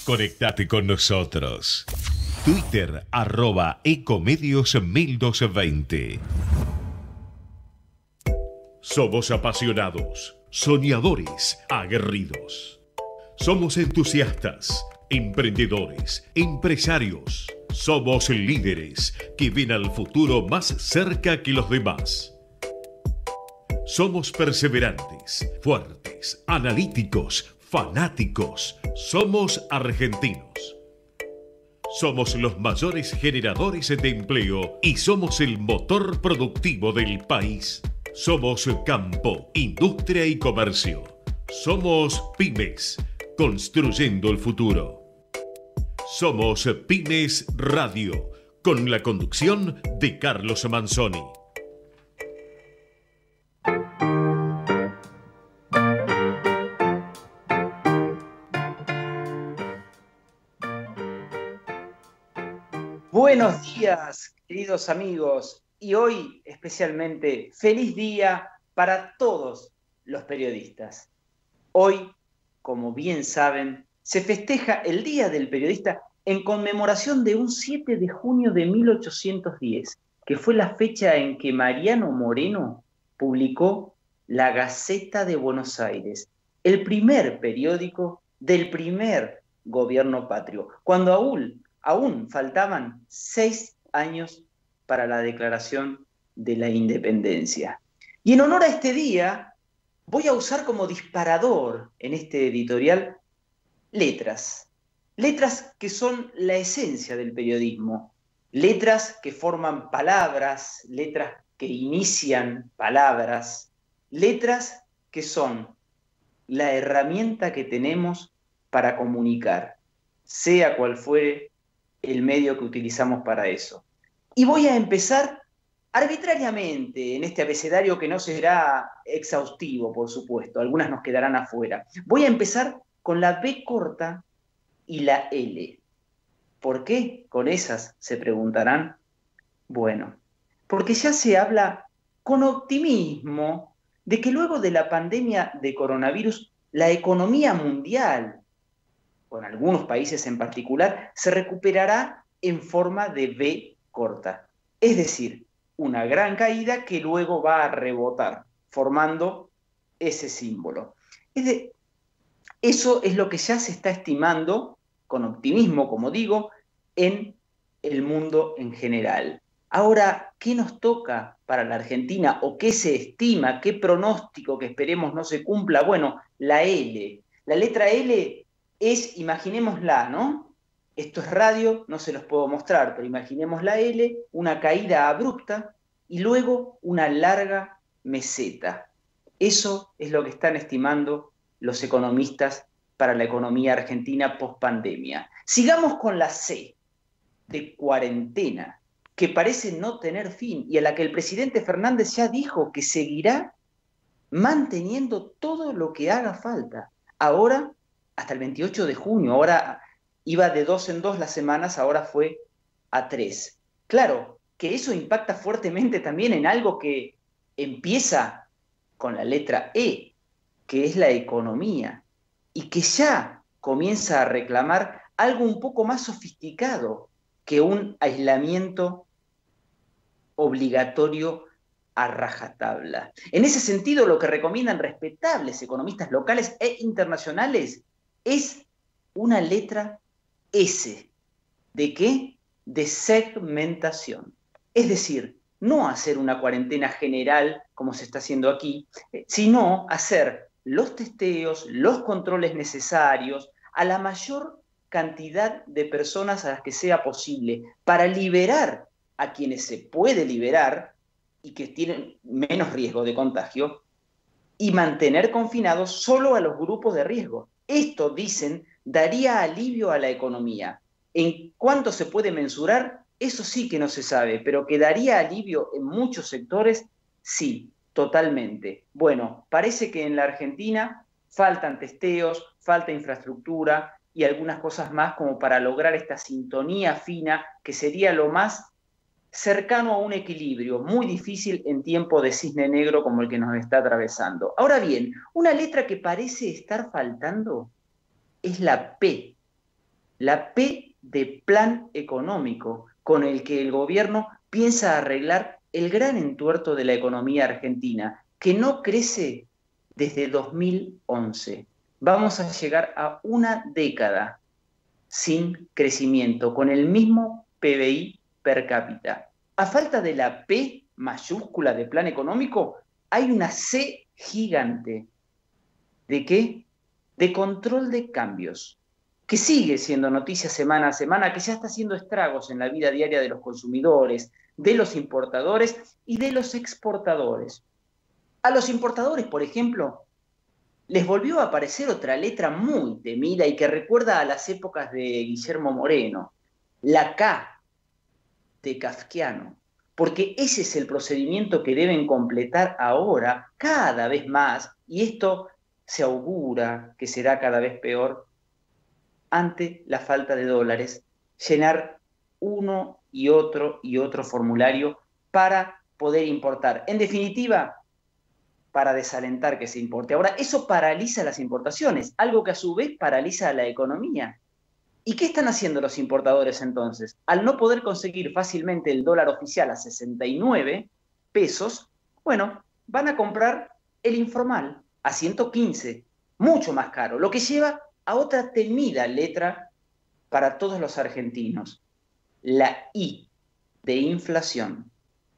Conectate con nosotros. Twitter @ecomedios1220. Somos apasionados, soñadores, aguerridos. Somos entusiastas, emprendedores, empresarios. Somos líderes que ven al futuro más cerca que los demás. Somos perseverantes, fuertes, analíticos, fanáticos. Somos argentinos. Somos los mayores generadores de empleo y somos el motor productivo del país. Somos campo, industria y comercio. Somos pymes, construyendo el futuro. Somos Pymes Radio, con la conducción de Carlos Manzoni. Buenos días, queridos amigos, y hoy especialmente feliz día para todos los periodistas. Hoy, como bien saben, se festeja el Día del Periodista en conmemoración de un 7 de junio de 1810, que fue la fecha en que Mariano Moreno publicó La Gaceta de Buenos Aires, el primer periódico del primer gobierno patrio, cuando aún faltaban 6 años para la declaración de la independencia. Y en honor a este día, voy a usar como disparador en este editorial letras. Letras que son la esencia del periodismo. Letras que forman palabras, letras que inician palabras, letras que son la herramienta que tenemos para comunicar, sea cual fuere el medio que utilizamos para eso. Y voy a empezar arbitrariamente en este abecedario que no será exhaustivo, por supuesto, algunas nos quedarán afuera. Voy a empezar con la B corta y la L. ¿Por qué con esas? Se preguntarán. Bueno, porque ya se habla con optimismo de que luego de la pandemia de coronavirus, la economía mundial, con algunos países en particular, se recuperará en forma de V corta. Es decir, una gran caída que luego va a rebotar, formando ese símbolo. Eso es lo que ya se está estimando, con optimismo, como digo, en el mundo en general. Ahora, ¿qué nos toca para la Argentina? ¿O qué se estima? ¿Qué pronóstico que esperemos no se cumpla? Bueno, la L. La letra L es, imaginémosla, ¿no? Esto es radio, no se los puedo mostrar, pero imaginemos la L, una caída abrupta y luego una larga meseta. Eso es lo que están estimando los economistas para la economía argentina post-pandemia. Sigamos con la C, de cuarentena, que parece no tener fin y a la que el presidente Fernández ya dijo que seguirá manteniendo todo lo que haga falta. Ahora, hasta el 28 de junio, ahora iba de 2 en 2 las semanas, ahora fue a 3. Claro, que eso impacta fuertemente también en algo que empieza con la letra E, que es la economía, y que ya comienza a reclamar algo un poco más sofisticado que un aislamiento obligatorio a rajatabla. En ese sentido, lo que recomiendan respetables economistas locales e internacionales es una letra S. ¿De qué? De segmentación. Es decir, no hacer una cuarentena general como se está haciendo aquí, sino hacer los testeos, los controles necesarios a la mayor cantidad de personas a las que sea posible para liberar a quienes se puede liberar y que tienen menos riesgo de contagio y mantener confinados solo a los grupos de riesgo. Esto, dicen, daría alivio a la economía. ¿En cuánto se puede mensurar? Eso sí que no se sabe, pero que daría alivio en muchos sectores, sí, totalmente. Bueno, parece que en la Argentina faltan testeos, falta infraestructura y algunas cosas más como para lograr esta sintonía fina que sería lo más cercano a un equilibrio, muy difícil en tiempo de cisne negro como el que nos está atravesando. Ahora bien, una letra que parece estar faltando es la P La P de plan económico, con el que el gobierno piensa arreglar el gran entuerto de la economía argentina, que no crece desde 2011. Vamos a llegar a una década sin crecimiento, con el mismo PBI per cápita. A falta de la P mayúscula de plan económico, hay una C gigante. ¿De qué? De control de cambios, que sigue siendo noticia semana a semana, que ya está haciendo estragos en la vida diaria de los consumidores, de los importadores y de los exportadores. A los importadores, por ejemplo, les volvió a aparecer otra letra muy temida y que recuerda a las épocas de Guillermo Moreno, la K de kafkiano, porque ese es el procedimiento que deben completar ahora cada vez más, y esto se augura que será cada vez peor ante la falta de dólares, llenar uno y otro formulario para poder importar. En definitiva, para desalentar que se importe. Ahora, eso paraliza las importaciones, algo que a su vez paraliza a la economía. ¿Y qué están haciendo los importadores entonces? Al no poder conseguir fácilmente el dólar oficial a 69 pesos, bueno, van a comprar el informal a 115, mucho más caro, lo que lleva a otra temida letra para todos los argentinos, la I de inflación,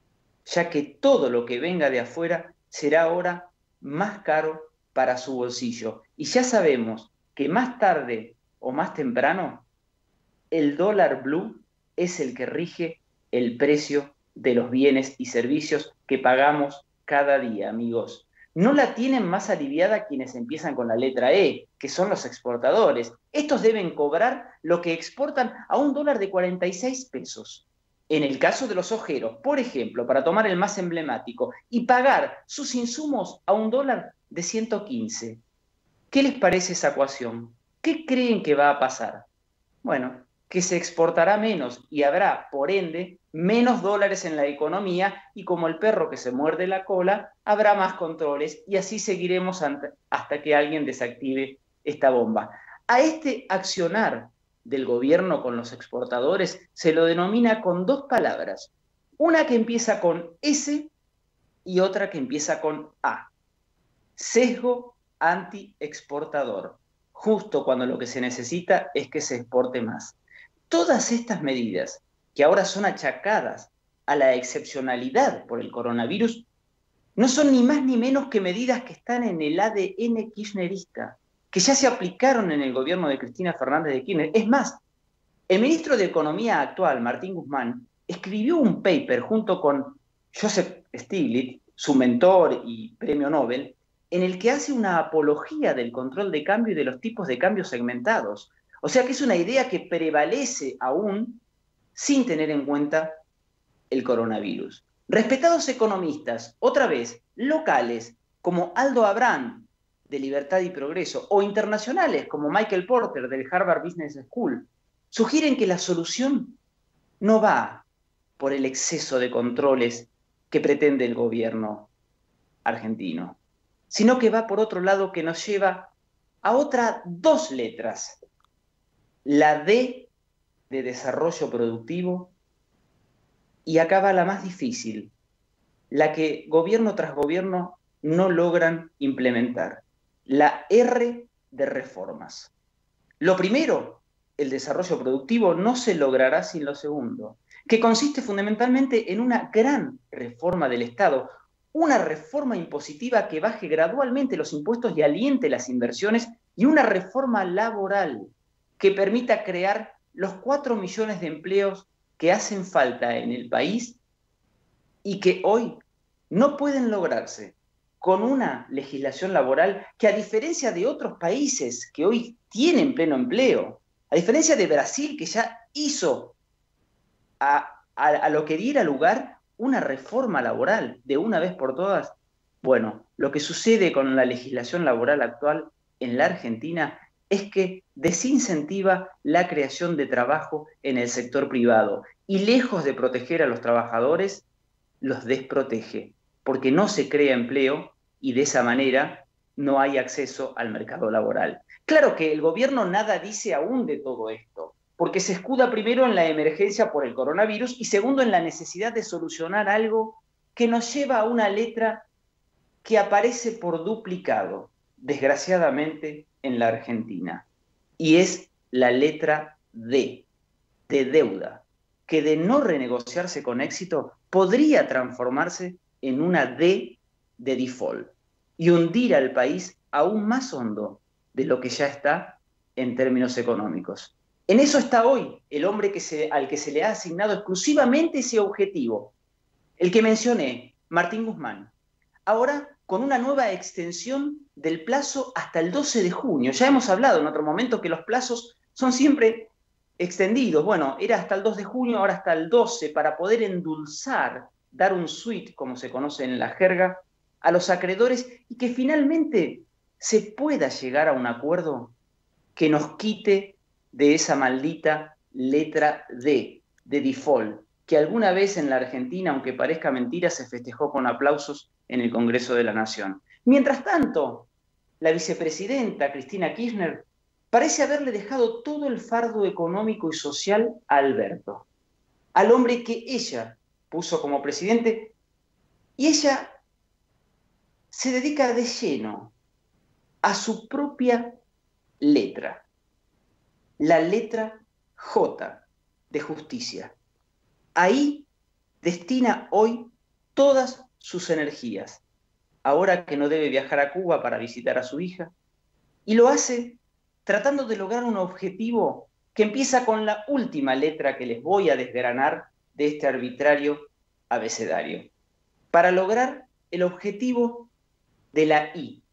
ya que todo lo que venga de afuera será ahora más caro para su bolsillo. Y ya sabemos que más tarde o más temprano, el dólar blue es el que rige el precio de los bienes y servicios que pagamos cada día, amigos. No la tienen más aliviada quienes empiezan con la letra E, que son los exportadores. Estos deben cobrar lo que exportan a un dólar de 46 pesos. En el caso de los ojeros, por ejemplo, para tomar el más emblemático, y pagar sus insumos a un dólar de 115. ¿Qué les parece esa ecuación? ¿Qué creen que va a pasar? Bueno, que se exportará menos y habrá, por ende, menos dólares en la economía y como el perro que se muerde la cola, habrá más controles y así seguiremos hasta que alguien desactive esta bomba. A este accionar del gobierno con los exportadores se lo denomina con dos palabras, una que empieza con S y otra que empieza con A. Sesgo anti-exportador, justo cuando lo que se necesita es que se exporte más. Todas estas medidas, que ahora son achacadas a la excepcionalidad por el coronavirus, no son ni más ni menos que medidas que están en el ADN kirchnerista, que ya se aplicaron en el gobierno de Cristina Fernández de Kirchner. Es más, el ministro de Economía actual, Martín Guzmán, escribió un paper junto con Joseph Stiglitz, su mentor y premio Nobel, en el que hace una apología del control de cambio y de los tipos de cambio segmentados. O sea que es una idea que prevalece aún sin tener en cuenta el coronavirus. Respetados economistas, otra vez, locales, como Aldo Abrán, de Libertad y Progreso, o internacionales, como Michael Porter, del Harvard Business School, sugieren que la solución no va por el exceso de controles que pretende el gobierno argentino, sino que va por otro lado, que nos lleva a otras dos letras, la D de desarrollo productivo, y acá va la más difícil, la que gobierno tras gobierno no logran implementar, la R de reformas. Lo primero, el desarrollo productivo, no se logrará sin lo segundo, que consiste fundamentalmente en una gran reforma del Estado, una reforma impositiva que baje gradualmente los impuestos y aliente las inversiones, y una reforma laboral que permita crear los 4 millones de empleos que hacen falta en el país y que hoy no pueden lograrse con una legislación laboral que, a diferencia de otros países que hoy tienen pleno empleo, a diferencia de Brasil, que ya hizo a lo que diera lugar una reforma laboral de una vez por todas, bueno, lo que sucede con la legislación laboral actual en la Argentina es que desincentiva la creación de trabajo en el sector privado y, lejos de proteger a los trabajadores, los desprotege, porque no se crea empleo y de esa manera no hay acceso al mercado laboral. Claro que el gobierno nada dice aún de todo esto. porque se escuda primero en la emergencia por el coronavirus y segundo en la necesidad de solucionar algo que nos lleva a una letra que aparece por duplicado, desgraciadamente, en la Argentina. Y es la letra D, de deuda, que de no renegociarse con éxito podría transformarse en una D de default y hundir al país aún más hondo de lo que ya está en términos económicos. En eso está hoy el hombre al que se le ha asignado exclusivamente ese objetivo, el que mencioné, Martín Guzmán. Ahora con una nueva extensión del plazo hasta el 12 de junio. Ya hemos hablado en otro momento que los plazos son siempre extendidos. Bueno, era hasta el 2 de junio, ahora hasta el 12, para poder endulzar, dar un sweet, como se conoce en la jerga, a los acreedores y que finalmente se pueda llegar a un acuerdo que nos quite de esa maldita letra D, de default, que alguna vez en la Argentina, aunque parezca mentira, se festejó con aplausos en el Congreso de la Nación. Mientras tanto, la vicepresidenta Cristina Kirchner parece haberle dejado todo el fardo económico y social a Alberto, al hombre que ella puso como presidente, y ella se dedica de lleno a su propia letra, la letra J de justicia. Ahí destina hoy todas sus energías, ahora que no debe viajar a Cuba para visitar a su hija, y lo hace tratando de lograr un objetivo que empieza con la última letra que les voy a desgranar de este arbitrario abecedario, para lograr el objetivo de la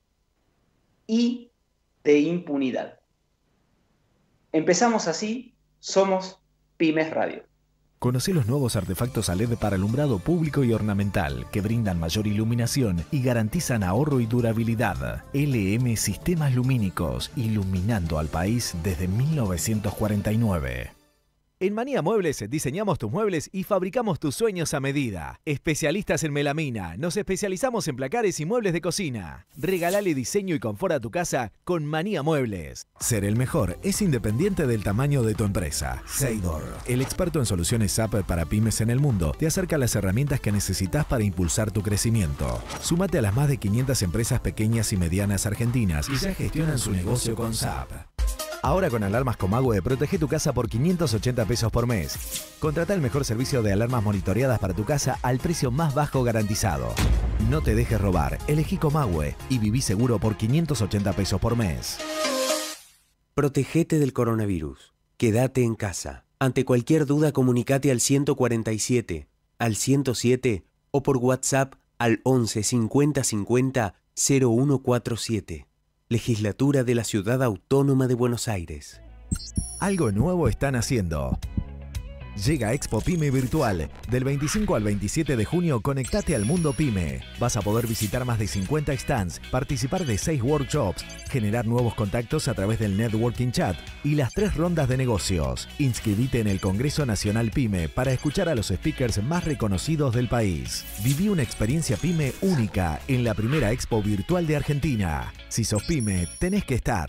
I de impunidad. Empezamos así, somos Pymes Radio. Conoce los nuevos artefactos a LED para alumbrado público y ornamental que brindan mayor iluminación y garantizan ahorro y durabilidad. LM Sistemas Lumínicos, iluminando al país desde 1949. En Manía Muebles diseñamos tus muebles y fabricamos tus sueños a medida. Especialistas en melamina, nos especializamos en placares y muebles de cocina. Regalale diseño y confort a tu casa con Manía Muebles. Ser el mejor es independiente del tamaño de tu empresa. Seidor, el experto en soluciones SAP para pymes en el mundo, te acerca las herramientas que necesitas para impulsar tu crecimiento. Súmate a las más de 500 empresas pequeñas y medianas argentinas y ya gestionan su negocio con SAP. Ahora con alarmas Comahue, protege tu casa por 580 pesos por mes. Contrata el mejor servicio de alarmas monitoreadas para tu casa al precio más bajo garantizado. No te dejes robar, elegí Comahue y viví seguro por 580 pesos por mes. Protegete del coronavirus. Quédate en casa. Ante cualquier duda, comunicate al 147, al 107 o por WhatsApp al 11 50 50 0147. Legislatura de la Ciudad Autónoma de Buenos Aires. Algo nuevo están haciendo. Llega Expo Pyme Virtual. Del 25 al 27 de junio, conectate al mundo Pyme. Vas a poder visitar más de 50 stands, participar de 6 workshops, generar nuevos contactos a través del networking chat y las 3 rondas de negocios. Inscribite en el Congreso Nacional Pyme para escuchar a los speakers más reconocidos del país. Viví una experiencia Pyme única en la primera Expo Virtual de Argentina. Si sos Pyme, tenés que estar.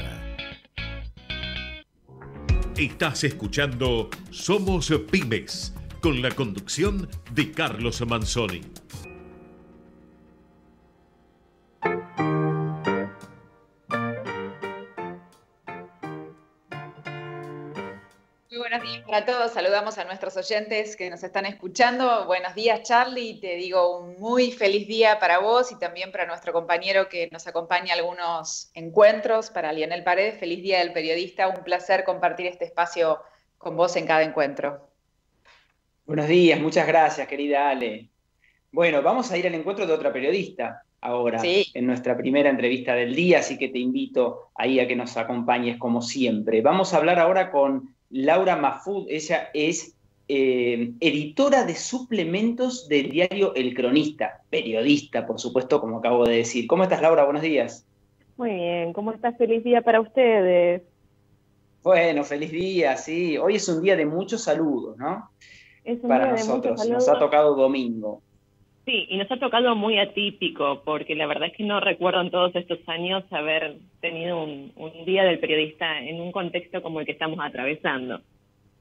Estás escuchando Somos Pymes, con la conducción de Carlos Manzoni. Muy buenos días para todos, saludamos a nuestros oyentes que nos están escuchando. Buenos días, Charlie, te digo un muy feliz día para vos y también para nuestro compañero que nos acompaña a algunos encuentros, para Lionel Paredes. Feliz Día del Periodista, un placer compartir este espacio con vos en cada encuentro. Buenos días, muchas gracias, querida Ale. Bueno, vamos a ir al encuentro de otra periodista ahora, sí, en nuestra primera entrevista del día, así que te invito ahí a que nos acompañes como siempre. Vamos a hablar ahora con Laura Mahfoud. Ella es editora de suplementos del diario El Cronista, periodista, por supuesto, como acabo de decir. ¿Cómo estás, Laura? Buenos días. Muy bien, ¿cómo estás? Feliz día para ustedes. Bueno, feliz día, sí. Hoy es un día de muchos saludos, ¿no? Es un Para día de nosotros, muchos nos saludos. ha tocado domingo. Sí, y nos ha tocado muy atípico, porque la verdad es que no recuerdo en todos estos años haber tenido un día del periodista en un contexto como el que estamos atravesando.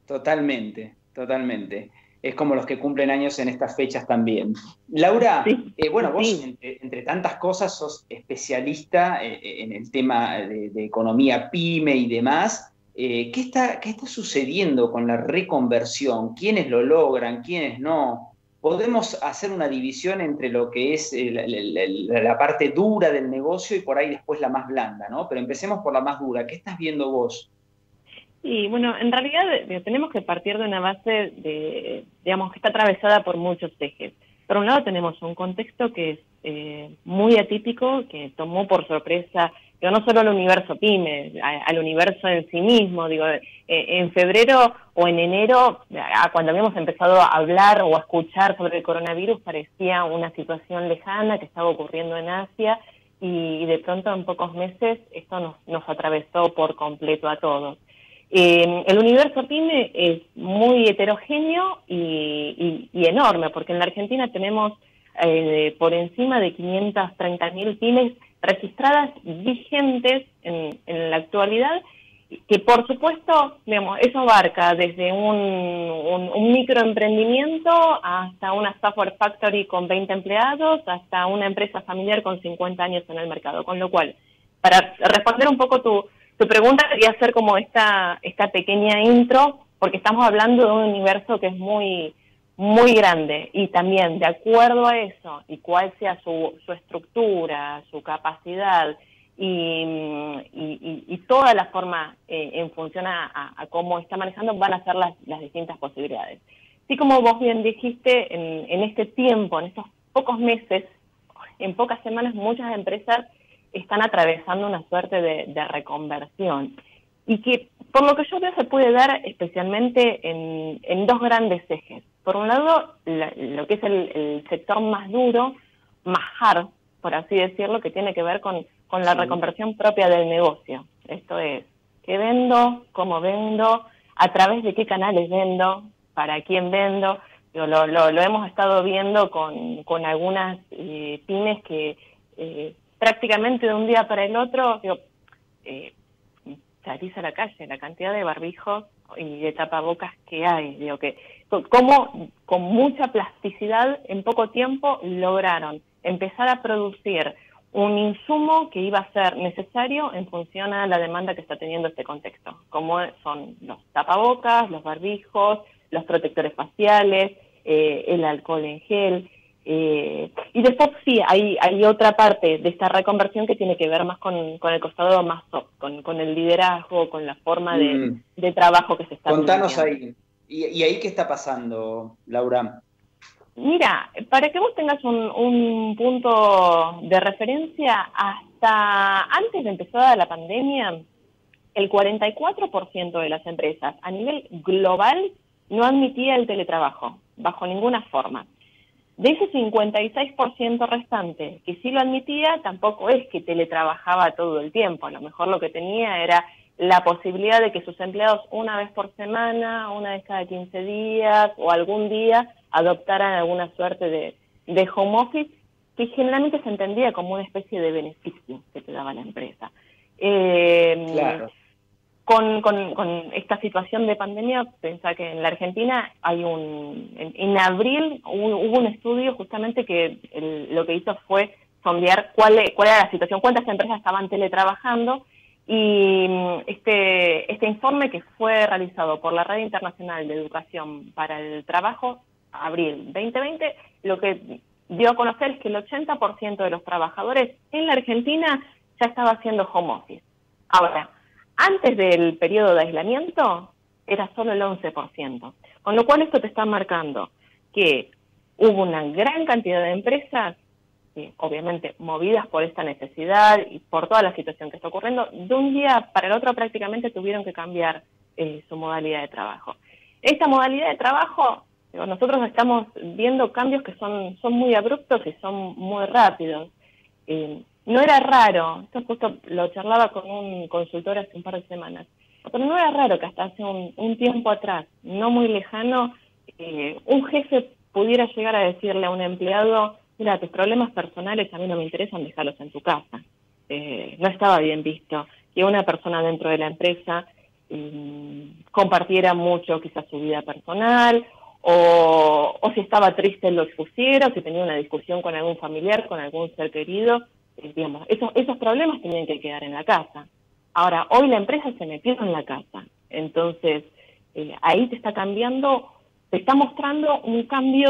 Totalmente, totalmente. Es como los que cumplen años en estas fechas también. Laura, Sí, bueno, vos sí. entre tantas cosas sos especialista en el tema de economía pyme y demás. ¿Qué está sucediendo con la reconversión? ¿Quiénes lo logran? ¿Quiénes no? ¿Podemos hacer una división entre lo que es la parte dura del negocio y por ahí después la más blanda, ¿no? Pero empecemos por la más dura. ¿Qué estás viendo vos? Y bueno, en realidad tenemos que partir de una base digamos, que está atravesada por muchos ejes. Por un lado tenemos un contexto que es muy atípico, que tomó por sorpresa, digo, no solo al universo PYME, al universo en sí mismo. Digo, en febrero o en enero, cuando habíamos empezado a hablar o a escuchar sobre el coronavirus, parecía una situación lejana que estaba ocurriendo en Asia, y de pronto en pocos meses esto nos atravesó por completo a todos. El universo PYME es muy heterogéneo y enorme, porque en la Argentina tenemos por encima de 530.000 pymes registradas vigentes en la actualidad, que por supuesto, digamos, eso abarca desde un microemprendimiento hasta una software factory con 20 empleados, hasta una empresa familiar con 50 años en el mercado. Con lo cual, para responder un poco tu pregunta, quería hacer como esta pequeña intro, porque estamos hablando de un universo que es muy, muy grande, y también de acuerdo a eso y cuál sea su estructura, su capacidad y toda la forma en función a cómo está manejando, van a ser las distintas posibilidades. Así como vos bien dijiste, en este tiempo, en estos pocos meses, en pocas semanas, muchas empresas están atravesando una suerte de reconversión, y que por lo que yo veo se puede dar especialmente en dos grandes ejes. Por un lado, lo que es el sector más duro, más hard, por así decirlo, que tiene que ver con la Sí. reconversión propia del negocio. Esto es, ¿qué vendo? ¿Cómo vendo? ¿A través de qué canales vendo? ¿Para quién vendo? Lo hemos estado viendo con algunas pymes que prácticamente de un día para el otro, salís a la calle, la cantidad de barbijos y de tapabocas que hay, digo, que cómo con mucha plasticidad en poco tiempo lograron empezar a producir un insumo que iba a ser necesario en función a la demanda que está teniendo este contexto, como son los tapabocas, los barbijos, los protectores faciales, el alcohol en gel. Y después sí, hay otra parte de esta reconversión que tiene que ver más con el costado más soft, con el liderazgo, con la forma de trabajo que se está Contanos planteando. ahí. ¿Y ahí qué está pasando, Laura? Mira, para que vos tengas un punto de referencia, hasta antes de empezar la pandemia, el 44% de las empresas a nivel global no admitía el teletrabajo, bajo ninguna forma. De ese 56% restante que sí lo admitía, tampoco es que teletrabajaba todo el tiempo. A lo mejor lo que tenía era la posibilidad de que sus empleados una vez por semana, una vez cada 15 días o algún día adoptaran alguna suerte de home office, que generalmente se entendía como una especie de beneficio que te daba la empresa. Claro. Con esta situación de pandemia, pensá que en la Argentina hay en abril hubo un estudio justamente que lo que hizo fue sondear cuál era la situación, cuántas empresas estaban teletrabajando, y este informe, que fue realizado por la Red Internacional de Educación para el Trabajo, abril 2020, lo que dio a conocer es que el 80% de los trabajadores en la Argentina ya estaba haciendo home office. Ahora, antes del periodo de aislamiento era solo el 11%, con lo cual esto te está marcando que hubo una gran cantidad de empresas, obviamente movidas por esta necesidad y por toda la situación que está ocurriendo, de un día para el otro prácticamente tuvieron que cambiar su modalidad de trabajo. Esta modalidad de trabajo, nosotros estamos viendo cambios que son muy abruptos y son muy rápidos. No era raro, esto justo lo charlaba con un consultor hace un par de semanas, pero no era raro que hasta hace un tiempo atrás, no muy lejano, un jefe pudiera llegar a decirle a un empleado: mira, tus problemas personales a mí no me interesan, déjalos en tu casa. No estaba bien visto que una persona dentro de la empresa compartiera mucho quizás su vida personal, o si estaba triste lo expusiera, o si tenía una discusión con algún familiar, con algún ser querido, digamos, esos problemas tenían que quedar en la casa. Ahora, hoy la empresa se metió en la casa, entonces ahí te está cambiando, te está mostrando un cambio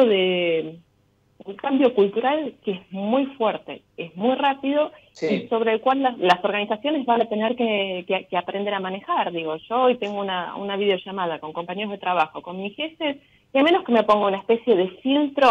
cultural que es muy fuerte, es muy rápido, sí, y sobre el cual las organizaciones van a tener que aprender a manejar. Digo, yo hoy tengo una videollamada con compañeros de trabajo, con mis jefes, y a menos que me ponga una especie de filtro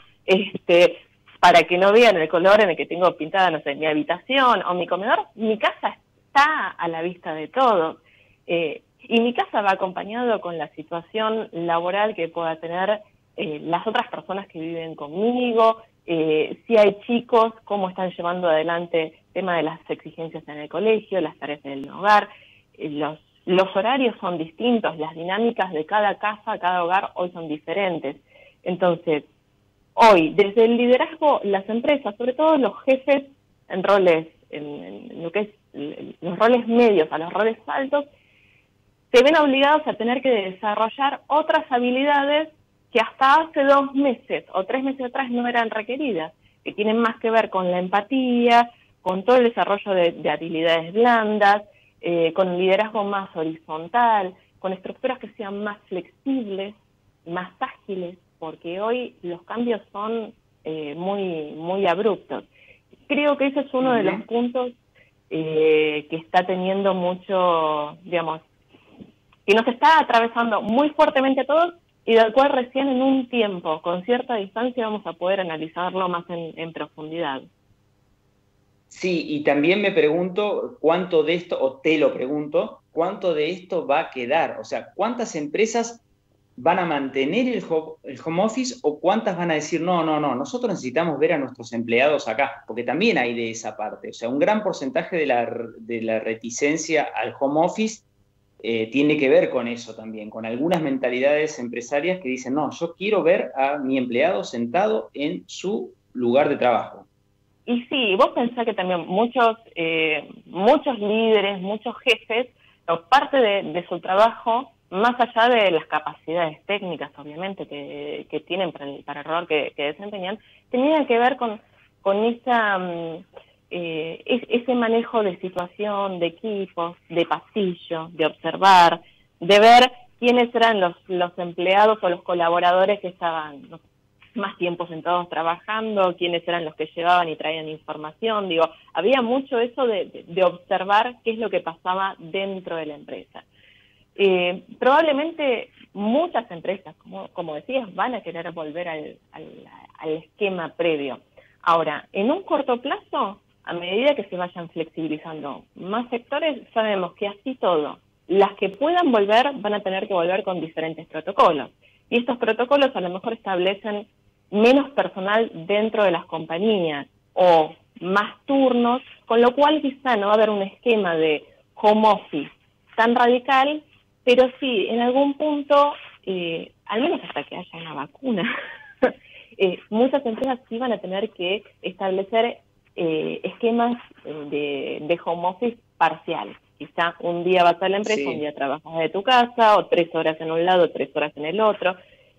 para que no vean el color en el que tengo pintada, no sé, mi habitación o mi comedor, mi casa está a la vista de todos. Y mi casa va acompañado con la situación laboral que pueda tener las otras personas que viven conmigo, si hay chicos, cómo están llevando adelante el tema de las exigencias en el colegio, las tareas del hogar, los horarios son distintos, las dinámicas de cada casa, cada hogar hoy son diferentes. Entonces, hoy, desde el liderazgo, las empresas, sobre todo los jefes en roles, en lo que es los roles medios a los roles altos, se ven obligados a tener que desarrollar otras habilidades que hasta hace 2 meses o 3 meses atrás no eran requeridas, que tienen más que ver con la empatía, con todo el desarrollo de habilidades blandas, con liderazgo más horizontal, con estructuras que sean más flexibles, más ágiles, porque hoy los cambios son muy, muy abruptos. Creo que ese es uno de los puntos que está teniendo mucho, digamos, que nos está atravesando muy fuertemente a todos, y del cual recién en un tiempo, con cierta distancia, vamos a poder analizarlo más en profundidad. Sí, y también me pregunto cuánto de esto, o te lo pregunto, cuánto de esto va a quedar. O sea, ¿cuántas empresas van a mantener el home office o cuántas van a decir, no, nosotros necesitamos ver a nuestros empleados acá? Porque también hay de esa parte. O sea, un gran porcentaje de la reticencia al home office tiene que ver con eso también, con algunas mentalidades empresarias que dicen, no, yo quiero ver a mi empleado sentado en su lugar de trabajo. Y sí, vos pensás que también muchos líderes, muchos jefes, parte de su trabajo, más allá de las capacidades técnicas, obviamente, que tienen para el rol que desempeñan, tenían que ver con ese manejo de situación, de equipos, de pasillo, de observar, de ver quiénes eran los empleados o los colaboradores que estaban más tiempo sentados trabajando, quiénes eran los que llevaban y traían información. Digo, había mucho eso de observar qué es lo que pasaba dentro de la empresa. Probablemente muchas empresas, como decías, van a querer volver al esquema previo. Ahora, en un corto plazo, a medida que se vayan flexibilizando más sectores, sabemos que así todo, las que puedan volver van a tener que volver con diferentes protocolos. Y estos protocolos a lo mejor establecen menos personal dentro de las compañías o más turnos, con lo cual quizá no va a haber un esquema de home office tan radical, pero sí, en algún punto, al menos hasta que haya una vacuna, muchas empresas sí van a tener que establecer esquemas de home office parcial. Quizá un día vas a la empresa, sí, un día trabajas de tu casa, o 3 horas en un lado, 3 horas en el otro.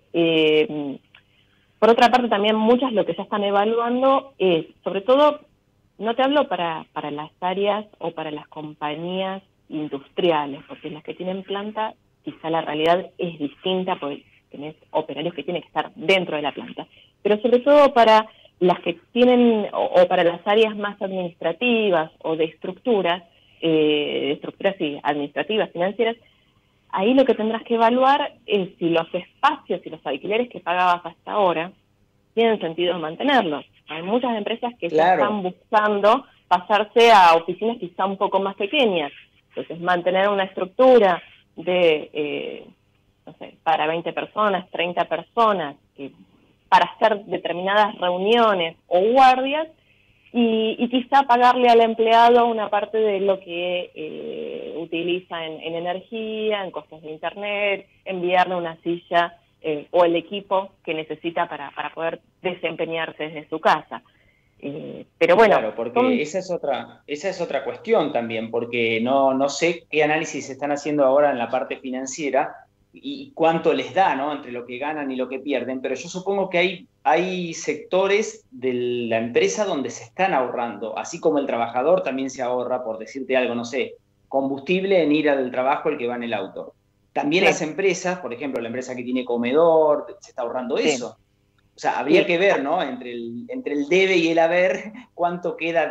Por otra parte, también muchas lo que ya están evaluando es, sobre todo, no te hablo para las áreas o para las compañías industriales, porque las que tienen planta, quizá la realidad es distinta, porque tenés operarios que tienen que estar dentro de la planta. Pero sobre todo para las que tienen, o para las áreas más administrativas o de estructuras sí, administrativas, financieras, ahí lo que tendrás que evaluar es si los espacios y los alquileres que pagabas hasta ahora tienen sentido mantenerlos. Hay muchas empresas que ya están buscando pasarse a oficinas quizá un poco más pequeñas. Entonces, mantener una estructura de, no sé, para 20 personas, 30 personas, para hacer determinadas reuniones o guardias, y quizá pagarle al empleado una parte de lo que utiliza en energía, en costos de internet, enviarle una silla o el equipo que necesita para poder desempeñarse desde su casa. Pero bueno, claro, porque esa es otra cuestión también, porque no sé qué análisis se están haciendo ahora en la parte financiera y cuánto les da, ¿no? Entre lo que ganan y lo que pierden, pero yo supongo que hay sectores de la empresa donde se están ahorrando, así como el trabajador también se ahorra, por decirte algo, no sé, combustible en ir al trabajo el que va en el auto. También sí, las empresas, por ejemplo, la empresa que tiene comedor, se está ahorrando sí, eso. O sea, habría sí. que ver, ¿no? Entre el debe y el haber, cuánto queda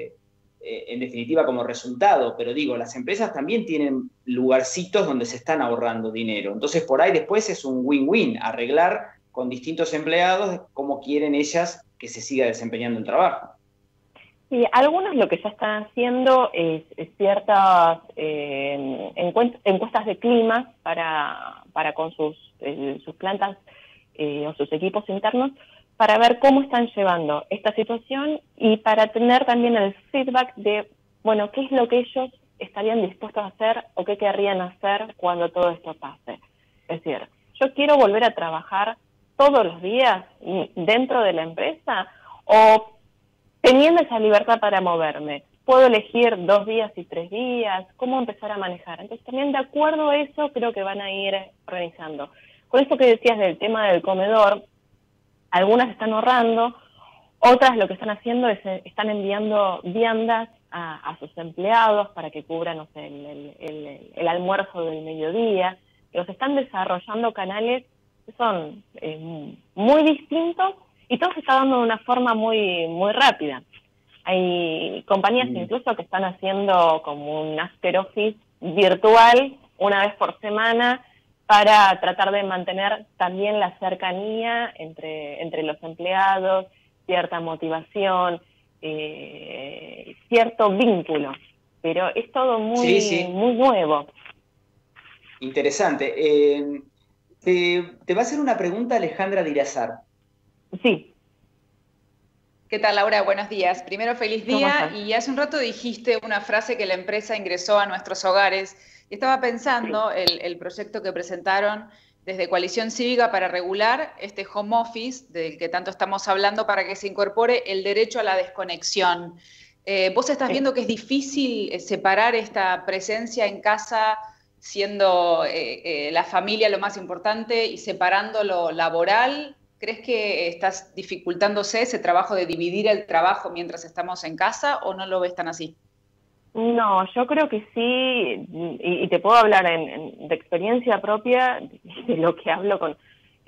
en definitiva como resultado. Pero digo, las empresas también tienen lugarcitos donde se están ahorrando dinero. Entonces, por ahí después es un win-win, arreglar con distintos empleados cómo quieren ellas que se siga desempeñando el trabajo. Sí, algunos lo que ya están haciendo es ciertas encuestas de clima para con sus plantas o sus equipos internos, para ver cómo están llevando esta situación y para tener también el feedback de, bueno, qué es lo que ellos estarían dispuestos a hacer o qué querrían hacer cuando todo esto pase. Es decir, yo quiero volver a trabajar todos los días dentro de la empresa o teniendo esa libertad para moverme. Puedo elegir 2 días y 3 días, cómo empezar a manejar. Entonces también de acuerdo a eso creo que van a ir organizando. Con esto que decías del tema del comedor, algunas están ahorrando, otras lo que están haciendo es están enviando viandas a sus empleados para que cubran, no sé, el almuerzo del mediodía. Los están desarrollando canales que son muy distintos y todo se está dando de una forma muy, muy rápida. Hay compañías incluso que están haciendo como un after office virtual una vez por semana para tratar de mantener también la cercanía entre los empleados, cierta motivación, cierto vínculo. Pero es todo muy, Sí. muy nuevo. Interesante. Te va a hacer una pregunta Alejandra Dirasar. Sí. ¿Qué tal, Laura? Buenos días. Primero, feliz día. Y hace un rato dijiste una frase que la empresa ingresó a nuestros hogares. Y estaba pensando el proyecto que presentaron desde Coalición Cívica para regular este home office, del que tanto estamos hablando, para que se incorpore el derecho a la desconexión. ¿Vos estás viendo que es difícil separar esta presencia en casa, siendo la familia lo más importante, y separando lo laboral? ¿Crees que estás dificultándose ese trabajo de dividir el trabajo mientras estamos en casa o no lo ves tan así? No, yo creo que sí, y te puedo hablar de experiencia propia, de lo que hablo con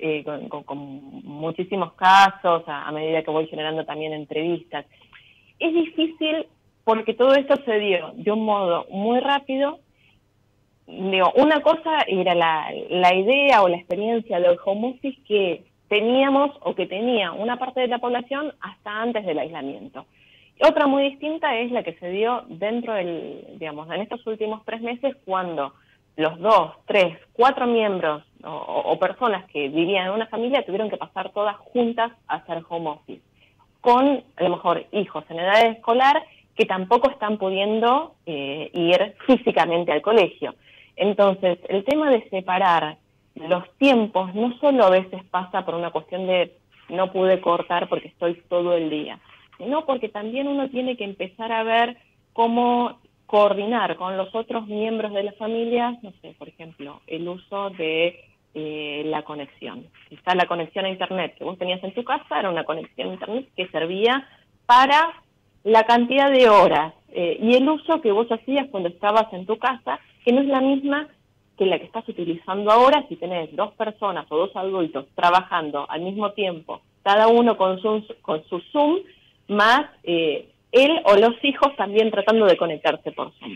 muchísimos casos, a medida que voy generando también entrevistas. Es difícil porque todo esto se dio de un modo muy rápido. Digo, una cosa era la idea o la experiencia del home office que teníamos o que tenía una parte de la población hasta antes del aislamiento. Otra muy distinta es la que se dio dentro en estos últimos 3 meses, cuando los 2, 3, 4 miembros o personas que vivían en una familia tuvieron que pasar todas juntas a hacer home office, con a lo mejor hijos en edad escolar que tampoco están pudiendo ir físicamente al colegio. Entonces, el tema de separar los tiempos no solo a veces pasa por una cuestión de no pude cortar porque estoy todo el día, sino porque también uno tiene que empezar a ver cómo coordinar con los otros miembros de la familia, no sé, por ejemplo, el uso de la conexión. Quizá la conexión a internet que vos tenías en tu casa era una conexión a internet que servía para la cantidad de horas y el uso que vos hacías cuando estabas en tu casa, que no es la misma que la que estás utilizando ahora si tenés 2 personas o 2 adultos trabajando al mismo tiempo, cada uno con su Zoom, más él o los hijos también tratando de conectarse por Zoom.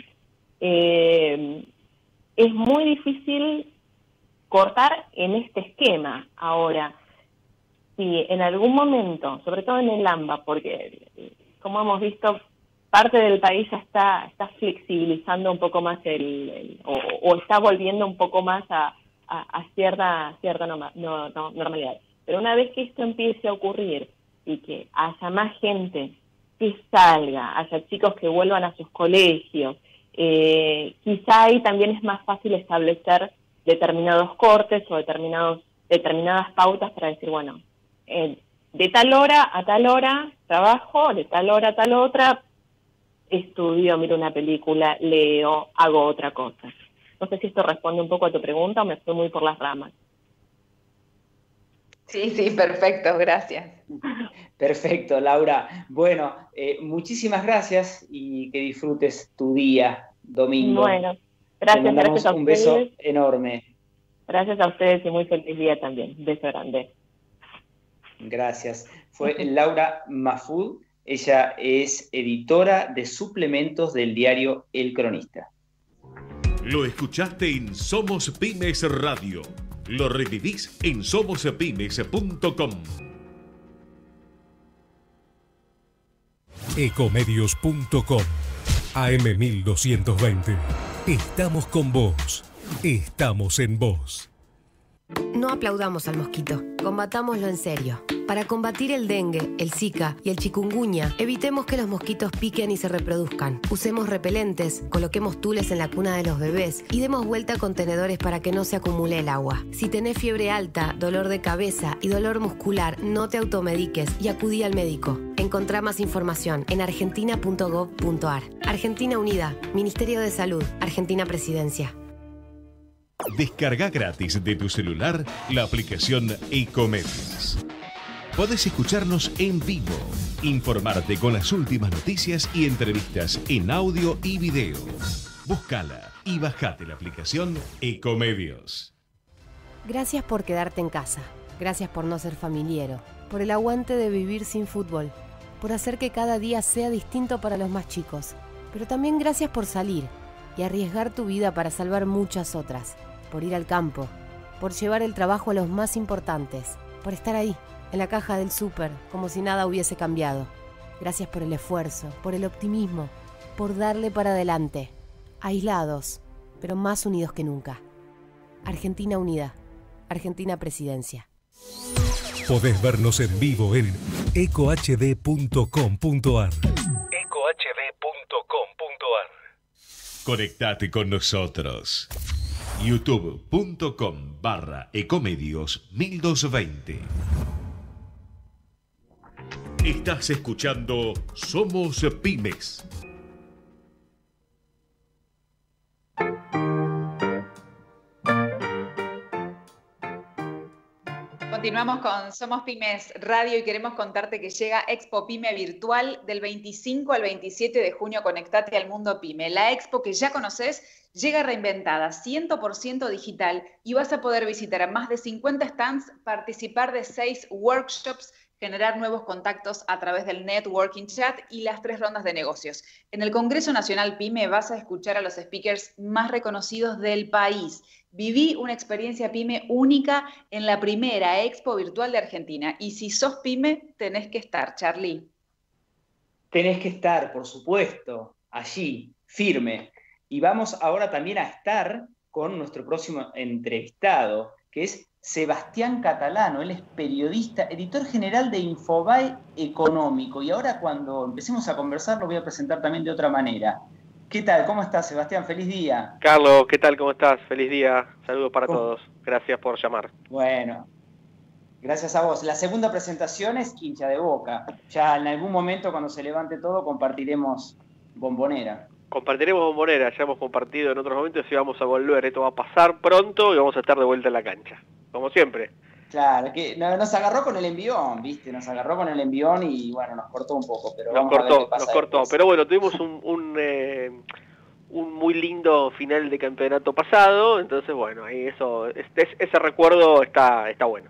Es muy difícil cortar en este esquema. Ahora, si en algún momento, sobre todo en el AMBA, porque como hemos visto, parte del país ya está flexibilizando un poco más o está volviendo un poco más a cierta normalidad. Pero una vez que esto empiece a ocurrir y que haya más gente que salga, haya chicos que vuelvan a sus colegios, quizá ahí también es más fácil establecer determinados cortes o determinadas pautas para decir, bueno, de tal hora a tal hora trabajo, de tal hora a tal otra estudio, miro una película, leo, hago otra cosa. No sé si esto responde un poco a tu pregunta o me fui muy por las ramas. Sí, perfecto, gracias. Perfecto, Laura. Bueno, muchísimas gracias y que disfrutes tu día domingo. Bueno, Te mandamos gracias a un ustedes. beso enorme. Gracias a ustedes y muy feliz día también. Beso grande. Gracias. Fue Laura Mahfoud. Ella es editora de suplementos del diario El Cronista. Lo escuchaste en Somos Pymes Radio. Lo revivís en somospymes.com. Ecomedios.com AM1220. Estamos con vos. Estamos en vos. No aplaudamos al mosquito, combatámoslo en serio. Para combatir el dengue, el zika y el chikungunya, evitemos que los mosquitos piquen y se reproduzcan. Usemos repelentes, coloquemos tules en la cuna de los bebés y demos vuelta a contenedores para que no se acumule el agua. Si tenés fiebre alta, dolor de cabeza y dolor muscular, no te automediques y acudí al médico. Encontrá más información en argentina.gov.ar. Argentina Unida, Ministerio de Salud, Argentina Presidencia. Descarga gratis de tu celular la aplicación Ecomedios. Podés escucharnos en vivo, informarte con las últimas noticias y entrevistas en audio y video. Búscala y bajate la aplicación Ecomedios. Gracias por quedarte en casa. Gracias por no ser familiero. Por el aguante de vivir sin fútbol. Por hacer que cada día sea distinto para los más chicos. Pero también gracias por salir y arriesgar tu vida para salvar muchas otras. Por ir al campo. Por llevar el trabajo a los más importantes. Por estar ahí, en la caja del súper, como si nada hubiese cambiado. Gracias por el esfuerzo, por el optimismo, por darle para adelante. Aislados, pero más unidos que nunca. Argentina Unida. Argentina Presidencia. Podés vernos en vivo en ecohd.com.ar. ecohd.com.ar. Conectate con nosotros. youtube.com/ecomedios1220. Estás escuchando Somos Pymes. Continuamos con Somos Pymes Radio y queremos contarte que llega Expo Pyme Virtual del 25 al 27 de junio. Conectate al mundo Pyme. La expo que ya conoces llega reinventada, 100% digital, y vas a poder visitar a más de 50 stands, participar de 6 workshops, generar nuevos contactos a través del networking chat y las 3 rondas de negocios. En el Congreso Nacional Pyme vas a escuchar a los speakers más reconocidos del país. Viví una experiencia Pyme única en la primera Expo Virtual de Argentina. Y si sos Pyme, tenés que estar, Charlie. Tenés que estar, por supuesto, allí, firme. Y vamos ahora también a estar con nuestro próximo entrevistado, que es Sebastián Catalano. Él es periodista, editor general de Infobae Económico. Y ahora cuando empecemos a conversar lo voy a presentar también de otra manera. ¿Qué tal? ¿Cómo estás, Sebastián? Feliz día. Carlos, ¿qué tal? ¿Cómo estás? Feliz día. Saludos para todos. Gracias por llamar. Bueno, gracias a vos. La segunda presentación es hincha de Boca. Ya en algún momento, cuando se levante todo, compartiremos Bombonera. Compartiremos Bombonera. Ya hemos compartido en otros momentos y vamos a volver. Esto va a pasar pronto y vamos a estar de vuelta en la cancha. Como siempre. Claro, que nos agarró con el envión, ¿viste? Nos agarró con el envión y bueno, nos cortó un poco. Pero nos cortó. Después. Pero bueno, tuvimos un muy lindo final de campeonato pasado. Entonces, bueno, ahí ese recuerdo está bueno.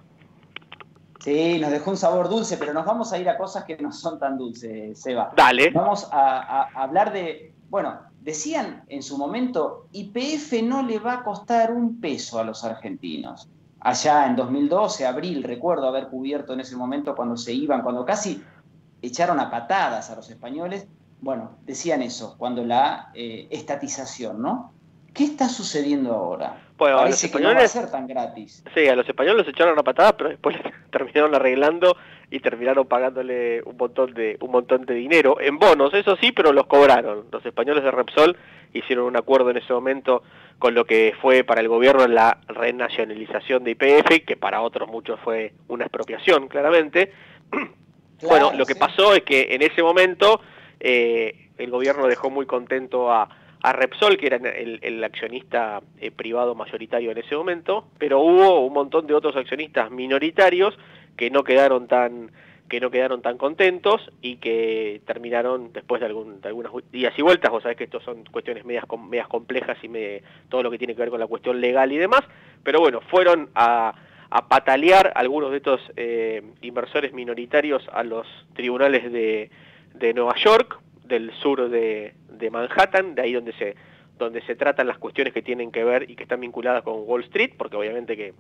Sí, nos dejó un sabor dulce, pero nos vamos a ir a cosas que no son tan dulces, Seba. Dale. Vamos a hablar de... Bueno, decían en su momento, YPF no le va a costar un peso a los argentinos. Allá en 2012, abril, recuerdo haber cubierto en ese momento cuando se iban, cuando casi echaron a patadas a los españoles. Bueno, decían eso, cuando la estatización, ¿no? ¿Qué está sucediendo ahora? Bueno, parece que no va a ser tan gratis. Sí, a los españoles los echaron a patadas, pero después terminaron arreglando y terminaron pagándole un montón de dinero en bonos, eso sí, pero los cobraron. Los españoles de Repsol hicieron un acuerdo en ese momento con lo que fue para el gobierno la renacionalización de YPF, que para otros muchos fue una expropiación, claramente, Bueno, lo que pasó es que en ese momento el gobierno dejó muy contento a Repsol, que era el accionista privado mayoritario en ese momento, pero hubo un montón de otros accionistas minoritarios que no quedaron tan contentos y que terminaron después de algunas días y vueltas. Vos sabés que estos son cuestiones medias complejas y todo lo que tiene que ver con la cuestión legal y demás, pero bueno, fueron a patalear algunos de estos inversores minoritarios a los tribunales de Nueva York, del sur de Manhattan, de ahí donde se tratan las cuestiones que tienen que ver y que están vinculadas con Wall Street, porque obviamente que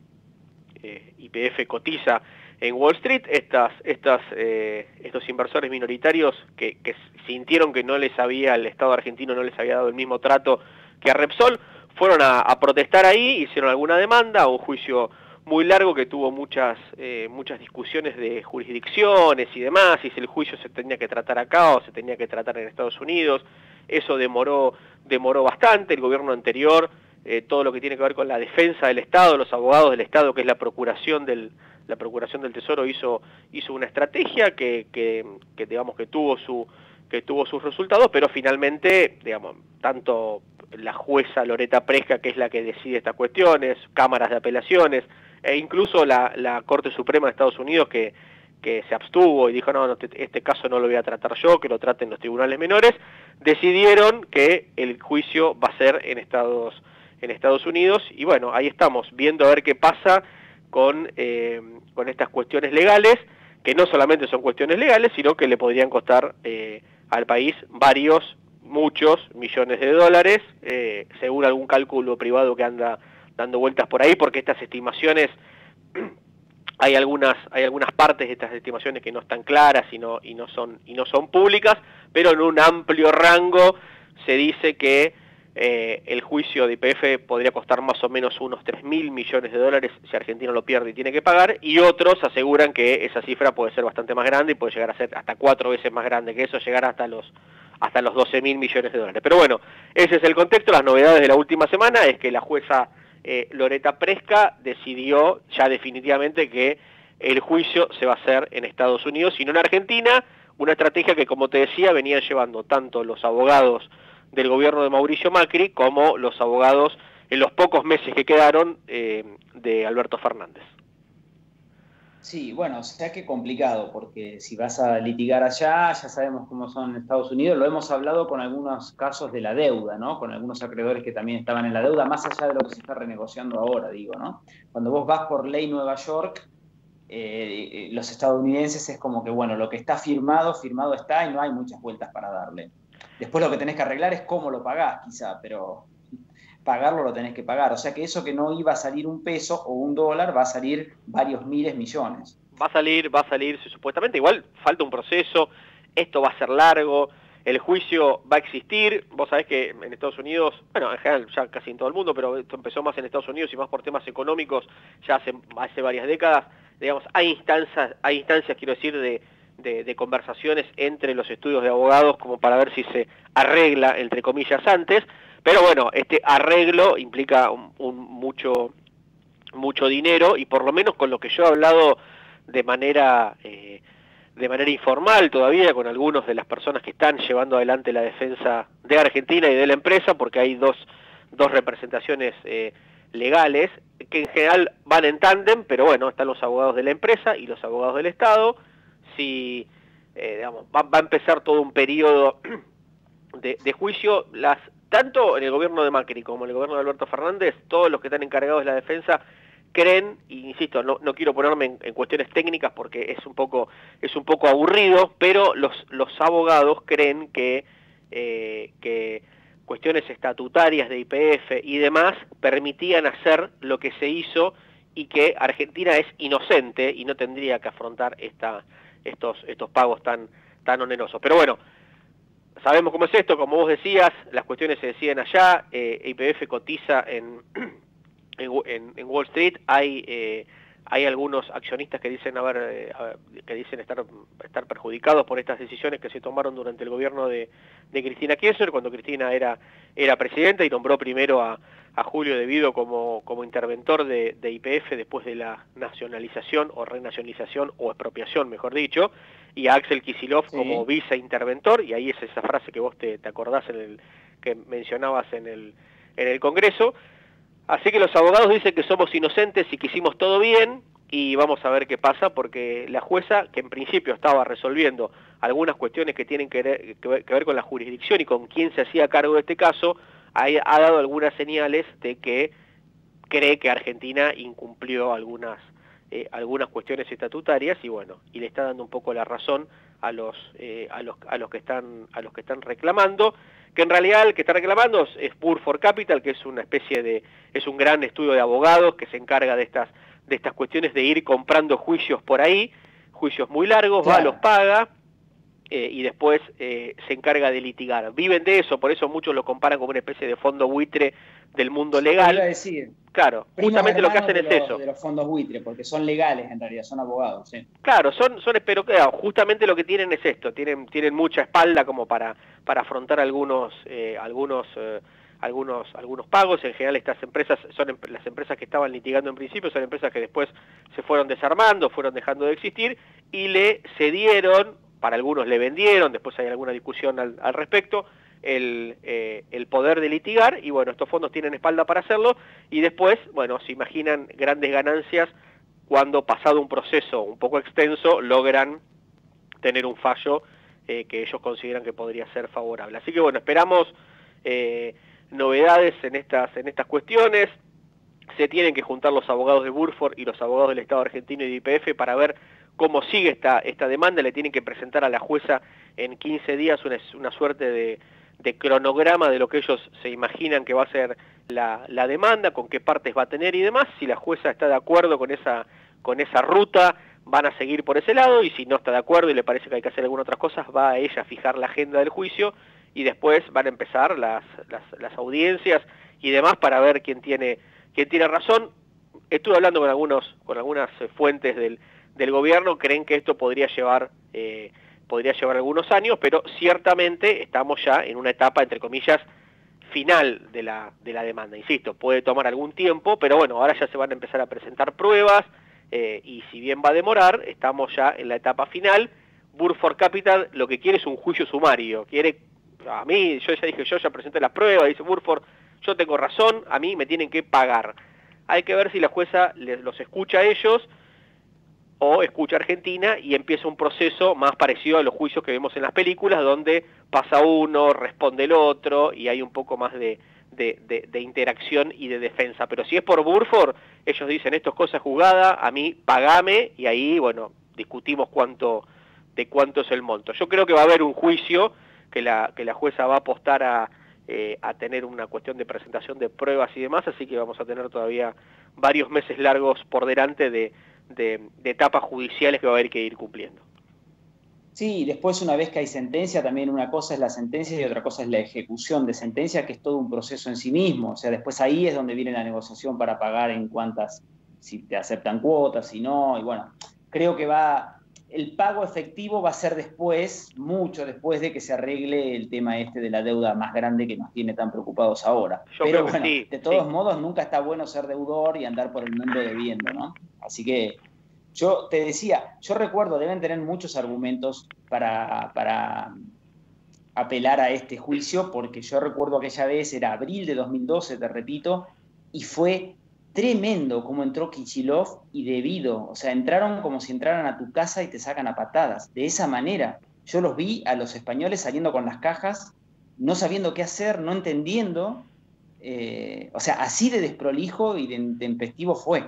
YPF cotiza en Wall Street. Estos inversores minoritarios que sintieron que el Estado argentino no les había dado el mismo trato que a Repsol, fueron a protestar ahí, hicieron alguna demanda, un juicio muy largo que tuvo muchas discusiones de jurisdicciones y demás, y si el juicio se tenía que tratar acá o se tenía que tratar en Estados Unidos. Eso demoró bastante. El gobierno anterior, todo lo que tiene que ver con la defensa del Estado, los abogados del Estado, que es la Procuración del Tesoro, hizo una estrategia que digamos que tuvo sus resultados, pero finalmente, digamos, tanto la jueza Loreta Presca, que es la que decide estas cuestiones, cámaras de apelaciones, e incluso la Corte Suprema de Estados Unidos, que se abstuvo y dijo, no, este caso no lo voy a tratar yo, que lo traten los tribunales menores, decidieron que el juicio va a ser en Estados Unidos, y bueno, ahí estamos, viendo a ver qué pasa con estas cuestiones legales, que no solamente son cuestiones legales, sino que le podrían costar al país muchos millones de dólares, según algún cálculo privado que anda dando vueltas por ahí, porque estas estimaciones, hay algunas partes de estas estimaciones que no están claras y no son públicas, pero en un amplio rango se dice que el juicio de YPF podría costar más o menos unos 3.000 millones de dólares si Argentina lo pierde y tiene que pagar, y otros aseguran que esa cifra puede ser bastante más grande y puede llegar a ser hasta 4 veces más grande que eso, llegar hasta los 12.000 millones de dólares. Pero bueno, ese es el contexto. Las novedades de la última semana es que la jueza Loreta Presca decidió ya definitivamente que el juicio se va a hacer en Estados Unidos y no en Argentina, una estrategia que, como te decía, venían llevando tanto los abogados del gobierno de Mauricio Macri como los abogados en los pocos meses que quedaron de Alberto Fernández. Sí, bueno, o sea que complicado, porque si vas a litigar allá, ya sabemos cómo son en Estados Unidos, lo hemos hablado con algunos casos de la deuda, ¿no? Con algunos acreedores que también estaban en la deuda, más allá de lo que se está renegociando ahora, digo, ¿no? Cuando vos vas por ley Nueva York, los estadounidenses es como que, bueno, lo que está firmado está y no hay muchas vueltas para darle. Después lo que tenés que arreglar es cómo lo pagás, quizá, pero pagarlo lo tenés que pagar. O sea que eso que no iba a salir un peso o un dólar va a salir varios miles millones. Va a salir, supuestamente. Igual falta un proceso, esto va a ser largo, el juicio va a existir. Vos sabés que en Estados Unidos, bueno, en general ya casi en todo el mundo, pero esto empezó más en Estados Unidos y más por temas económicos ya hace varias décadas. Digamos, hay instancias, quiero decir, de conversaciones entre los estudios de abogados como para ver si se arregla, entre comillas, antes. Pero bueno, este arreglo implica mucho dinero, y por lo menos con lo que yo he hablado de manera informal todavía con algunos de las personas que están llevando adelante la defensa de Argentina y de la empresa, porque hay dos representaciones legales que en general van en tándem, pero bueno, están los abogados de la empresa y los abogados del Estado. Si digamos, va a empezar todo un periodo de juicio, tanto en el gobierno de Macri como en el gobierno de Alberto Fernández, todos los que están encargados de la defensa creen, y insisto, no quiero ponerme en cuestiones técnicas porque es un poco aburrido, pero los abogados creen que cuestiones estatutarias de YPF y demás permitían hacer lo que se hizo, y que Argentina es inocente y no tendría que afrontar estos pagos tan onerosos. Pero bueno, sabemos cómo es esto, como vos decías, las cuestiones se deciden allá. YPF cotiza en Wall Street, hay hay algunos accionistas que dicen estar perjudicados por estas decisiones que se tomaron durante el gobierno de Cristina Kirchner, cuando Cristina era presidenta y nombró primero a Julio De Vido como interventor de YPF después de la nacionalización o renacionalización o expropiación, mejor dicho, y a Axel Kicillof como viceinterventor, y ahí es esa frase que vos te acordás que mencionabas en el Congreso. Así que los abogados dicen que somos inocentes y que hicimos todo bien, y vamos a ver qué pasa, porque la jueza, que en principio estaba resolviendo algunas cuestiones que tienen que ver con la jurisdicción y con quién se hacía cargo de este caso, ha dado algunas señales de que cree que Argentina incumplió algunas cuestiones estatutarias, y bueno, y le está dando un poco la razón a los que están reclamando, que en realidad el que está reclamando es Burford Capital, que es un gran estudio de abogados que se encarga de estas cuestiones de ir comprando juicios por ahí, juicios muy largos, claro. Va, los paga, y después se encarga de litigar. Viven de eso, por eso muchos lo comparan como una especie de fondo buitre del mundo legal. Iba a decir, claro, justamente lo que hacen es eso. De los fondos buitre, porque son legales en realidad, son abogados. ¿Sí? Claro, justamente lo que tienen es esto, tienen mucha espalda como para afrontar algunos pagos. En general estas empresas son las empresas que estaban litigando en principio, son empresas que después se fueron desarmando, fueron dejando de existir y le cedieron, para algunos le vendieron, después hay alguna discusión al respecto, el poder de litigar, y bueno, estos fondos tienen espalda para hacerlo, y después, bueno, se imaginan grandes ganancias cuando, pasado un proceso un poco extenso, logran tener un fallo que ellos consideran que podría ser favorable. Así que bueno, esperamos novedades en estas cuestiones. Se tienen que juntar los abogados de Burford y los abogados del Estado argentino y de YPF para ver cómo sigue esta demanda. Le tienen que presentar a la jueza en 15 días una suerte de cronograma de lo que ellos se imaginan que va a ser la demanda, con qué partes va a tener y demás. Si la jueza está de acuerdo con esa ruta, van a seguir por ese lado, y si no está de acuerdo y le parece que hay que hacer algunas otras cosas, va a ella a fijar la agenda del juicio, y después van a empezar las audiencias y demás para ver quién tiene razón. Estuve hablando con algunas fuentes del gobierno, creen que esto podría llevar algunos años, pero ciertamente estamos ya en una etapa, entre comillas, final de la demanda. Insisto, puede tomar algún tiempo, pero bueno, ahora ya se van a empezar a presentar pruebas, y si bien va a demorar, estamos ya en la etapa final. Burford Capital lo que quiere es un juicio sumario, yo ya presenté las pruebas, dice Burford, yo tengo razón, a mí me tienen que pagar. Hay que ver si la jueza los escucha a ellos o escucha a Argentina y empieza un proceso más parecido a los juicios que vemos en las películas, donde pasa uno, responde el otro y hay un poco más de interacción y de defensa. Pero si es por Burford, ellos dicen, esto es cosa juzgada, a mí pagame, y ahí, bueno, discutimos cuánto es el monto. Yo creo que va a haber un juicio que la jueza va a apostar a tener una cuestión de presentación de pruebas y demás, así que vamos a tener todavía varios meses largos por delante de etapas judiciales que va a haber que ir cumpliendo. Sí, después, una vez que hay sentencia, también una cosa es la sentencia y otra cosa es la ejecución de sentencia, que es todo un proceso en sí mismo. O sea, después ahí es donde viene la negociación para pagar si te aceptan cuotas, si no, y bueno, creo que el pago efectivo va a ser después, mucho después de que se arregle el tema de la deuda más grande que nos tiene tan preocupados ahora. Pero bueno, sí, de todos modos, nunca está bueno ser deudor y andar por el mundo debiendo, ¿no? Así que yo te decía, yo recuerdo, deben tener muchos argumentos para apelar a este juicio, porque yo recuerdo aquella vez, era abril de 2012, te repito, y fue tremendo cómo entró Kicillof y De Vido. O sea, entraron como si entraran a tu casa y te sacan a patadas. De esa manera. Yo los vi a los españoles saliendo con las cajas, no sabiendo qué hacer, no entendiendo. O sea, así de desprolijo y de intempestivo fue.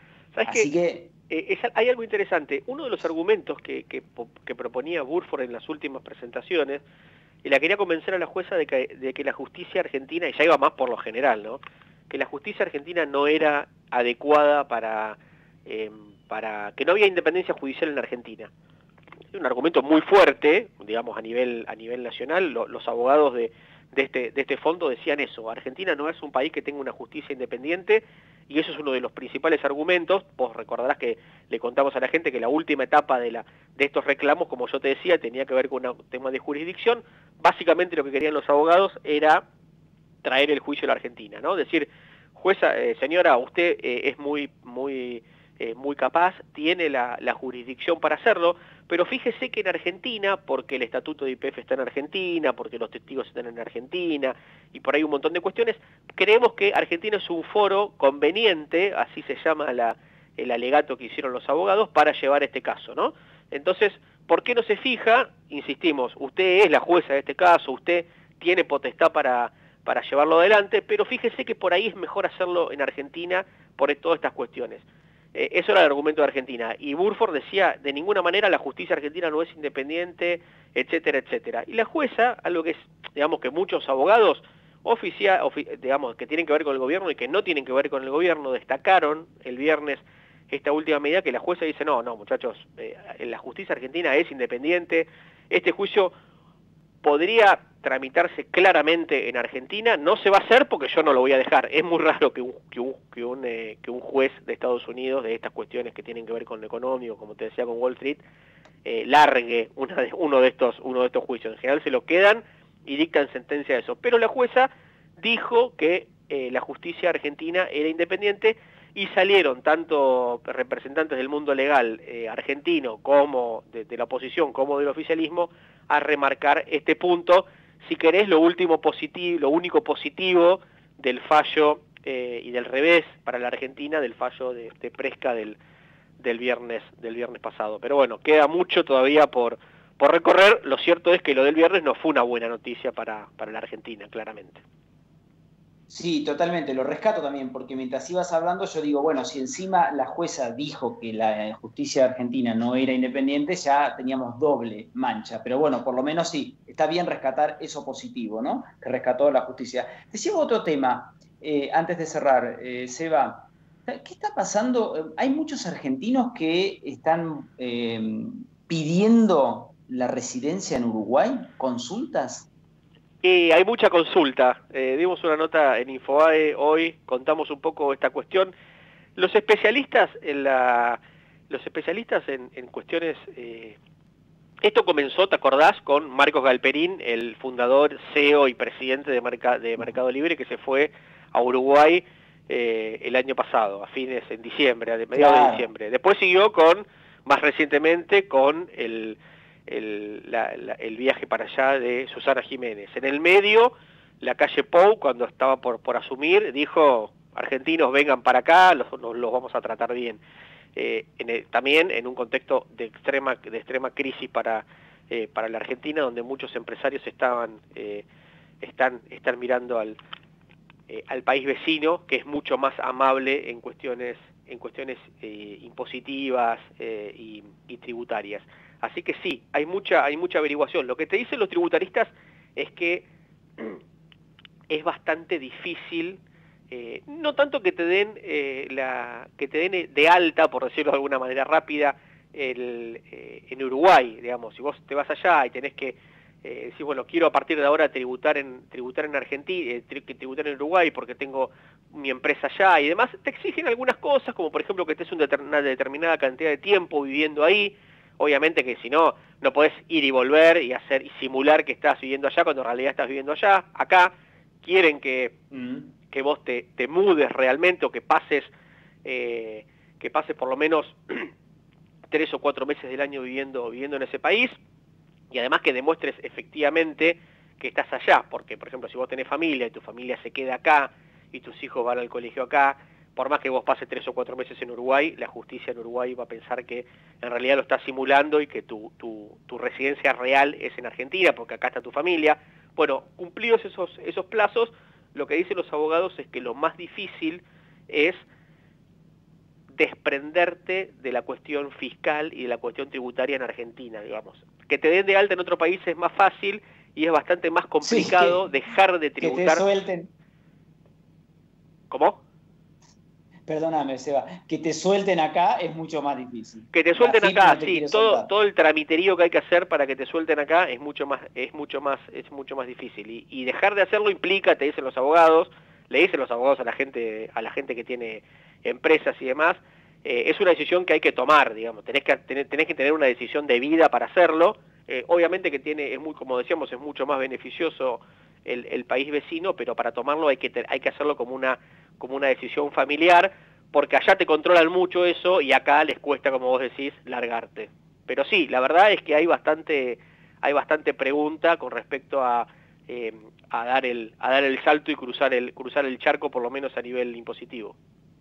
Hay algo interesante. Uno de los argumentos que proponía Burford en las últimas presentaciones, y la quería convencer a la jueza de que la justicia argentina, y ya iba más por lo general, ¿no?, que la justicia argentina no era adecuada para que no había independencia judicial en Argentina. Es un argumento muy fuerte, digamos, a nivel nacional. Los abogados de este fondo decían eso: Argentina no es un país que tenga una justicia independiente, y eso es uno de los principales argumentos. Vos recordarás que le contamos a la gente que la última etapa de estos reclamos, como yo te decía, tenía que ver con un tema de jurisdicción. Básicamente lo que querían los abogados era traer el juicio a la Argentina, ¿no? Decir, jueza, señora, usted es muy capaz, tiene la jurisdicción para hacerlo, pero fíjese que en Argentina, porque el estatuto de YPF está en Argentina, porque los testigos están en Argentina, y por ahí un montón de cuestiones, creemos que Argentina es un foro conveniente, así se llama el alegato que hicieron los abogados, para llevar este caso, ¿no? Entonces, ¿por qué no se fija? Insistimos, usted es la jueza de este caso, usted tiene potestad para llevarlo adelante, pero fíjese que por ahí es mejor hacerlo en Argentina por todas estas cuestiones. Eso era el argumento de Argentina, y Burford decía, de ninguna manera la justicia argentina no es independiente, etcétera, etcétera. Y la jueza, algo que es, digamos, que muchos abogados digamos, que tienen que ver con el gobierno y que no tienen que ver con el gobierno, destacaron el viernes esta última medida, que la jueza dice, no, muchachos, la justicia argentina es independiente, este juicio podría tramitarse claramente en Argentina, no se va a hacer porque yo no lo voy a dejar. Es muy raro que un juez de Estados Unidos, de estas cuestiones que tienen que ver con lo económico, como te decía con Wall Street, largue uno de estos juicios. En general se lo quedan y dictan sentencia de eso. Pero la jueza dijo que la justicia argentina era independiente, y salieron tanto representantes del mundo legal argentino como de la oposición como del oficialismo a remarcar este punto. Si querés, lo único positivo del fallo y del revés para la Argentina del fallo de Presca del viernes pasado. Pero bueno, queda mucho todavía por recorrer. Lo cierto es que lo del viernes no fue una buena noticia para la Argentina, claramente. Sí, totalmente, lo rescato también, porque mientras ibas hablando yo digo, bueno, si encima la jueza dijo que la justicia argentina no era independiente, ya teníamos doble mancha, pero bueno, por lo menos sí, está bien rescatar eso positivo, ¿no? Que rescató la justicia. Decía otro tema, antes de cerrar, Seba, ¿qué está pasando? Hay muchos argentinos que están pidiendo la residencia en Uruguay, ¿consultas? Y hay mucha consulta. Dimos una nota en Infobae hoy, contamos un poco esta cuestión. Los especialistas en cuestiones... esto comenzó, ¿te acordás?, con Marcos Galperín, el fundador, CEO y presidente de Mercado Libre, que se fue a Uruguay el año pasado, en diciembre, a mediados de diciembre. Después siguió más recientemente con el viaje para allá de Susana Jiménez. En el medio, la calle Pou, cuando estaba por asumir, dijo, argentinos vengan para acá, los vamos a tratar bien. También en un contexto de extrema crisis para la Argentina, donde muchos empresarios están mirando al país vecino, que es mucho más amable en cuestiones impositivas y tributarias. Así que sí, hay mucha averiguación. Lo que te dicen los tributaristas es que es bastante difícil, no tanto que te den de alta, por decirlo de alguna manera rápida, en Uruguay, digamos. Si vos te vas allá y tenés que decir, bueno, quiero a partir de ahora tributar en Argentina, tributar en Uruguay porque tengo mi empresa allá y demás, te exigen algunas cosas, como por ejemplo que estés una determinada cantidad de tiempo viviendo ahí. Obviamente que si no podés ir y volver y simular que estás viviendo allá cuando en realidad estás viviendo allá. Acá quieren que vos te mudes realmente, o que pases por lo menos 3 o 4 meses del año viviendo en ese país, y además que demuestres efectivamente que estás allá, porque por ejemplo si vos tenés familia y tu familia se queda acá y tus hijos van al colegio acá, por más que vos pases 3 o 4 meses en Uruguay, la justicia en Uruguay va a pensar que en realidad lo estás simulando y que tu residencia real es en Argentina, porque acá está tu familia. Bueno, cumplidos esos plazos, lo que dicen los abogados es que lo más difícil es desprenderte de la cuestión fiscal y de la cuestión tributaria en Argentina, digamos. Que te den de alta en otro país es más fácil y es bastante más complicado dejar de tributar. Que te suelten. ¿Cómo? Perdóname, Seba, que te suelten acá es mucho más difícil. Que te suelten acá, sí, todo el tramiterío que hay que hacer para que te suelten acá es mucho más difícil. Y dejar de hacerlo implica, te dicen los abogados, le dicen los abogados a la gente que tiene empresas y demás, es una decisión que hay que tomar, digamos, tenés que tener una decisión de vida para hacerlo. Obviamente que como decíamos, es mucho más beneficioso el país vecino, pero para tomarlo hay que hacerlo como una decisión familiar, porque allá te controlan mucho eso y acá les cuesta, como vos decís, largarte. Pero sí, la verdad es que hay bastante pregunta con respecto a dar el salto y cruzar el charco, por lo menos a nivel impositivo.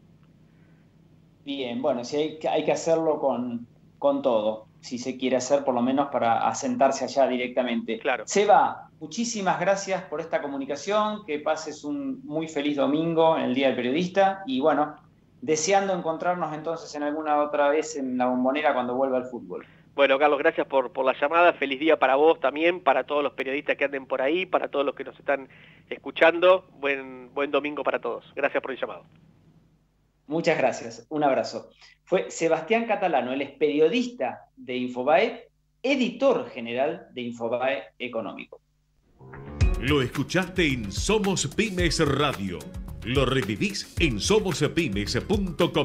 Bien, bueno, sí hay que hacerlo con todo, si se quiere hacer, por lo menos para asentarse allá directamente. Claro. Seba, muchísimas gracias por esta comunicación, que pases un muy feliz domingo en el Día del Periodista, y bueno, deseando encontrarnos entonces en alguna otra vez en la Bombonera cuando vuelva el fútbol. Bueno, Carlos, gracias por la llamada, feliz día para vos también, para todos los periodistas que anden por ahí, para todos los que nos están escuchando, buen domingo para todos. Gracias por el llamado. Muchas gracias, un abrazo. Fue Sebastián Catalano, él es periodista de Infobae, editor general de Infobae Económico. Lo escuchaste en Somos Pymes Radio. Lo revivís en somospymes.com.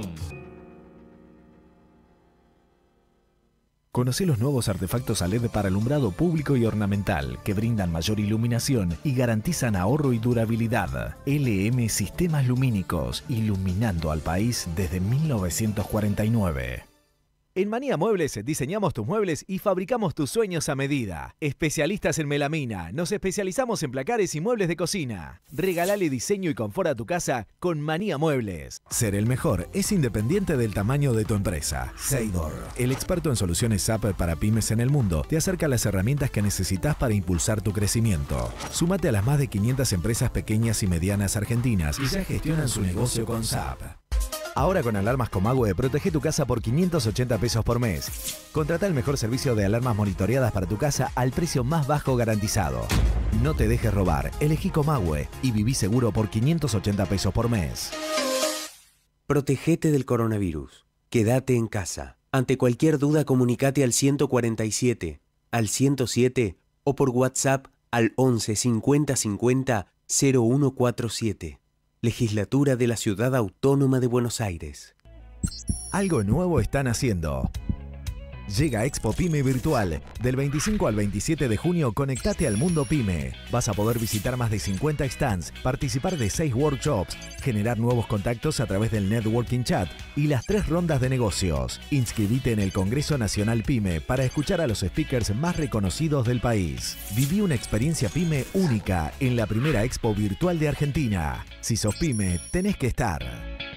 Conoce los nuevos artefactos a LED para alumbrado público y ornamental que brindan mayor iluminación y garantizan ahorro y durabilidad. LM Sistemas Lumínicos, iluminando al país desde 1949. En Manía Muebles diseñamos tus muebles y fabricamos tus sueños a medida. Especialistas en melamina, nos especializamos en placares y muebles de cocina. Regalale diseño y confort a tu casa con Manía Muebles. Ser el mejor es independiente del tamaño de tu empresa. Seidor, el experto en soluciones SAP para pymes en el mundo, te acerca las herramientas que necesitas para impulsar tu crecimiento. Súmate a las más de 500 empresas pequeñas y medianas argentinas y ya gestionan su negocio con SAP. Ahora con alarmas Comahue, protege tu casa por 580 pesos por mes. Contrata el mejor servicio de alarmas monitoreadas para tu casa al precio más bajo garantizado. No te dejes robar, elegí Comahue y viví seguro por 580 pesos por mes. Protegete del coronavirus. Quédate en casa. Ante cualquier duda, comunicate al 147, al 107 o por WhatsApp al 11 50 50 0147. Legislatura de la Ciudad Autónoma de Buenos Aires. Algo nuevo están haciendo. Llega Expo Pyme Virtual. Del 25 al 27 de junio, conectate al mundo Pyme. Vas a poder visitar más de 50 stands, participar de 6 workshops, generar nuevos contactos a través del networking chat y las 3 rondas de negocios. Inscribite en el Congreso Nacional Pyme para escuchar a los speakers más reconocidos del país. Viví una experiencia Pyme única en la primera Expo Virtual de Argentina. Si sos Pyme, tenés que estar.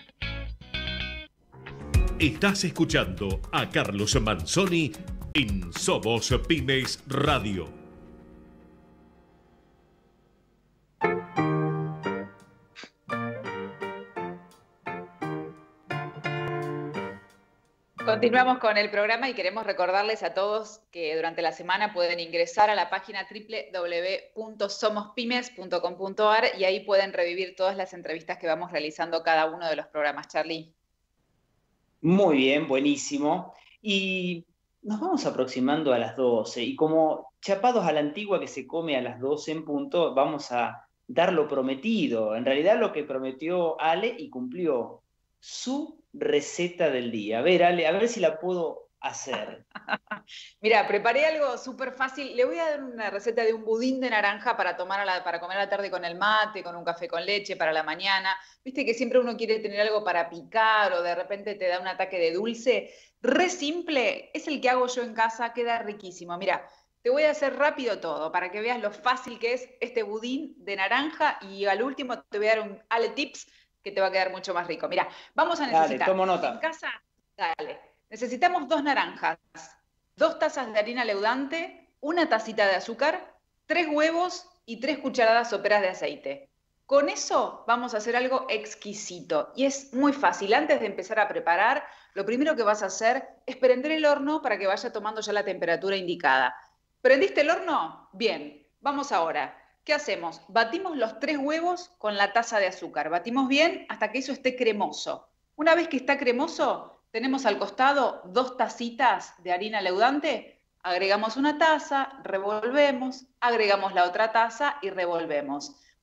Estás escuchando a Carlos Manzoni en Somos Pymes Radio. Continuamos con el programa y queremos recordarles a todos que durante la semana pueden ingresar a la página www.somospymes.com.ar y ahí pueden revivir todas las entrevistas que vamos realizando cada uno de los programas. Charly. Muy bien, buenísimo. Y nos vamos aproximando a las 12 y como chapados a la antigua que se come a las 12 en punto, vamos a dar lo prometido. En realidad lo que prometió Ale y cumplió, su receta del día. A ver, Ale, a ver si la puedo hacer. Mira, preparé algo súper fácil. Le voy a dar una receta de un budín de naranja para para comer a la tarde con el mate, con un café con leche para la mañana. Viste que siempre uno quiere tener algo para picar o de repente te da un ataque de dulce. Re simple, es el que hago yo en casa, queda riquísimo. Mira, te voy a hacer rápido todo para que veas lo fácil que es este budín de naranja y al último te voy a dar un Ale Tips que te va a quedar mucho más rico. Mira, vamos a necesitar. Dale, tomo nota. En casa, dale. Necesitamos 2 naranjas, 2 tazas de harina leudante, 1 tacita de azúcar, 3 huevos y 3 cucharadas soperas de aceite. Con eso vamos a hacer algo exquisito y es muy fácil. Antes de empezar a preparar, lo primero que vas a hacer es prender el horno para que vaya tomando ya la temperatura indicada. ¿Prendiste el horno? Bien, vamos ahora. ¿Qué hacemos? Batimos los 3 huevos con la taza de azúcar. Batimos bien hasta que eso esté cremoso. Una vez que está cremoso, tenemos al costado 2 tacitas de harina leudante, agregamos 1 taza, revolvemos, agregamos la otra taza y revolvemos.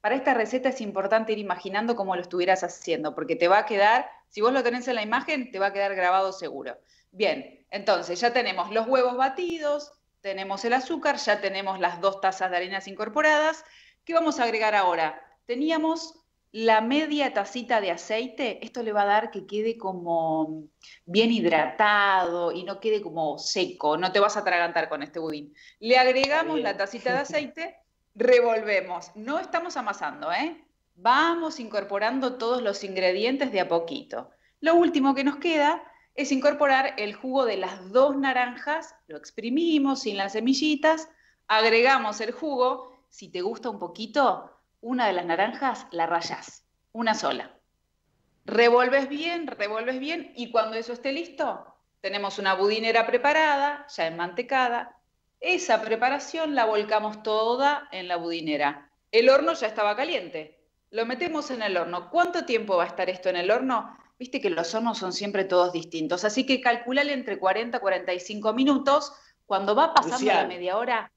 Para esta receta es importante ir imaginando cómo lo estuvieras haciendo, porque te va a quedar, si vos lo tenés en la imagen, te va a quedar grabado seguro. Bien, entonces ya tenemos los huevos batidos, tenemos el azúcar, ya tenemos las 2 tazas de harinas incorporadas. ¿Qué vamos a agregar ahora? Teníamos la media tacita de aceite. Esto le va a dar que quede como bien hidratado y no quede como seco. No te vas a atragantar con este budín. Le agregamos la tacita de aceite, revolvemos. No estamos amasando, ¿eh? Vamos incorporando todos los ingredientes de a poquito. Lo último que nos queda es incorporar el jugo de las 2 naranjas. Lo exprimimos sin las semillitas, agregamos el jugo. Si te gusta un poquito, una de las naranjas la rallás, una sola. Revolves bien, y cuando eso esté listo, tenemos una budinera preparada, ya enmantecada. Esa preparación la volcamos toda en la budinera. El horno ya estaba caliente. Lo metemos en el horno. ¿Cuánto tiempo va a estar esto en el horno? Viste que los hornos son siempre todos distintos, así que calculale entre 40 y 45 minutos. Cuando va pasando la media hora,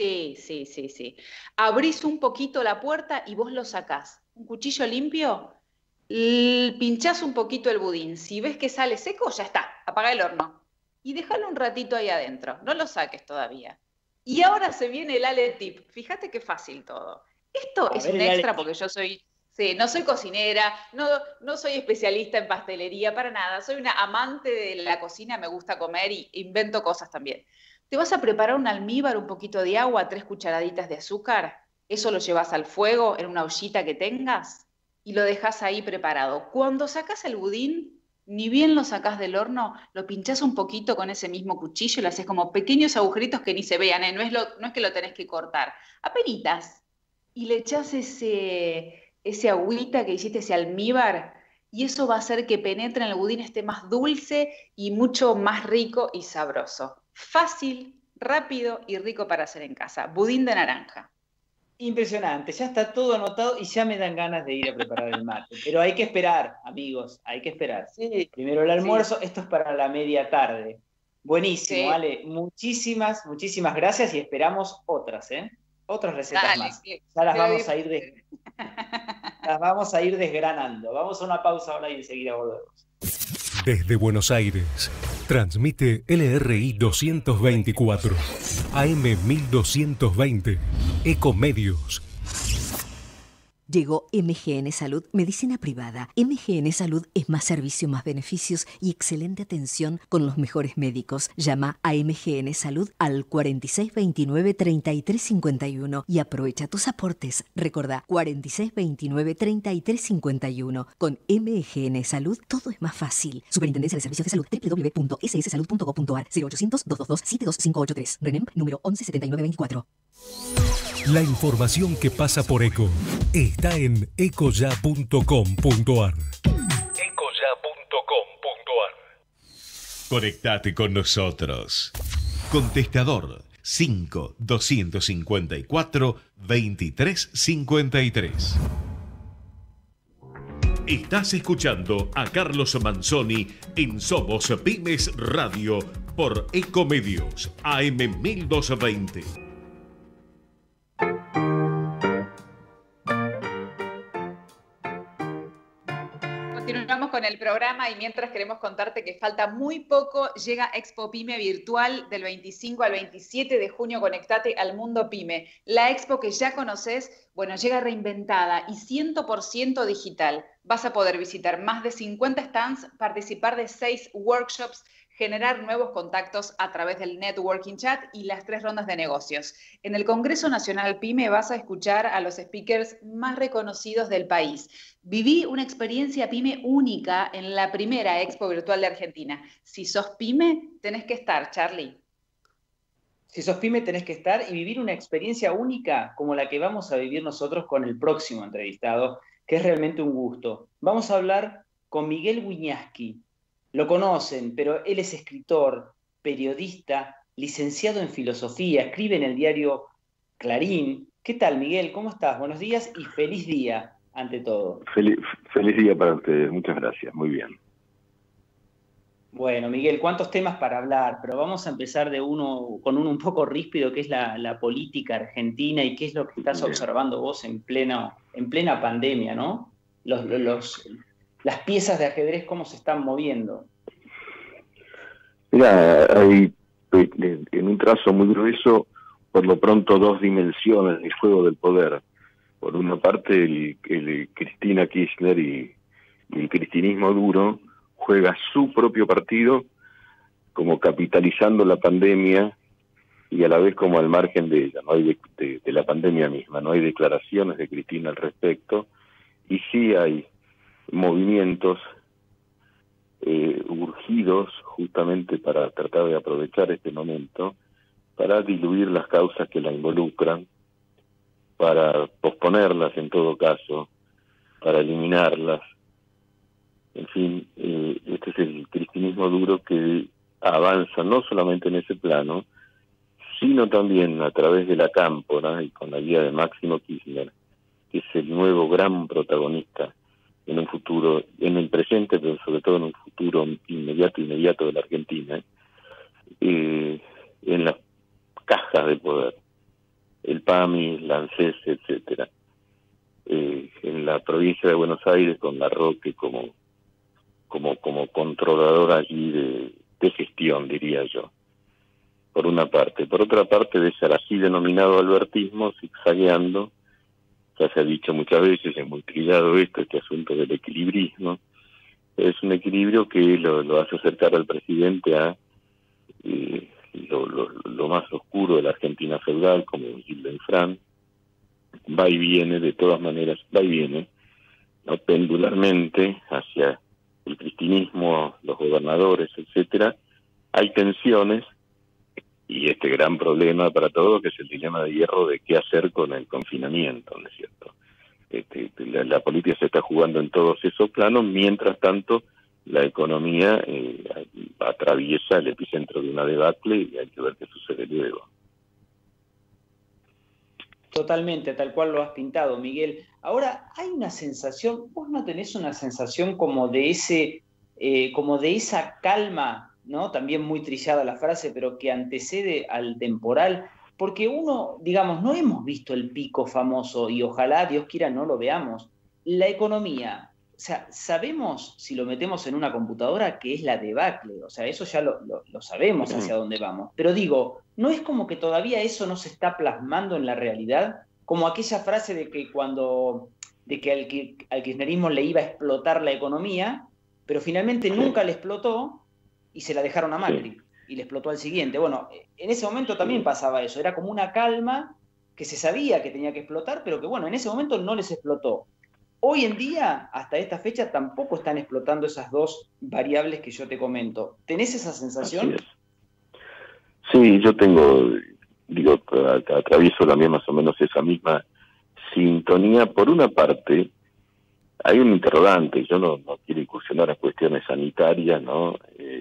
sí. Abrís un poquito la puerta y vos lo sacás. Un cuchillo limpio, pinchás un poquito el budín. Si ves que sale seco, ya está, apagá el horno. Y déjalo un ratito ahí adentro, no lo saques todavía. Y ahora se viene el ale tip. Fíjate qué fácil todo. Esto es un extra porque yo soy... Sí, no soy cocinera, no soy especialista en pastelería, para nada. Soy una amante de la cocina, me gusta comer y invento cosas también. Te vas a preparar un almíbar, un poquito de agua, 3 cucharaditas de azúcar. Eso lo llevas al fuego en una ollita que tengas y lo dejas ahí preparado. Cuando sacás el budín, ni bien lo sacás del horno, lo pinchás un poquito con ese mismo cuchillo y lo haces como pequeños agujeritos que ni se vean, ¿eh? No es que lo tenés que cortar, apenitas. Y le echás ese agüita que hiciste, ese almíbar, y eso va a hacer que penetre en el budín, esté más dulce y mucho más rico y sabroso. Fácil, rápido y rico para hacer en casa. Budín de naranja. Impresionante, ya está todo anotado y ya me dan ganas de ir a preparar el mate. Pero hay que esperar, amigos, hay que esperar. Sí, primero el almuerzo, esto es para la media tarde. Buenísimo, Ale. Muchísimas gracias y esperamos otras, ¿eh? Otras recetas más. Ya las vamos a ir desgranando. Vamos a una pausa ahora y enseguida volvemos. Desde Buenos Aires, transmite LRI 224, AM 1220, Ecomedios. Llegó MGN Salud, medicina privada. MGN Salud es más servicio, más beneficios y excelente atención con los mejores médicos. Llama a MGN Salud al 4629-3351 y aprovecha tus aportes. Recordá, 4629-3351. Con MGN Salud todo es más fácil. Superintendencia de Servicios de Salud, www.sssalud.gov.ar, 0800-222-72583. RENEM número 117924. La información que pasa por ECO está en ecoya.com.ar. Conectate con nosotros. Contestador 5-254-2353. Estás escuchando a Carlos Manzoni en Somos Pymes Radio por Ecomedios AM 1220. Continuamos con el programa y mientras queremos contarte que falta muy poco, llega Expo Pyme Virtual del 25 al 27 de junio. Conectate al mundo Pyme. La expo que ya conoces, bueno, llega reinventada y 100% digital. Vas a poder visitar más de 50 stands, participar de 6 workshops, generar nuevos contactos a través del networking chat y las 3 rondas de negocios. En el Congreso Nacional Pyme vas a escuchar a los speakers más reconocidos del país. Viví una experiencia Pyme única en la primera Expo Virtual de Argentina. Si sos Pyme, tenés que estar, Charlie. Si sos Pyme, tenés que estar y vivir una experiencia única como la que vamos a vivir nosotros con el próximo entrevistado, que es realmente un gusto. Vamos a hablar con Miguel Wiñaski. Lo conocen, pero él es escritor, periodista, licenciado en filosofía, escribe en el diario Clarín. ¿Qué tal, Miguel? ¿Cómo estás? Buenos días y feliz día, ante todo. Feliz día para ustedes, muchas gracias, muy bien. Bueno, Miguel, cuántos temas para hablar, pero vamos a empezar con uno un poco ríspido, que es la política argentina y qué es lo que estás observando vos en plena pandemia, ¿no? Las piezas de ajedrez, cómo se están moviendo. Mira, hay en un trazo muy grueso, por lo pronto, dos dimensiones del juego del poder. Por una parte, el Cristina Kirchner y el cristinismo duro juega su propio partido como capitalizando la pandemia y a la vez como al margen de ella, no hay de la pandemia misma, no hay declaraciones de Cristina al respecto, y sí hay movimientos urgidos justamente para tratar de aprovechar este momento para diluir las causas que la involucran, para posponerlas en todo caso, para eliminarlas. En fin, este es el cristianismo duro que avanza no solamente en ese plano, sino también a través de la cámpora y con la guía de Máximo Kirchner, que es el nuevo gran protagonista en un futuro, en el presente, pero sobre todo en un futuro inmediato de la Argentina, en las cajas de poder, el PAMI, la ANSES, etcétera. En la provincia de Buenos Aires, con Larroque como controlador allí de gestión, diría yo, por una parte. Por otra parte, de ese así denominado albertismo, zigzagueando, ya se ha dicho muchas veces, es muy trillado este asunto del equilibrismo, es un equilibrio que lo hace acercar al presidente a lo más oscuro de la Argentina feudal, como Gildo Infran, va y viene, de todas maneras, va y viene, ¿no? Pendularmente hacia el cristinismo, los gobernadores, etcétera. Hay tensiones y este gran problema para todos, que es el dilema de hierro de qué hacer con el confinamiento, ¿no es cierto? La política se está jugando en todos esos planos, mientras tanto la economía atraviesa el epicentro de una debacle y hay que ver qué sucede luego. Totalmente, tal cual lo has pintado, Miguel. Ahora, hay una sensación, vos no tenés una sensación como de esa calma, ¿no? También muy trillada la frase, pero que antecede al temporal, porque uno, digamos, no hemos visto el pico famoso y ojalá, Dios quiera, no lo veamos. La economía, o sea, sabemos, si lo metemos en una computadora, que es la debacle, o sea, eso ya lo sabemos hacia dónde vamos, pero digo, ¿no es como que todavía eso no se está plasmando en la realidad? Como aquella frase de que al kirchnerismo le iba a explotar la economía, pero finalmente nunca le explotó y se la dejaron a Macri y le explotó al siguiente. Bueno, en ese momento también pasaba eso, era como una calma que se sabía que tenía que explotar, pero que bueno, en ese momento no les explotó. Hoy en día, hasta esta fecha, tampoco están explotando esas dos variables que yo te comento. ¿Tenés esa sensación? Sí, yo atravieso también más o menos esa misma sintonía. Por una parte, hay un interrogante, yo no quiero incursionar a cuestiones sanitarias, ¿no?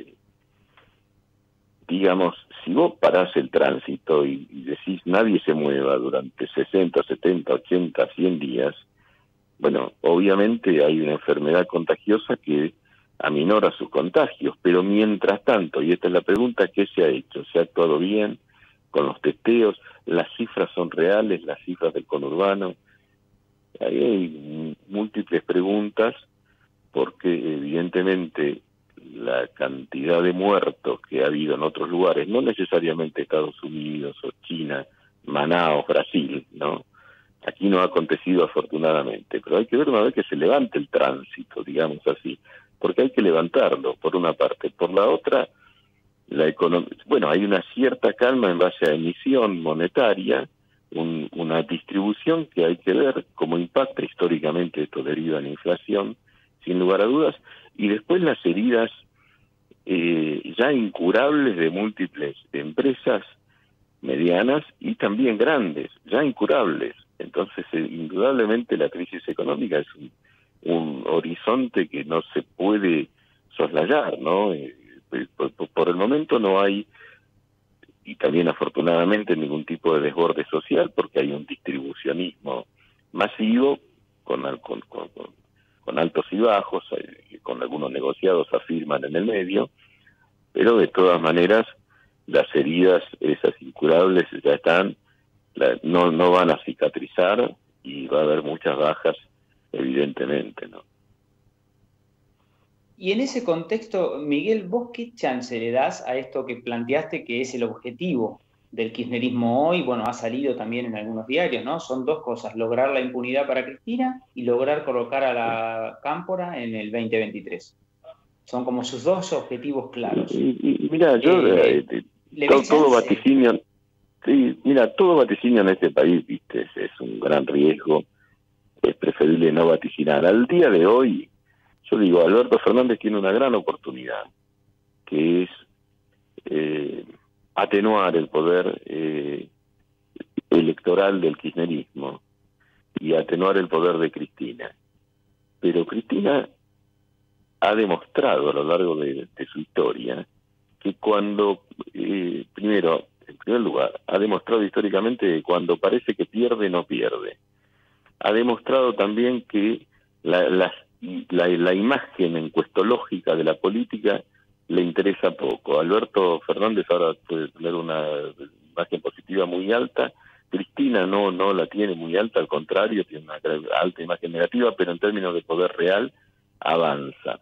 Digamos, si vos parás el tránsito y decís nadie se mueva durante 60, 70, 80, 100 días, bueno, obviamente hay una enfermedad contagiosa que aminora sus contagios, pero mientras tanto, y esta es la pregunta, ¿qué se ha hecho? ¿Se ha actuado bien con los testeos? ¿Las cifras son reales, las cifras del conurbano? Ahí hay múltiples preguntas, porque evidentemente la cantidad de muertos que ha habido en otros lugares, no necesariamente Estados Unidos o China, Manaos, Brasil, ¿no? Aquí no ha acontecido afortunadamente, pero hay que ver una vez que se levante el tránsito, digamos así, porque hay que levantarlo, por una parte. Por la otra, la economía, bueno, hay una cierta calma en base a emisión monetaria, una distribución que hay que ver cómo impacta históricamente, esto deriva en la inflación, sin lugar a dudas, y después las heridas ya incurables de múltiples empresas medianas y también grandes, ya incurables. Entonces, indudablemente la crisis económica es un horizonte que no se puede soslayar, ¿no? Por el momento no hay, y también afortunadamente, ningún tipo de desborde social, porque hay un distribucionismo masivo con altos y bajos, con algunos negociados afirman en el medio, pero de todas maneras las heridas, esas incurables, ya están, no van a cicatrizar y va a haber muchas bajas, evidentemente, ¿no? Y en ese contexto, Miguel, ¿vos qué chance le das a esto que planteaste que es el objetivo del kirchnerismo hoy? Bueno, ha salido también en algunos diarios, ¿no? Son dos cosas, lograr la impunidad para Cristina y lograr colocar a la Cámpora en el 2023. Son como sus dos objetivos claros. Y mira, yo todo vaticinio, sí, mira, todo vaticinio en este país, viste, es un gran riesgo, es preferible no vaticinar. Al día de hoy, yo digo, Alberto Fernández tiene una gran oportunidad, que es atenuar el poder electoral del kirchnerismo y atenuar el poder de Cristina. Pero Cristina ha demostrado a lo largo de su historia que cuando, primero, en primer lugar, ha demostrado históricamente que cuando parece que pierde, no pierde. Ha demostrado también que la imagen encuestológica de la política le interesa poco. Alberto Fernández ahora puede tener una imagen positiva muy alta, Cristina no la tiene muy alta, al contrario, tiene una alta imagen negativa, pero en términos de poder real avanza.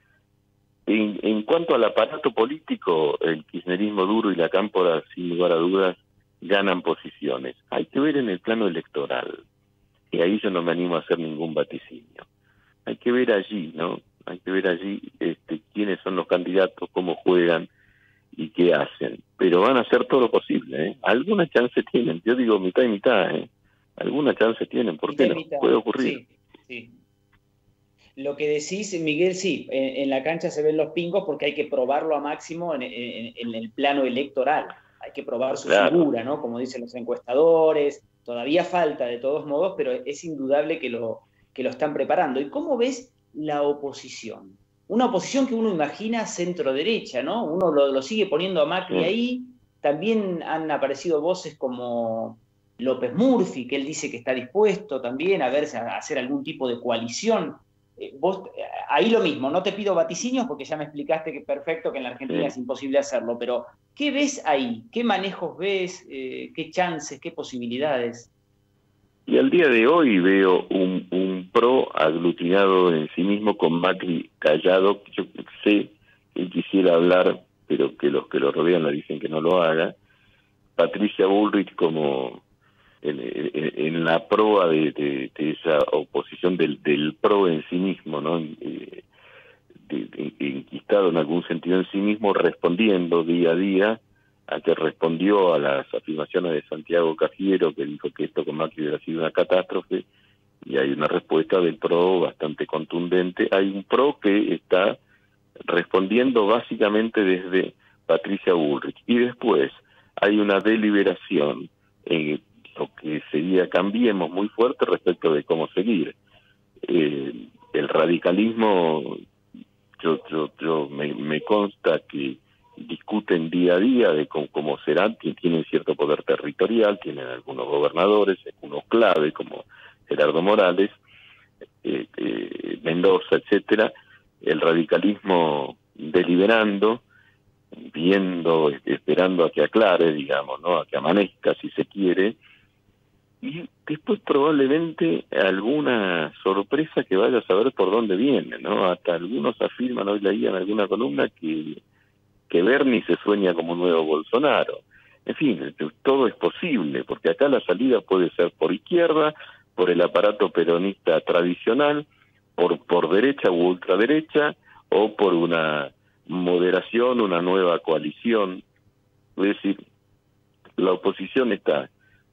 En cuanto al aparato político, el kirchnerismo duro y la Cámpora, sin lugar a dudas, ganan posiciones. Hay que ver en el plano electoral, y ahí yo no me animo a hacer ningún vaticinio. Hay que ver allí, ¿no? Hay que ver allí quiénes son los candidatos, cómo juegan y qué hacen. Pero van a hacer todo lo posible, ¿eh? Alguna chance tienen, yo digo mitad y mitad, ¿eh? Alguna chance tienen, ¿por qué no? Puede ocurrir. Sí. Lo que decís, Miguel, sí, en la cancha se ven los pingos porque hay que probarlo a máximo en el plano electoral. Hay que probar su figura, ¿no? Como dicen los encuestadores. Todavía falta, de todos modos, pero es indudable que lo están preparando. ¿Y cómo ves la oposición? Una oposición que uno imagina centro-derecha, ¿no? Uno lo sigue poniendo a Macri ahí. También han aparecido voces como López Murphy, que él dice que está dispuesto también a hacer algún tipo de coalición. Vos, ahí lo mismo, no te pido vaticinios porque ya me explicaste que perfecto que en la Argentina es imposible hacerlo, pero ¿qué ves ahí? ¿Qué manejos ves? ¿Qué chances? ¿Qué posibilidades? Y al día de hoy veo un PRO aglutinado en sí mismo con Macri callado. Yo sé que él quisiera hablar, pero que los que lo rodean le dicen que no lo haga. Patricia Bullrich como en la proa de esa oposición del PRO en sí mismo, ¿no? Enquistado en algún sentido en sí mismo, respondiendo día a día, a que respondió a las afirmaciones de Santiago Cafiero, que dijo que esto con Macri hubiera sido una catástrofe, y hay una respuesta del PRO bastante contundente. Hay un PRO que está respondiendo básicamente desde Patricia Bullrich, y después hay una deliberación en lo que sería Cambiemos muy fuerte respecto de cómo seguir. El radicalismo, yo me consta que discuten día a día de cómo serán, tienen cierto poder territorial, tienen algunos gobernadores, algunos clave como Gerardo Morales, Mendoza, etcétera. El radicalismo deliberando, viendo, esperando a que aclare, digamos, ¿no? A que amanezca si se quiere, y después probablemente alguna sorpresa que vaya a saber por dónde viene, ¿no? Hasta algunos afirman, hoy leía en alguna columna, que Bernie se sueña como un nuevo Bolsonaro. En fin, todo es posible, porque acá la salida puede ser por izquierda, por el aparato peronista tradicional, por derecha u ultraderecha, o por una moderación, una nueva coalición. Es decir, la oposición está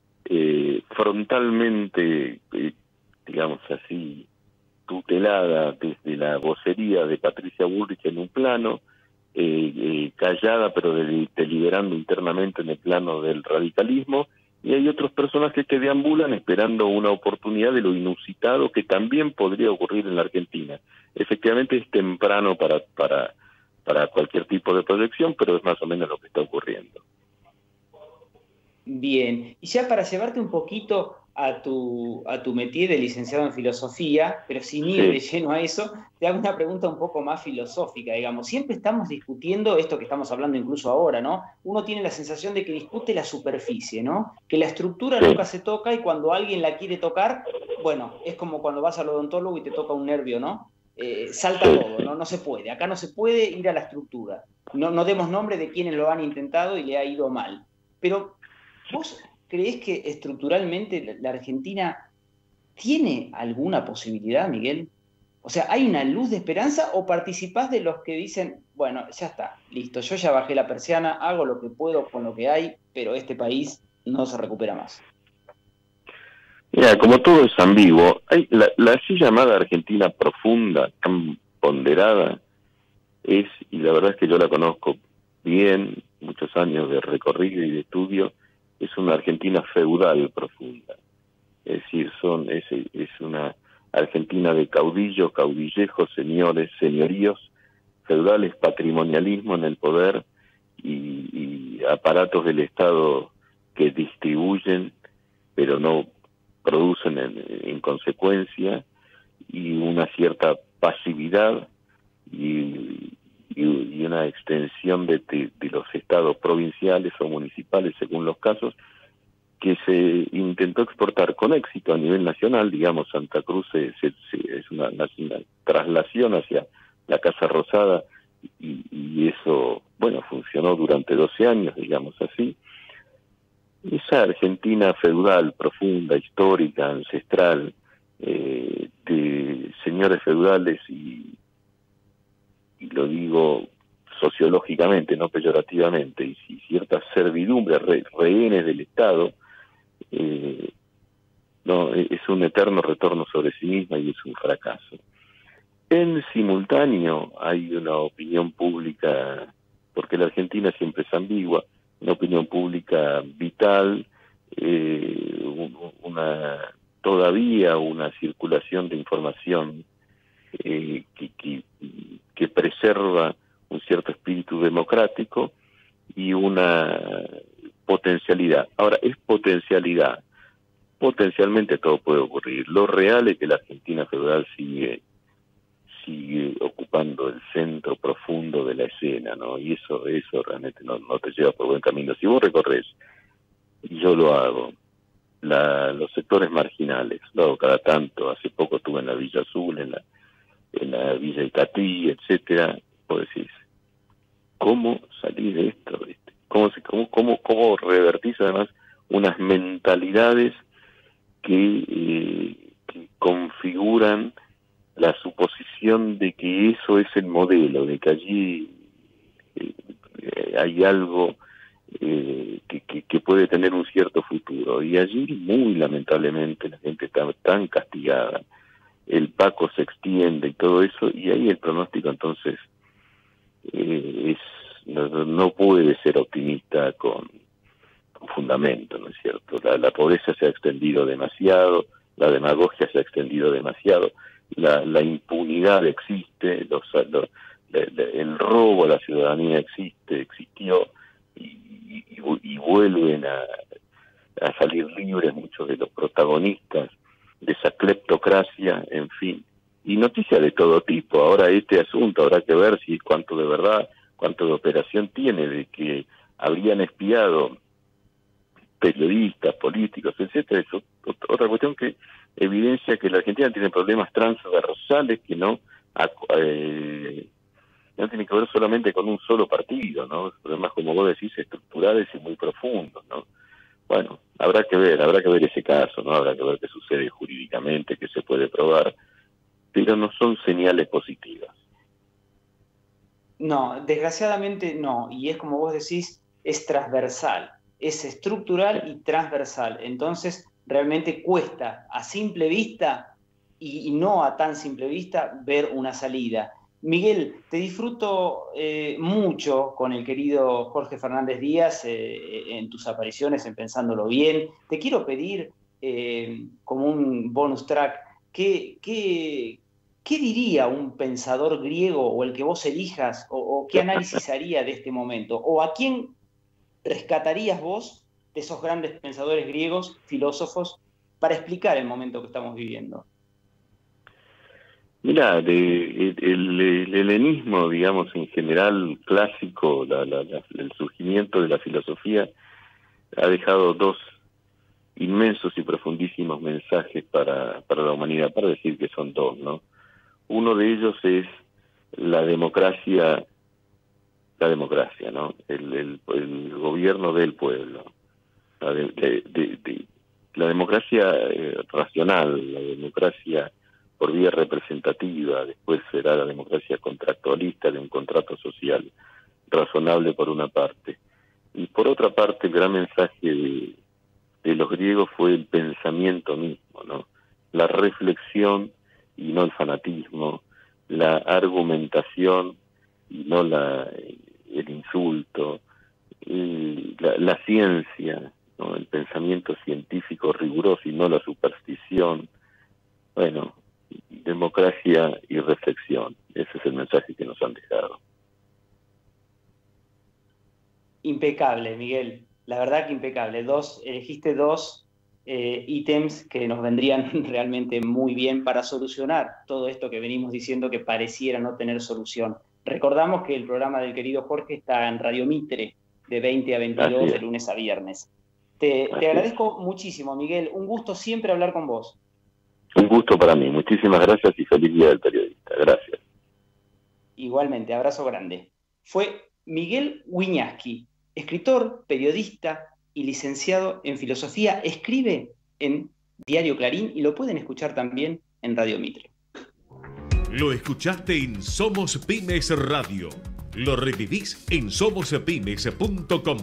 frontalmente, digamos así, tutelada desde la vocería de Patricia Bullrich en un plano, callada pero deliberando internamente en el plano del radicalismo, y hay otros personajes que deambulan esperando una oportunidad de lo inusitado que también podría ocurrir en la Argentina. Efectivamente es temprano para cualquier tipo de proyección, pero es más o menos lo que está ocurriendo. Bien, y ya para llevarte un poquito a tu métier de licenciado en filosofía, pero sin ir de lleno a eso, te hago una pregunta un poco más filosófica, digamos. Siempre estamos discutiendo esto que estamos hablando incluso ahora, ¿no? Uno tiene la sensación de que discute la superficie, ¿no? Que la estructura nunca se toca y cuando alguien la quiere tocar, bueno, es como cuando vas al odontólogo y te toca un nervio, ¿no? Salta todo, ¿no? No se puede. Acá no se puede ir a la estructura. No demos nombre de quienes lo han intentado y le ha ido mal. Pero, ¿vos creés que estructuralmente la Argentina tiene alguna posibilidad, Miguel? O sea, ¿hay una luz de esperanza o participás de los que dicen, bueno, ya está, listo, yo ya bajé la persiana, hago lo que puedo con lo que hay, pero este país no se recupera más? Mira, como todo es ambiguo, hay la así llamada Argentina profunda, tan ponderada, y la verdad es que yo la conozco bien, muchos años de recorrido y de estudio, es una Argentina feudal profunda. Es decir, es una Argentina de caudillos, caudillejos, señores, señoríos, feudales, patrimonialismo en el poder y aparatos del Estado que distribuyen, pero no producen en consecuencia, y una cierta pasividad y una extensión de los estados provinciales o municipales, según los casos, que se intentó exportar con éxito a nivel nacional. Digamos, Santa Cruz es una traslación hacia la Casa Rosada, y eso, bueno, funcionó durante 12 años, digamos así. Esa Argentina feudal, profunda, histórica, ancestral, de señores feudales y lo digo sociológicamente, no peyorativamente, y cierta servidumbre, rehenes del Estado, no, es un eterno retorno sobre sí misma y es un fracaso. En simultáneo hay una opinión pública, porque la Argentina siempre es ambigua, una opinión pública vital, todavía una circulación de información que preserva un cierto espíritu democrático y una potencialidad. Ahora, es potencialidad. Potencialmente todo puede ocurrir. Lo real es que la Argentina feudal sigue ocupando el centro profundo de la escena, ¿no? Y eso realmente no te lleva por buen camino. Si vos recorres, y yo lo hago, los sectores marginales, lo hago cada tanto, hace poco estuve en la Villa Azul, en la Villa Itatí, etcétera, vos decís, ¿cómo salir de esto? ¿Cómo revertís además unas mentalidades que configuran la suposición de que eso es el modelo, de que allí hay algo que puede tener un cierto futuro? Y allí, muy lamentablemente, la gente está tan castigada, el Paco se extiende y todo eso, y ahí el pronóstico entonces no puede ser optimista con fundamento, ¿no es cierto? La pobreza se ha extendido demasiado, la demagogia se ha extendido demasiado, la impunidad existe, el robo a la ciudadanía existió, y vuelven a salir libres muchos de los protagonistas de esa cleptocracia, en fin, y noticias de todo tipo. Ahora este asunto habrá que ver si cuánto de verdad, cuánto de operación tiene, de que habrían espiado periodistas, políticos, etcétera. Es otra cuestión que evidencia que la Argentina tiene problemas transversales que no tienen que ver solamente con un solo partido, ¿no? Problemas, como vos decís, estructurales y muy profundos, ¿no? Bueno, habrá que ver ese caso, ¿no? Habrá que ver qué sucede jurídicamente, qué se puede probar, pero no son señales positivas. No, desgraciadamente no, y es como vos decís, es transversal, es estructural y transversal, entonces realmente cuesta a simple vista y no a tan simple vista ver una salida. Miguel, te disfruto mucho con el querido Jorge Fernández Díaz en tus apariciones, en Pensándolo Bien. Te quiero pedir, como un bonus track, ¿qué diría un pensador griego, o el que vos elijas, o qué análisis haría de este momento? ¿O a quién rescatarías vos de esos grandes pensadores griegos, filósofos, para explicar el momento que estamos viviendo? Mira, el helenismo, digamos, en general clásico, el surgimiento de la filosofía ha dejado dos inmensos y profundísimos mensajes para la humanidad, para decir que son dos, ¿no? Uno de ellos es la democracia, ¿no? El gobierno del pueblo, la democracia racional, la democracia por vía representativa, después será la democracia contractualista de un contrato social razonable por una parte. Y por otra parte, el gran mensaje de los griegos fue el pensamiento mismo, ¿no? La reflexión y no el fanatismo, la argumentación y no el insulto, la ciencia, ¿no? El pensamiento científico riguroso y no la superstición. Bueno, democracia y reflexión, ese es el mensaje que nos han dejado. Impecable, Miguel, la verdad que impecable. Elegiste dos ítems que nos vendrían realmente muy bien para solucionar todo esto que venimos diciendo que pareciera no tener solución. Recordamos que el programa del querido Jorge está en Radio Mitre, de 20 a 22, de lunes a viernes. Te agradezco muchísimo, Miguel, un gusto siempre hablar con vos. Un gusto para mí, muchísimas gracias y feliz día del periodista, gracias. Igualmente, abrazo grande. Fue Miguel Wiñaski, escritor, periodista y licenciado en filosofía, escribe en Diario Clarín y lo pueden escuchar también en Radio Mitre. Lo escuchaste en Somos Pymes Radio. Lo revivís en somospymes.com.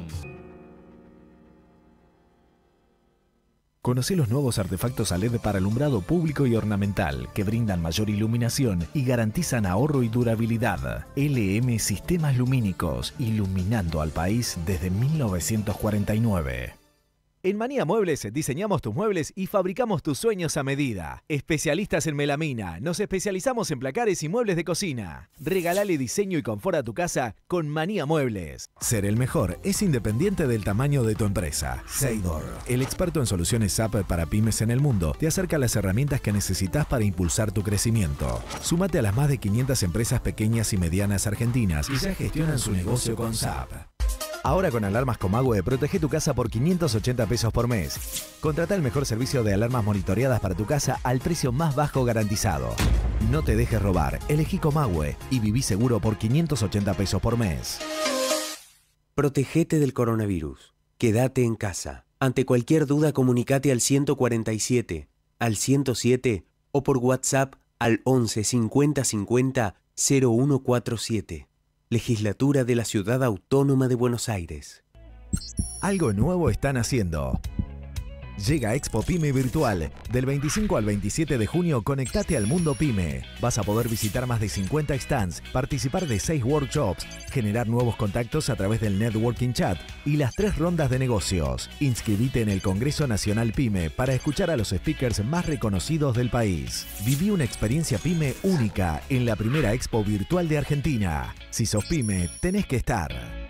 Conoce los nuevos artefactos a LED para alumbrado público y ornamental que brindan mayor iluminación y garantizan ahorro y durabilidad. LM Sistemas Lumínicos, iluminando al país desde 1949. En Manía Muebles diseñamos tus muebles y fabricamos tus sueños a medida. Especialistas en melamina, nos especializamos en placares y muebles de cocina. Regalale diseño y confort a tu casa con Manía Muebles. Ser el mejor es independiente del tamaño de tu empresa. Seidor, el experto en soluciones SAP para pymes en el mundo, te acerca a las herramientas que necesitas para impulsar tu crecimiento. Súmate a las más de 500 empresas pequeñas y medianas argentinas y ya gestionan su negocio con SAP. Ahora con alarmas Comahue, protege tu casa por 580 pesos por mes. Contrata el mejor servicio de alarmas monitoreadas para tu casa al precio más bajo garantizado. No te dejes robar, elegí Comahue y viví seguro por 580 pesos por mes. Protegete del coronavirus. Quédate en casa. Ante cualquier duda, comunicate al 147, al 107 o por WhatsApp al 11 50 50 0147. Legislatura de la Ciudad Autónoma de Buenos Aires. Algo nuevo están haciendo. Llega Expo Pyme Virtual. Del 25 al 27 de junio, conectate al mundo Pyme. Vas a poder visitar más de 50 stands, participar de 6 workshops, generar nuevos contactos a través del networking chat y las 3 rondas de negocios. Inscribite en el Congreso Nacional Pyme para escuchar a los speakers más reconocidos del país. Viví una experiencia Pyme única en la primera Expo Virtual de Argentina. Si sos Pyme, tenés que estar.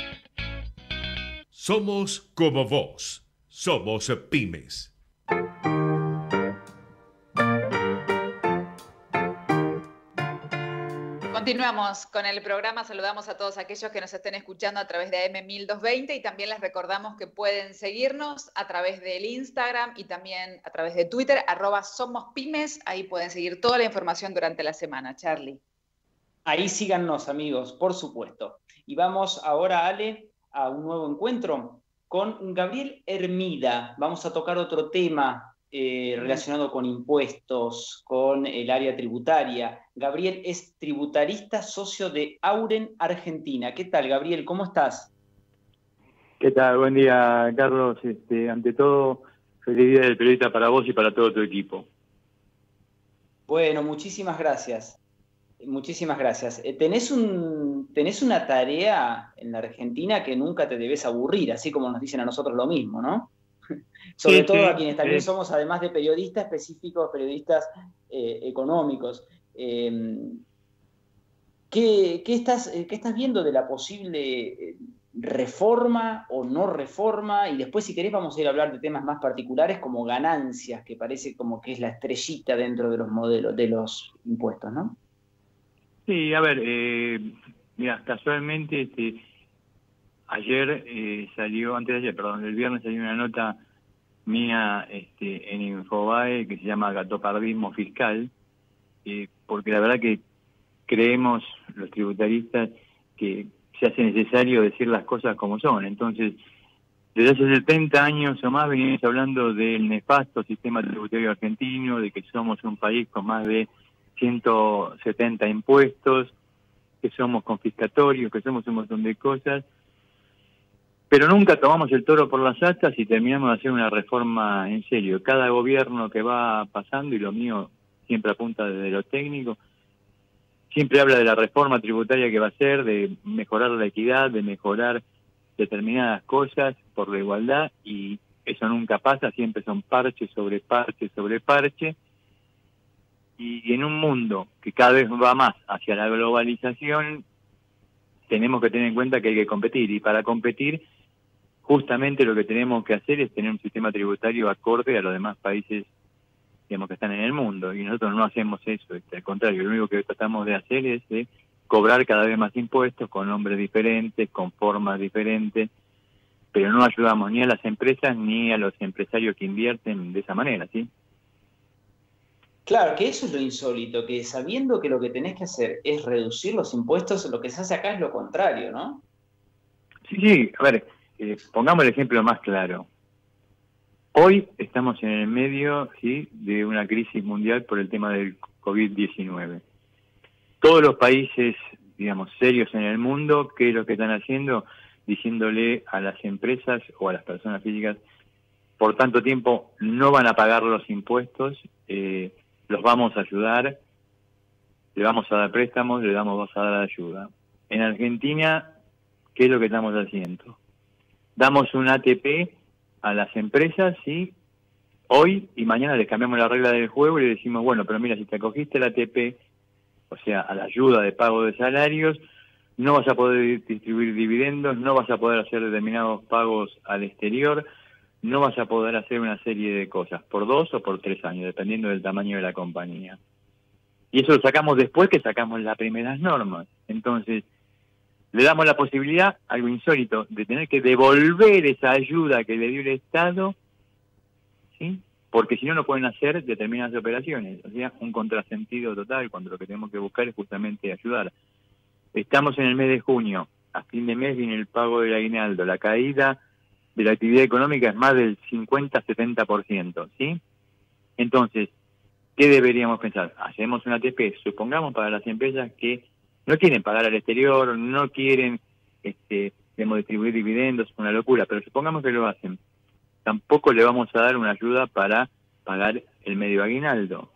Somos como vos. Somos Pymes. Continuamos con el programa, saludamos a todos aquellos que nos estén escuchando a través de AM1220 y también les recordamos que pueden seguirnos a través del Instagram y también a través de Twitter, @somospymes, ahí pueden seguir toda la información durante la semana. Charlie. Ahí síganos, amigos, por supuesto. Y vamos ahora, Ale, a un nuevo encuentro con Gabriel Hermida. Vamos a tocar otro tema relacionado con impuestos, con el área tributaria. Gabriel es tributarista, socio de Auren Argentina. ¿Qué tal, Gabriel? ¿Cómo estás? ¿Qué tal? Buen día, Carlos. Ante todo, feliz día del periodista para vos y para todo tu equipo. Bueno, muchísimas gracias. Muchísimas gracias. Tenés una tarea en la Argentina que nunca te debes aburrir, así como nos dicen a nosotros lo mismo, ¿no? Sobre todo a quienes también somos, además de periodistas específicos, periodistas económicos. ¿Qué estás viendo de la posible reforma o no reforma, y después si querés vamos a ir a hablar de temas más particulares como ganancias, que parece como que es la estrellita dentro de los modelos, de los impuestos, ¿no? Sí, a ver, mira, casualmente ayer salió, antes de ayer, perdón, el viernes salió una nota mía en Infobae que se llama Gatopardismo Fiscal, porque la verdad que creemos los tributaristas que se hace necesario decir las cosas como son. Entonces, desde hace 70 años o más venimos hablando del nefasto sistema tributario argentino, de que somos un país con más de 170 impuestos, que somos confiscatorios, que somos un montón de cosas, pero nunca tomamos el toro por las astas y terminamos de hacer una reforma en serio. Cada gobierno que va pasando, y lo mío siempre apunta desde lo técnico, siempre habla de la reforma tributaria que va a hacer, de mejorar la equidad, de mejorar determinadas cosas por la igualdad, y eso nunca pasa, siempre son parche sobre parche sobre parche. Y en un mundo que cada vez va más hacia la globalización, tenemos que tener en cuenta que hay que competir, y para competir justamente lo que tenemos que hacer es tener un sistema tributario acorde a los demás países, digamos, que están en el mundo, y nosotros no hacemos eso, al contrario, lo único que tratamos de hacer es de cobrar cada vez más impuestos con nombres diferentes, con formas diferentes, pero no ayudamos ni a las empresas ni a los empresarios que invierten de esa manera, ¿sí? Claro, que eso es lo insólito, que sabiendo que lo que tenés que hacer es reducir los impuestos, lo que se hace acá es lo contrario, ¿no? Sí, a ver, pongamos el ejemplo más claro. Hoy estamos en el medio, ¿sí?, de una crisis mundial por el tema del COVID-19. Todos los países, digamos, serios en el mundo, ¿qué es lo que están haciendo? Diciéndole a las empresas o a las personas físicas, por tanto tiempo no van a pagar los impuestos, los vamos a ayudar, le vamos a dar préstamos, le vamos a dar ayuda. En Argentina, ¿qué es lo que estamos haciendo? Damos un ATP a las empresas, ¿sí? Hoy y mañana les cambiamos la regla del juego y le decimos, bueno, pero mira, si te acogiste al ATP, o sea, a la ayuda de pago de salarios, no vas a poder distribuir dividendos, no vas a poder hacer determinados pagos al exterior, no vas a poder hacer una serie de cosas, por 2 o por 3 años, dependiendo del tamaño de la compañía. Y eso lo sacamos después que sacamos las primeras normas. Entonces, le damos la posibilidad, algo insólito, de tener que devolver esa ayuda que le dio el Estado, ¿sí?, porque si no, no pueden hacer determinadas operaciones. O sea, un contrasentido total, cuando lo que tenemos que buscar es justamente ayudar. Estamos en el mes de junio, a fin de mes viene el pago del aguinaldo, la caída de la actividad económica es más del 50-70%, ¿sí? Entonces, ¿qué deberíamos pensar? Hacemos un ATP, supongamos, para las empresas que no quieren pagar al exterior, no quieren digamos, distribuir dividendos, una locura, pero supongamos que lo hacen. Tampoco le vamos a dar una ayuda para pagar el medio aguinaldo.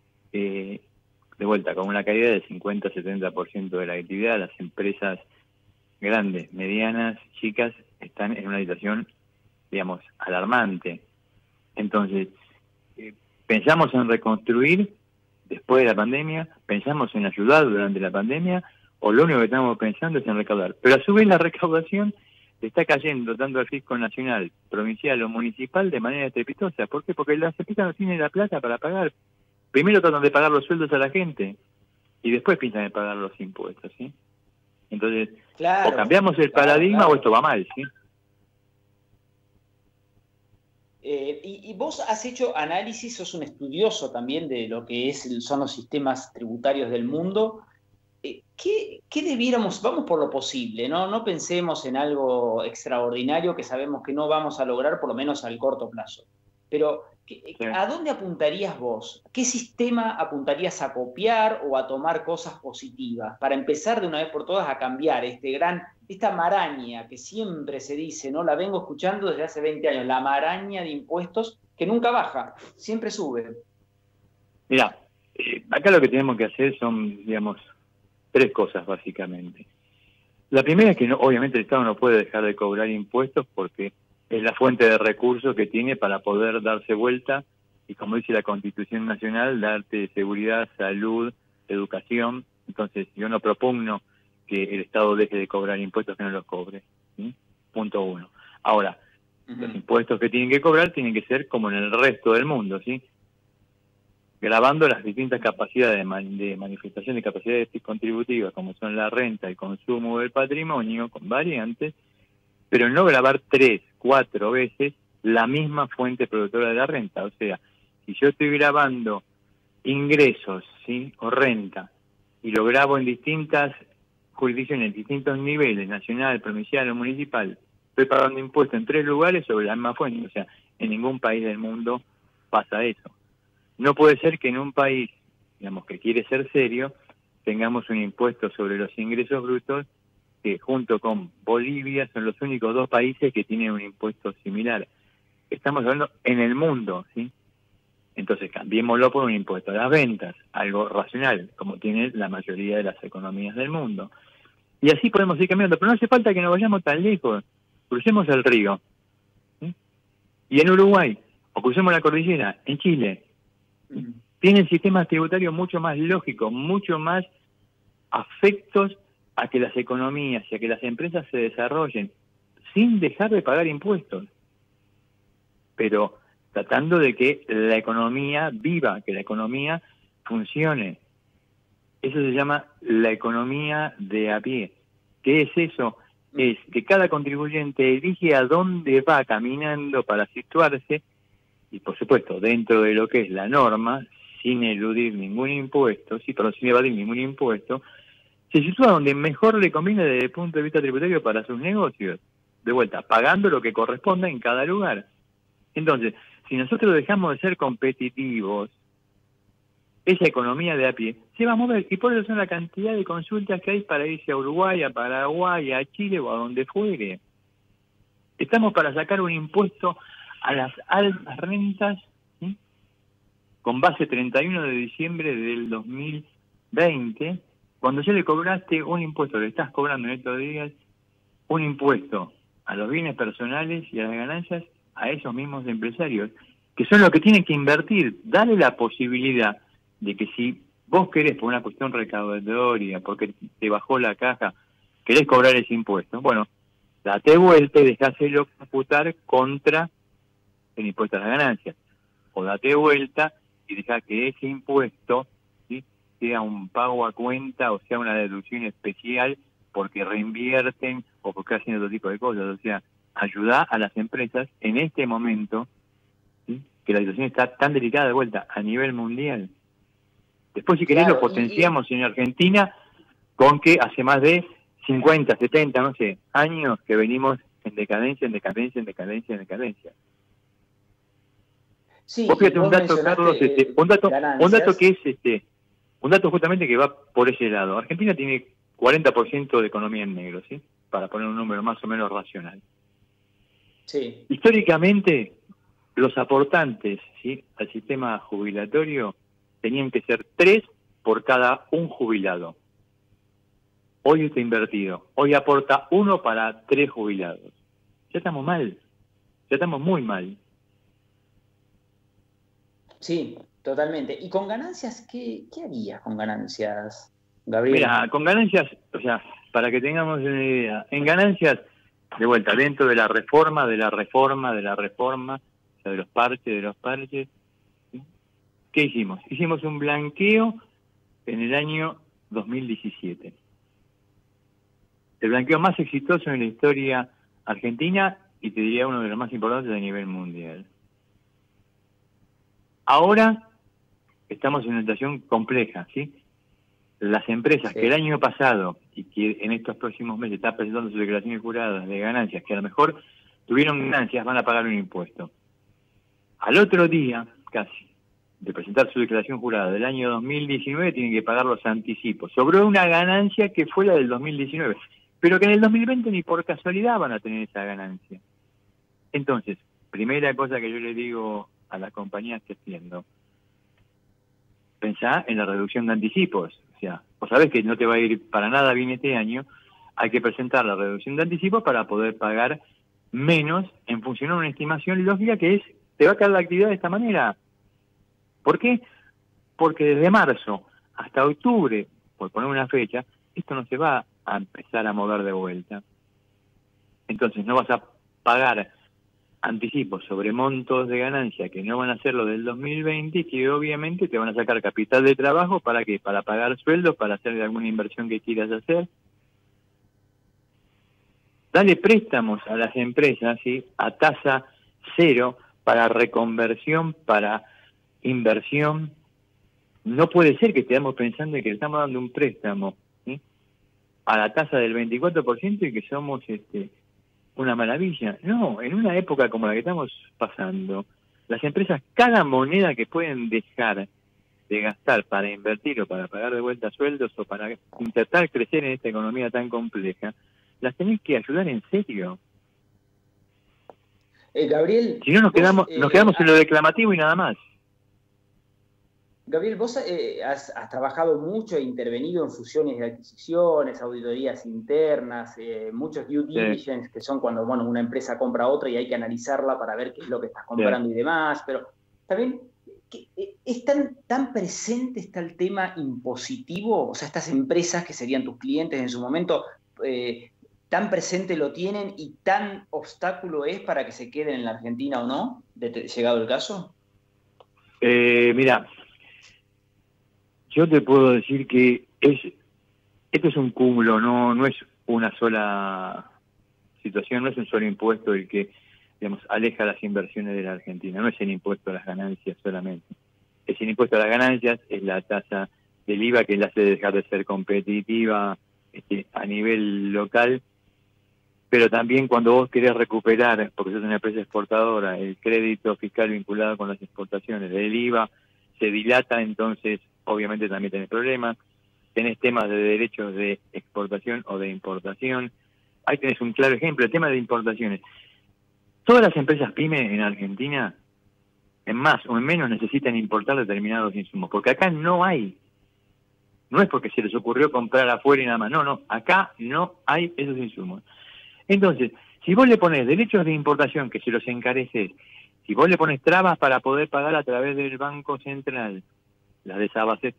De vuelta, con una caída del 50-70% de la actividad, las empresas grandes, medianas, chicas, están en una situación, digamos, alarmante. Entonces, pensamos en reconstruir después de la pandemia, pensamos en ayudar durante la pandemia, o lo único que estamos pensando es en recaudar. Pero a su vez la recaudación está cayendo tanto al fisco nacional, provincial o municipal de manera estrepitosa. ¿Por qué? Porque las empresas no tienen la plata para pagar. Primero tratan de pagar los sueldos a la gente y después piensan en pagar los impuestos, ¿sí? Entonces, claro, o cambiamos el paradigma o esto va mal, ¿sí? Y vos has hecho análisis, sos un estudioso también de lo que son los sistemas tributarios del mundo. ¿Qué debiéramos? Vamos por lo posible, ¿no? No pensemos en algo extraordinario que sabemos que no vamos a lograr, por lo menos al corto plazo. Pero, ¿a dónde apuntarías vos? ¿Qué sistema apuntarías a copiar o a tomar cosas positivas para empezar de una vez por todas a cambiar esta maraña que siempre se dice, ¿no? La vengo escuchando desde hace 20 años, la maraña de impuestos que nunca baja, siempre sube. Mira, acá lo que tenemos que hacer son, digamos, 3 cosas básicamente. La primera es que obviamente el Estado no puede dejar de cobrar impuestos porque es la fuente de recursos que tiene para poder darse vuelta y, como dice la Constitución Nacional, darte seguridad, salud, educación. Entonces yo no propugno que el Estado deje de cobrar impuestos, que no los cobre, ¿sí? 0.1. Ahora, los impuestos que tienen que cobrar tienen que ser como en el resto del mundo, ¿sí? Grabando las distintas capacidades de manifestación de capacidades contributivas, como son la renta, el consumo del patrimonio, con variantes, pero no grabar 3, 4 veces la misma fuente productora de la renta. O sea, si yo estoy grabando ingresos, ¿sí?, o renta, y lo grabo en distintas jurisdicciones, en distintos niveles, nacional, provincial o municipal, estoy pagando impuestos en 3 lugares sobre la misma fuente. O sea, en ningún país del mundo pasa eso. No puede ser que en un país, digamos, que quiere ser serio, tengamos un impuesto sobre los ingresos brutos que junto con Bolivia son los únicos 2 países que tienen un impuesto similar. Estamos hablando en el mundo, ¿sí? Entonces cambiémoslo por un impuesto a las ventas, algo racional, como tiene la mayoría de las economías del mundo. Y así podemos ir cambiando, pero no hace falta que nos vayamos tan lejos. Crucemos el río, ¿sí? Y en Uruguay, o crucemos la cordillera, en Chile, tienen sistemas tributarios mucho más lógicos, mucho más afectos a que las economías y a que las empresas se desarrollen sin dejar de pagar impuestos, pero tratando de que la economía viva, que la economía funcione. Eso se llama la economía de a pie. ¿Qué es eso? Es que cada contribuyente elige a dónde va caminando para situarse, y por supuesto, dentro de lo que es la norma, sin eludir ningún impuesto, pero sin evadir ningún impuesto, se sitúa donde mejor le conviene desde el punto de vista tributario para sus negocios. De vuelta, pagando lo que corresponda en cada lugar. Entonces, si nosotros dejamos de ser competitivos, esa economía de a pie se va a mover, y por eso son la cantidad de consultas que hay para irse a Uruguay, a Paraguay, a Chile o a donde fuere. Estamos para sacar un impuesto a las altas rentas, ¿sí?, con base 31 de diciembre del 2020, cuando ya le cobraste un impuesto, le estás cobrando en estos días un impuesto a los bienes personales y a las ganancias a esos mismos empresarios, que son los que tienen que invertir. Dale la posibilidad de que si vos querés, por una cuestión recaudatoria, porque te bajó la caja, querés cobrar ese impuesto, bueno, date vuelta y dejáselo computar contra el impuesto a las ganancias. O date vuelta y deja que ese impuesto, ¿sí?, sea un pago a cuenta o sea una deducción especial porque reinvierten o porque hacen otro tipo de cosas. O sea, ayuda a las empresas en este momento, ¿sí?, que la situación está tan delicada de vuelta a nivel mundial. Después, si querés, claro, lo potenciamos en Argentina con que hace más de 50, 70, no sé, años que venimos en decadencia, en decadencia, en decadencia, en decadencia. Sí, vos fíjate un dato, Carlos, un dato que es un dato justamente que va por ese lado. Argentina tiene 40% de economía en negro, ¿sí?, para poner un número más o menos racional. Sí. Históricamente, los aportantes, ¿sí?, al sistema jubilatorio tenían que ser 3 por cada un jubilado. Hoy está invertido. Hoy aporta 1 para 3 jubilados. Ya estamos mal. Ya estamos muy mal. Sí, totalmente. ¿Y con ganancias qué harías con ganancias, Gabriel? Mira, con ganancias, o sea, para que tengamos una idea, en ganancias, de vuelta, dentro de la reforma, o sea, de los parches, ¿sí?, ¿qué hicimos? Hicimos un blanqueo en el año 2017. El blanqueo más exitoso en la historia argentina y te diría uno de los más importantes a nivel mundial. Ahora estamos en una situación compleja, ¿sí? Las empresas que el año pasado y que en estos próximos meses están presentando sus declaraciones juradas de ganancias, que a lo mejor tuvieron ganancias, van a pagar un impuesto. Al otro día, casi, de presentar su declaración jurada del año 2019, tienen que pagar los anticipos. Sobró una ganancia que fue la del 2019, pero que en el 2020 ni por casualidad van a tener esa ganancia. Entonces, primera cosa que yo le digo a las compañías que atiendo, pensá en la reducción de anticipos. O sea, vos sabés que no te va a ir para nada bien este año, hay que presentar la reducción de anticipos para poder pagar menos en función de una estimación lógica que es, te va a caer la actividad de esta manera. ¿Por qué? Porque desde marzo hasta octubre, por poner una fecha, esto no se va a empezar a mover de vuelta. Entonces no vas a pagar anticipos sobre montos de ganancia que no van a ser los del 2020 y que obviamente te van a sacar capital de trabajo. ¿Para qué? Para pagar sueldos, para hacer alguna inversión que quieras hacer. Dale préstamos a las empresas, ¿sí?, a tasa cero para reconversión, para inversión. No puede ser que estemos pensando en que le estamos dando un préstamo, ¿sí?, a la tasa del 24% y que somos una maravilla. No, en una época como la que estamos pasando, las empresas, cada moneda que pueden dejar de gastar para invertir o para pagar de vuelta sueldos o para intentar crecer en esta economía tan compleja, las tenés que ayudar en serio. Gabriel, si no nos quedamos en lo declamativo y nada más. Gabriel, vos has trabajado mucho e intervenido en fusiones y adquisiciones, auditorías internas, muchos due diligence, que son cuando una empresa compra a otra y hay que analizarla para ver qué es lo que estás comprando y demás, pero también ¿es tan presente está el tema impositivo? O sea, estas empresas que serían tus clientes en su momento, ¿tan presente lo tienen y tan obstáculo es para que se queden en la Argentina o no, llegado el caso? Mira, yo te puedo decir que esto es un cúmulo, no es una sola situación, no es un solo impuesto el que, digamos, aleja las inversiones de la Argentina, no es el impuesto a las ganancias solamente. Es el impuesto a las ganancias, es la tasa del IVA que la hace dejar de ser competitiva a nivel local, pero también cuando vos querés recuperar, porque sos una empresa exportadora, el crédito fiscal vinculado con las exportaciones del IVA se dilata, entonces obviamente también tenés problemas, tenés temas de derechos de exportación o de importación. Ahí tenés un claro ejemplo, el tema de importaciones. Todas las empresas pyme en Argentina, en más o en menos, necesitan importar determinados insumos, porque acá no hay. No es porque se les ocurrió comprar afuera y nada más, no, acá no hay esos insumos. Entonces, si vos le pones derechos de importación que se los encareces, si vos le pones trabas para poder pagar a través del Banco Central, la desabasteces,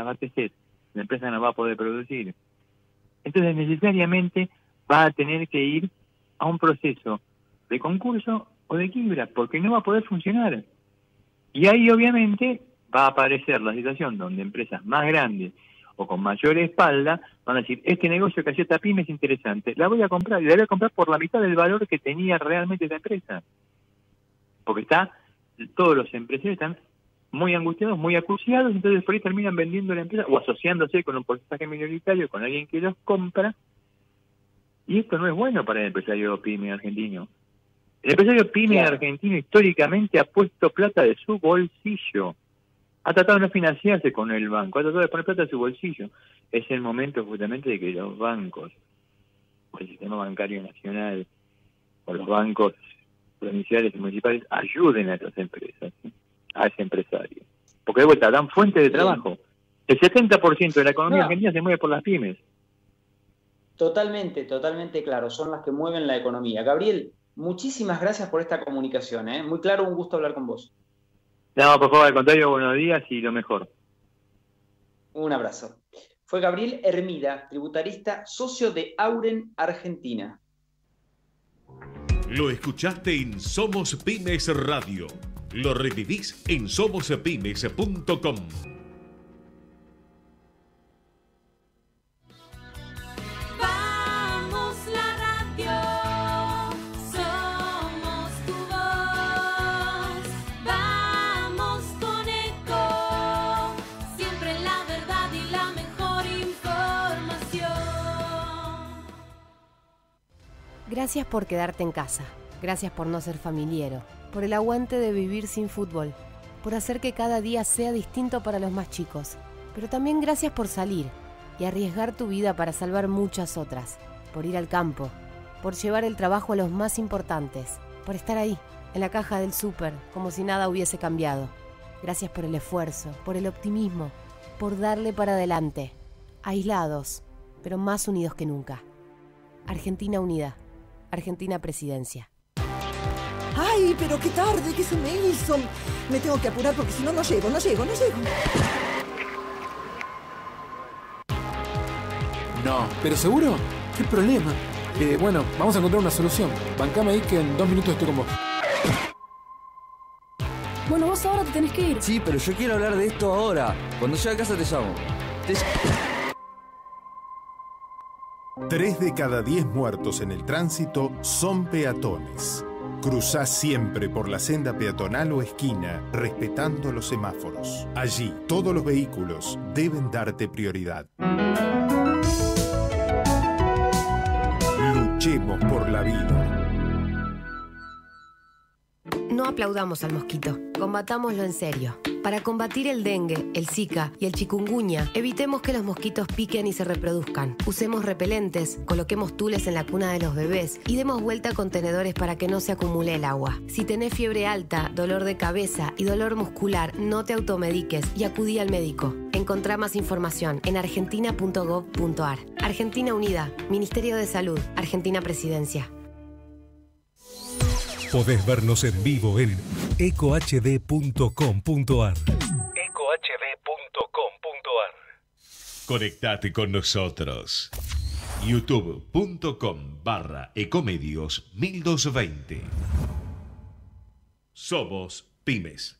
la empresa no va a poder producir. Entonces necesariamente va a tener que ir a un proceso de concurso o de quiebra, porque no va a poder funcionar. Y ahí obviamente va a aparecer la situación donde empresas más grandes o con mayor espalda van a decir, este negocio que hacía esta pyme es interesante, la voy a comprar, y la voy a comprar por la mitad del valor que tenía realmente esa empresa. Porque todos los empresarios están muy angustiados, muy acuciados, entonces por ahí terminan vendiendo la empresa o asociándose con un porcentaje minoritario, con alguien que los compra, y esto no es bueno para el empresario pyme argentino. El empresario pyme argentino históricamente ha puesto plata de su bolsillo, ha tratado de no financiarse con el banco, ha tratado de poner plata de su bolsillo. Es el momento justamente de que los bancos, o el sistema bancario nacional, o los bancos provinciales y municipales ayuden a esas empresas, ¿sí?, a ese empresario. Porque de vuelta dan fuente de trabajo. El 70% de la economía argentina se mueve por las pymes. Totalmente claro. Son las que mueven la economía. Gabriel, muchísimas gracias por esta comunicación, ¿eh? Muy claro, un gusto hablar con vos. No, por favor, al contrario, buenos días y lo mejor. Un abrazo. Fue Gabriel Hermida, tributarista, socio de Auren Argentina. Lo escuchaste en Somos Pymes Radio. Lo revivís en somospymes.com. Vamos la radio, somos tu voz. Vamos con Eco, siempre la verdad y la mejor información. Gracias por quedarte en casa. Gracias por no ser familiero. Por el aguante de vivir sin fútbol, por hacer que cada día sea distinto para los más chicos, pero también gracias por salir y arriesgar tu vida para salvar muchas otras, por ir al campo, por llevar el trabajo a los más importantes, por estar ahí, en la caja del súper, como si nada hubiese cambiado. Gracias por el esfuerzo, por el optimismo, por darle para adelante, aislados, pero más unidos que nunca. Argentina unida, Argentina Presidencia. ¡Ay, pero qué tarde que se me hizo! Me tengo que apurar porque si no, no llego. No, ¿pero seguro? ¿Qué problema? Bueno, vamos a encontrar una solución. Bancame ahí que en 2 minutos estoy con vos. Bueno, vos ahora te tenés que ir. Sí, pero yo quiero hablar de esto ahora. Cuando llegue a casa te llamo. 3 de cada 10 muertos en el tránsito son peatones. Cruzá siempre por la senda peatonal o esquina, respetando los semáforos. Allí, todos los vehículos deben darte prioridad. Luchemos por la vida. No aplaudamos al mosquito, combatámoslo en serio. Para combatir el dengue, el zika y el chikungunya, evitemos que los mosquitos piquen y se reproduzcan. Usemos repelentes, coloquemos tules en la cuna de los bebés y demos vuelta a contenedores para que no se acumule el agua. Si tenés fiebre alta, dolor de cabeza y dolor muscular, no te automediques y acudí al médico. Encontrá más información en argentina.gov.ar. Argentina Unida, Ministerio de Salud, Argentina Presidencia. Podés vernos en vivo en ecohd.com.ar. Conectate con nosotros. youtube.com/ecomedios 1220. Somos pymes.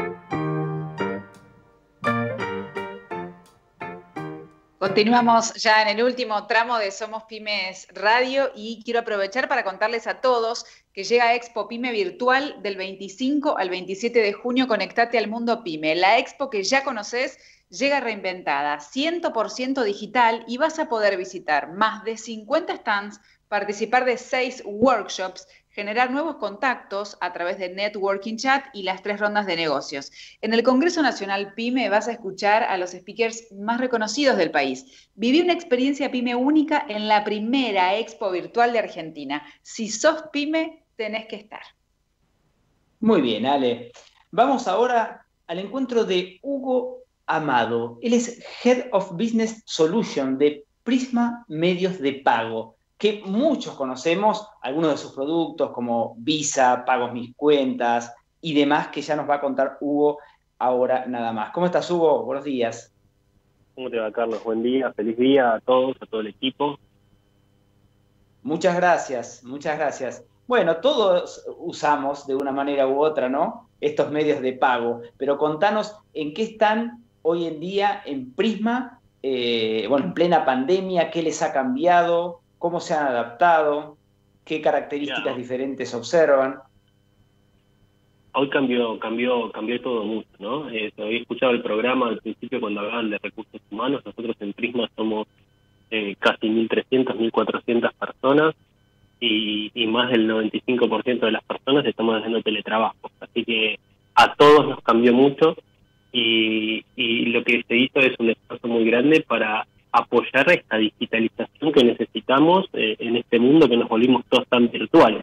Continuamos ya en el último tramo de Somos Pymes Radio y quiero aprovechar para contarles a todos que llega Expo Pyme Virtual del 25 al 27 de junio. Conectate al mundo Pyme. La expo que ya conoces llega reinventada, 100% digital, y vas a poder visitar más de 50 stands, participar de 6 workshops, generar nuevos contactos a través de Networking Chat y las 3 rondas de negocios. En el Congreso Nacional PYME vas a escuchar a los speakers más reconocidos del país. Viví una experiencia PYME única en la primera expo virtual de Argentina. Si sos PYME, tenés que estar. Muy bien, Ale. Vamos ahora al encuentro de Hugo Amado. Él es Head of Business Solution de Prisma Medios de Pago, que muchos conocemos, algunos de sus productos como Visa, Pagos Mis Cuentas y demás, que ya nos va a contar Hugo ahora nada más. ¿Cómo estás, Hugo? Buenos días. ¿Cómo te va, Carlos? Buen día, feliz día a todos, a todo el equipo. Muchas gracias, muchas gracias. Bueno, todos usamos de una manera u otra, ¿no?, estos medios de pago, pero contanos en qué están hoy en día en Prisma, en plena pandemia, qué les ha cambiado, cómo se han adaptado, qué características diferentes observan. Hoy cambió todo mucho, ¿no? Había escuchado el programa al principio cuando hablaban de recursos humanos. Nosotros en Prisma somos casi 1.300, 1.400 personas y más del 95% de las personas estamos haciendo teletrabajo. Así que a todos nos cambió mucho y lo que se hizo es un esfuerzo muy grande para apoyar esta digitalización que necesitamos en este mundo que nos volvimos todos tan virtuales.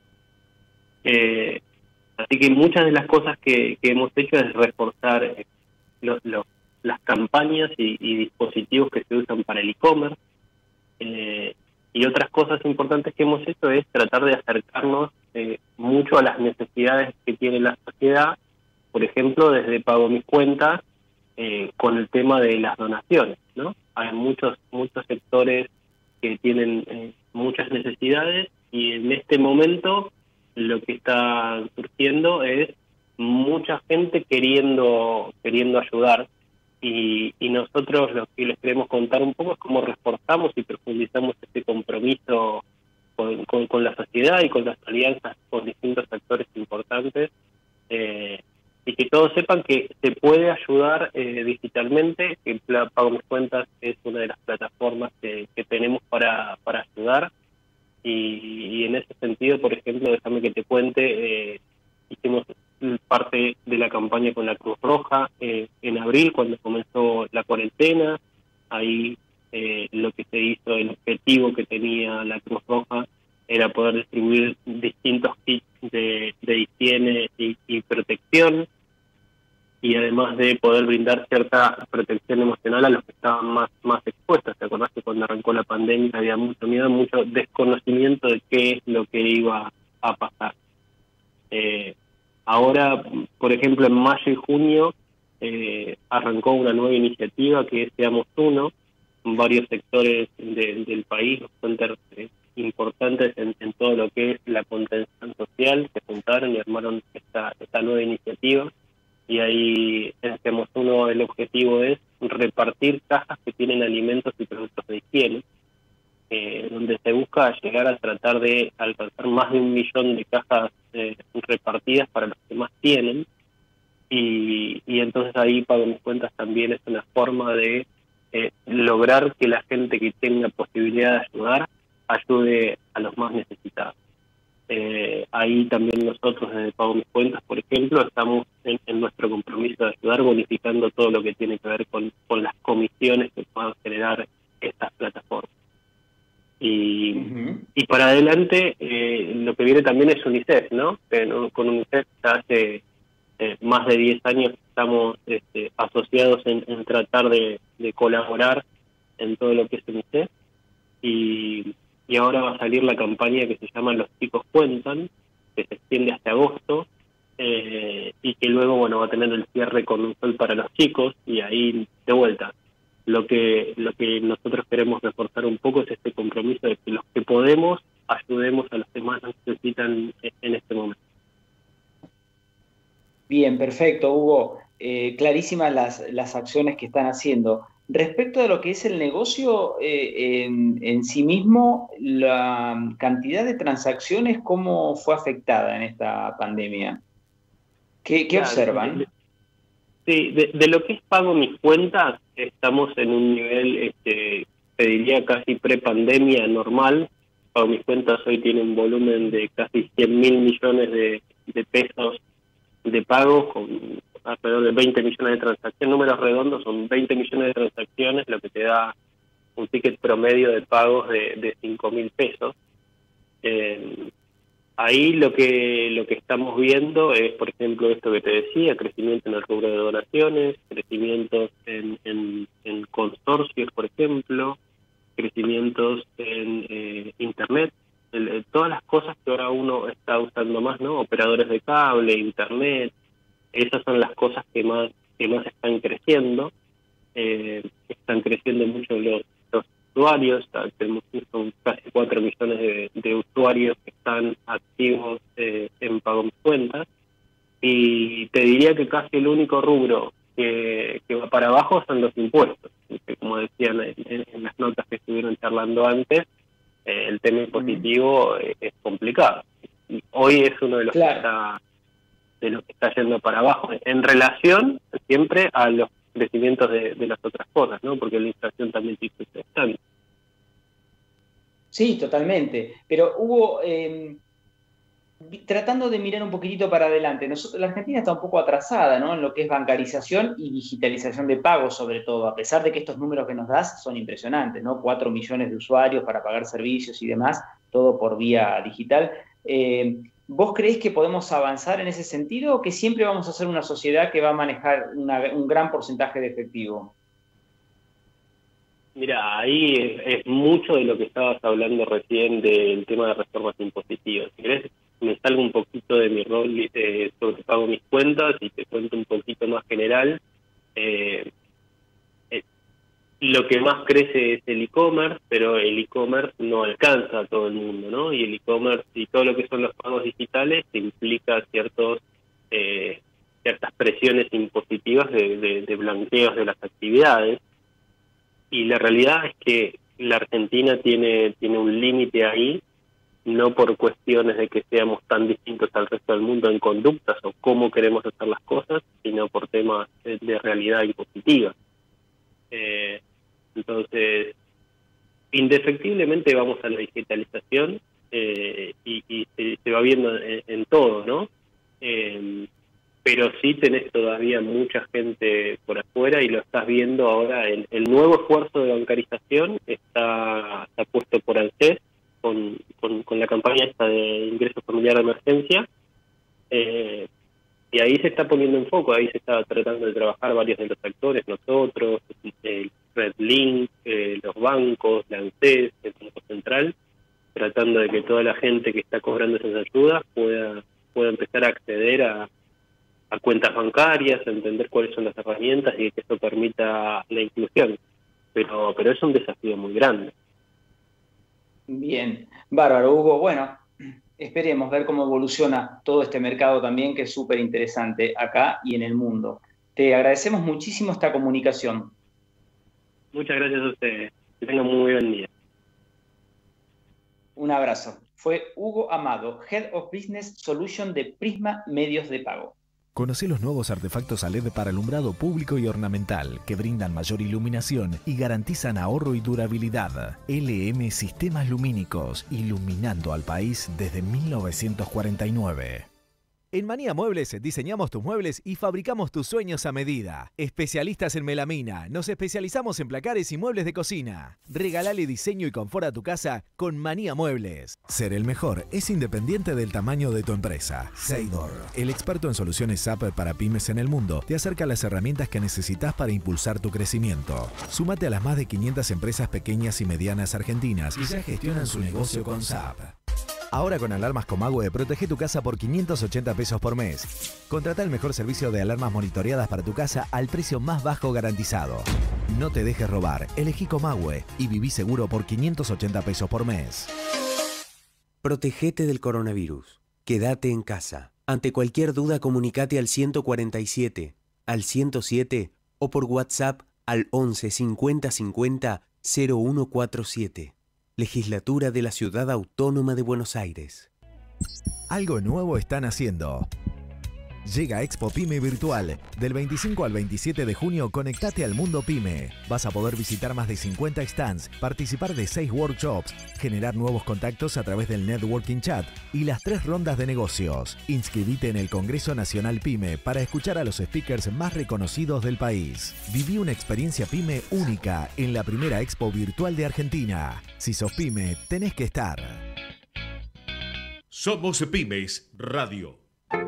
Así que muchas de las cosas que hemos hecho es reforzar las campañas y dispositivos que se usan para el e-commerce. Y otras cosas importantes que hemos hecho es tratar de acercarnos mucho a las necesidades que tiene la sociedad, por ejemplo, desde Pago Mis Cuentas, con el tema de las donaciones, ¿no? Hay muchos sectores que tienen muchas necesidades y en este momento lo que está surgiendo es mucha gente queriendo ayudar y nosotros lo que les queremos contar un poco es cómo reforzamos y profundizamos este compromiso con la sociedad y con las alianzas con distintos actores importantes, y que todos sepan que se puede ayudar digitalmente, que Pago Mis Cuentas es una de las plataformas que tenemos para ayudar, y en ese sentido, por ejemplo, déjame que te cuente, hicimos parte de la campaña con la Cruz Roja en abril, cuando comenzó la cuarentena. Ahí lo que se hizo, el objetivo que tenía la Cruz Roja era poder distribuir distintos kits de higiene y protección, y además de poder brindar cierta protección emocional a los que estaban más expuestos. ¿Te acordás que cuando arrancó la pandemia había mucho miedo, mucho desconocimiento de qué es lo que iba a pasar? Ahora, por ejemplo, en mayo y junio arrancó una nueva iniciativa que es Seamos Uno. Varios sectores del país, los centers importantes en todo lo que es la contención social, se juntaron y armaron esta nueva iniciativa, y ahí, digamos, el objetivo es repartir cajas que tienen alimentos y productos de higiene, donde se busca llegar a tratar de alcanzar más de 1 millón de cajas repartidas para los que más tienen, y entonces ahí Pago Mis Cuentas también es una forma de lograr que la gente que tenga posibilidad de ayudar, ayude a los más necesitados. Ahí también nosotros desde Pago Mis Cuentas, por ejemplo, estamos en nuestro compromiso de ayudar bonificando todo lo que tiene que ver con las comisiones que puedan generar estas plataformas. Y para adelante lo que viene también es UNICEF, ¿no? Con UNICEF ya hace más de 10 años estamos asociados en tratar de colaborar en todo lo que es UNICEF, y ahora va a salir la campaña que se llama Los Chicos Cuentan, que se extiende hasta agosto, y que luego, bueno, va a tener el cierre con Un Sol para los Chicos, y ahí, de vuelta, lo que nosotros queremos reforzar un poco es este compromiso de que los que podemos, ayudemos a los que más necesitan en este momento. Bien, perfecto, Hugo. Clarísimas las acciones que están haciendo. Respecto de lo que es el negocio en sí mismo, la cantidad de transacciones, ¿cómo fue afectada en esta pandemia? ¿Qué observan? Sí, de lo que es Pago Mis Cuentas, estamos en un nivel, te diría casi pre-pandemia normal. Pago Mis Cuentas hoy tiene un volumen de casi 100.000 millones de pesos de pagos, con alrededor de 20 millones de transacciones. Números redondos, son 20 millones de transacciones, lo que te da un ticket promedio de pagos de 5.000 pesos. Ahí lo que estamos viendo es, por ejemplo, esto que te decía, crecimiento en el rubro de donaciones, crecimientos en consorcios, por ejemplo, crecimientos en Internet, todas las cosas que ahora uno está usando más, ¿no? Operadores de cable, Internet, esas son las cosas que más están creciendo. Están creciendo mucho los usuarios, tenemos son casi 4 millones de usuarios que están activos en Pago Mis Cuentas, y te diría que casi el único rubro que va para abajo son los impuestos, que como decían en las notas que estuvieron charlando antes, el tema impositivo es complicado. Hoy es uno de los que está yendo para abajo, en relación siempre a los crecimientos de las otras cosas, ¿no? Porque la inflación también sigue estando. Sí, totalmente. Pero Hugo, tratando de mirar un poquitito para adelante, la Argentina está un poco atrasada, ¿no? En lo que es bancarización y digitalización de pagos, sobre todo, a pesar de que estos números que nos das son impresionantes, ¿no? 4 millones de usuarios para pagar servicios y demás, todo por vía digital. ¿Vos creés que podemos avanzar en ese sentido o que siempre vamos a ser una sociedad que va a manejar un gran porcentaje de efectivo? Mira, ahí es mucho de lo que estabas hablando recién del tema de reformas impositivas. Si querés, me salgo un poquito de mi rol sobre Pago Mis Cuentas y te cuento un poquito más general. Lo que más crece es el e-commerce, pero el e-commerce no alcanza a todo el mundo, ¿no? Y el e-commerce y todo lo que son los pagos digitales implica ciertas presiones impositivas de blanqueos de las actividades. Y la realidad es que la Argentina tiene un límite ahí, no por cuestiones de que seamos tan distintos al resto del mundo en conductas o cómo queremos hacer las cosas, sino por temas de realidad impositiva. Entonces, indefectiblemente vamos a la digitalización y se va viendo en todo, ¿no? Pero sí tenés todavía mucha gente por afuera y lo estás viendo ahora. El nuevo esfuerzo de bancarización está puesto por ANSES con la campaña esta de ingreso familiar de emergencia, y ahí se está poniendo en foco, ahí se está tratando de trabajar varios de los actores, nosotros, el Redlink, los bancos, la ANSES, el Banco Central, tratando de que toda la gente que está cobrando esas ayudas pueda empezar a acceder a cuentas bancarias, a entender cuáles son las herramientas y que eso permita la inclusión. Pero es un desafío muy grande. Bien, bárbaro, Hugo. Bueno, esperemos ver cómo evoluciona todo este mercado también, que es súper interesante acá y en el mundo. Te agradecemos muchísimo esta comunicación. Muchas gracias a ustedes. Que tengan muy buen día. Un abrazo. Fue Hugo Amado, Head of Business Solution de Prisma Medios de Pago. Conoce los nuevos artefactos a LED para alumbrado público y ornamental que brindan mayor iluminación y garantizan ahorro y durabilidad. LM Sistemas Lumínicos, iluminando al país desde 1949. En Manía Muebles diseñamos tus muebles y fabricamos tus sueños a medida. Especialistas en melamina, nos especializamos en placares y muebles de cocina. Regalale diseño y confort a tu casa con Manía Muebles. Ser el mejor es independiente del tamaño de tu empresa. Seidor, el experto en soluciones SAP para pymes en el mundo, te acerca a las herramientas que necesitas para impulsar tu crecimiento. Súmate a las más de 500 empresas pequeñas y medianas argentinas y ya gestionan su negocio con SAP. Ahora con alarmas Comahue, protege tu casa por 580 pesos por mes. Contrata el mejor servicio de alarmas monitoreadas para tu casa al precio más bajo garantizado. No te dejes robar, elegí Comahue y viví seguro por 580 pesos por mes. Protegete del coronavirus. Quédate en casa. Ante cualquier duda, comunicate al 147, al 107 o por WhatsApp al 11 50 50 0147. Legislatura de la Ciudad Autónoma de Buenos Aires. Algo nuevo están haciendo. Llega Expo Pyme Virtual. Del 25 al 27 de junio, conectate al mundo Pyme. Vas a poder visitar más de 50 stands, participar de 6 workshops, generar nuevos contactos a través del networking chat y las 3 rondas de negocios. Inscribite en el Congreso Nacional Pyme para escuchar a los speakers más reconocidos del país. Viví una experiencia Pyme única en la primera Expo Virtual de Argentina. Si sos Pyme, tenés que estar. Somos Pymes Radio.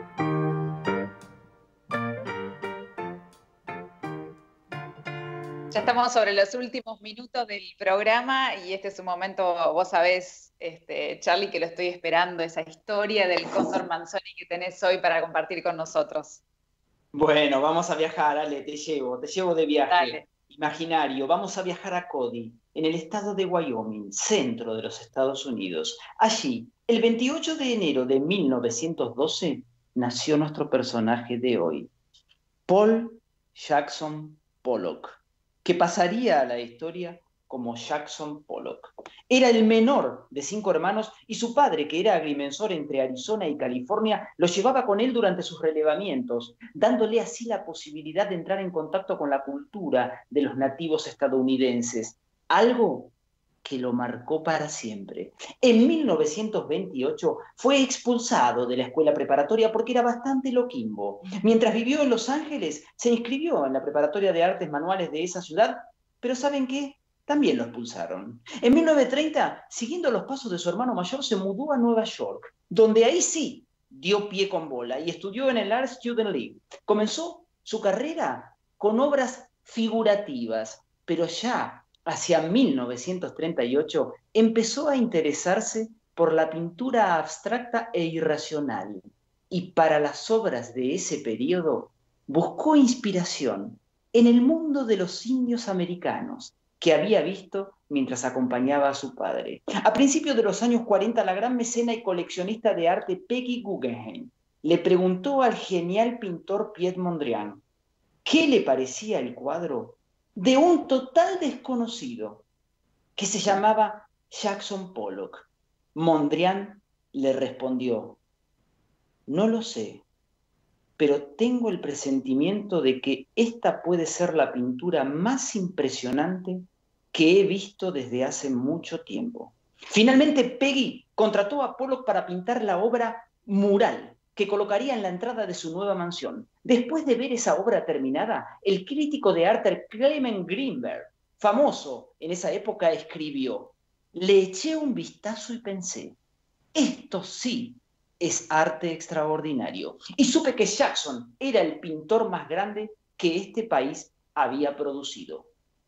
Ya estamos sobre los últimos minutos del programa y este es un momento, vos sabés, Charlie, que lo estoy esperando, esa historia del Cóndor Manzoni que tenés hoy para compartir con nosotros. Bueno, vamos a viajar, Ale, te llevo de viaje. Dale. Imaginario, vamos a viajar a Cody, en el estado de Wyoming, centro de los Estados Unidos. Allí, el 28 de enero de 1912, nació nuestro personaje de hoy, Paul Jackson Pollock, que pasaría a la historia como Jackson Pollock. Era el menor de 5 hermanos y su padre, que era agrimensor entre Arizona y California, lo llevaba con él durante sus relevamientos, dándole así la posibilidad de entrar en contacto con la cultura de los nativos estadounidenses, algo que lo marcó para siempre. En 1928 fue expulsado de la escuela preparatoria porque era bastante loquimbo. Mientras vivió en Los Ángeles, se inscribió en la preparatoria de artes manuales de esa ciudad, pero ¿saben qué? También lo expulsaron. En 1930, siguiendo los pasos de su hermano mayor, se mudó a Nueva York, donde ahí sí dio pie con bola y estudió en el Art Student League. Comenzó su carrera con obras figurativas, pero ya hacia 1938 empezó a interesarse por la pintura abstracta e irracional, y para las obras de ese periodo buscó inspiración en el mundo de los indios americanos que había visto mientras acompañaba a su padre. A principios de los años 40, la gran mecena y coleccionista de arte Peggy Guggenheim le preguntó al genial pintor Piet Mondrian qué le parecía el cuadro de un total desconocido que se llamaba Jackson Pollock. Mondrian le respondió: no lo sé, pero tengo el presentimiento de que esta puede ser la pintura más impresionante que he visto desde hace mucho tiempo. Finalmente, Peggy contrató a Pollock para pintar la obra mural que colocaría en la entrada de su nueva mansión. Después de ver esa obra terminada, el crítico de arte Clement Greenberg, famoso en esa época, escribió: le eché un vistazo y pensé, esto sí es arte extraordinario. Y supe que Jackson era el pintor más grande que este país había producido.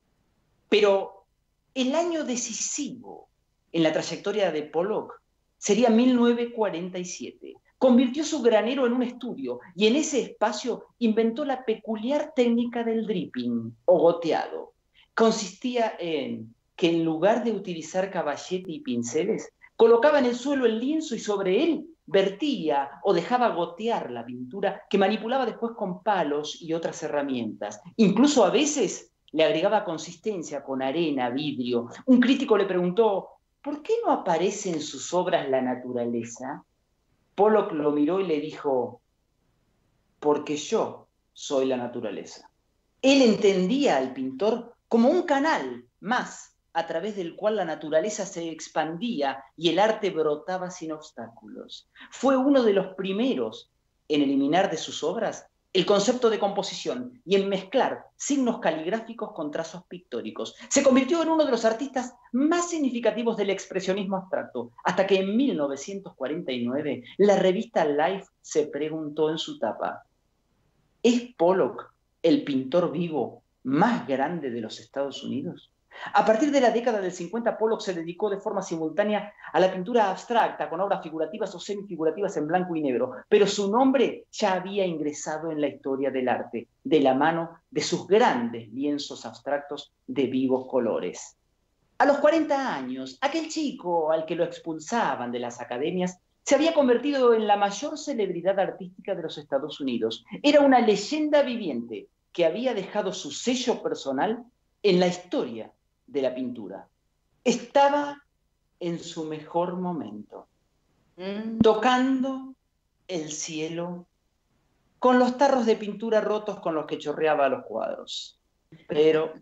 Pero el año decisivo en la trayectoria de Pollock sería 1947. Convirtió su granero en un estudio y en ese espacio inventó la peculiar técnica del dripping o goteado. Consistía en que en lugar de utilizar caballete y pinceles, colocaba en el suelo el lienzo y sobre él vertía o dejaba gotear la pintura que manipulaba después con palos y otras herramientas. Incluso a veces le agregaba consistencia con arena, vidrio. Un crítico le preguntó, ¿por qué no aparece en sus obras la naturaleza? Pollock lo miró y le dijo, porque yo soy la naturaleza. Él entendía al pintor como un canal más a través del cual la naturaleza se expandía y el arte brotaba sin obstáculos. Fue uno de los primeros en eliminar de sus obras el concepto de composición y en mezclar signos caligráficos con trazos pictóricos. Se convirtió en uno de los artistas más significativos del expresionismo abstracto, hasta que en 1949 la revista Life se preguntó en su tapa, ¿es Pollock el pintor vivo más grande de los Estados Unidos? A partir de la década del 50, Pollock se dedicó de forma simultánea a la pintura abstracta, con obras figurativas o semifigurativas en blanco y negro, pero su nombre ya había ingresado en la historia del arte, de la mano de sus grandes lienzos abstractos de vivos colores. A los 40 años, aquel chico al que lo expulsaban de las academias se había convertido en la mayor celebridad artística de los Estados Unidos. Era una leyenda viviente que había dejado su sello personal en la historia de la pintura. Estaba en su mejor momento, tocando el cielo con los tarros de pintura rotos con los que chorreaba los cuadros. Pero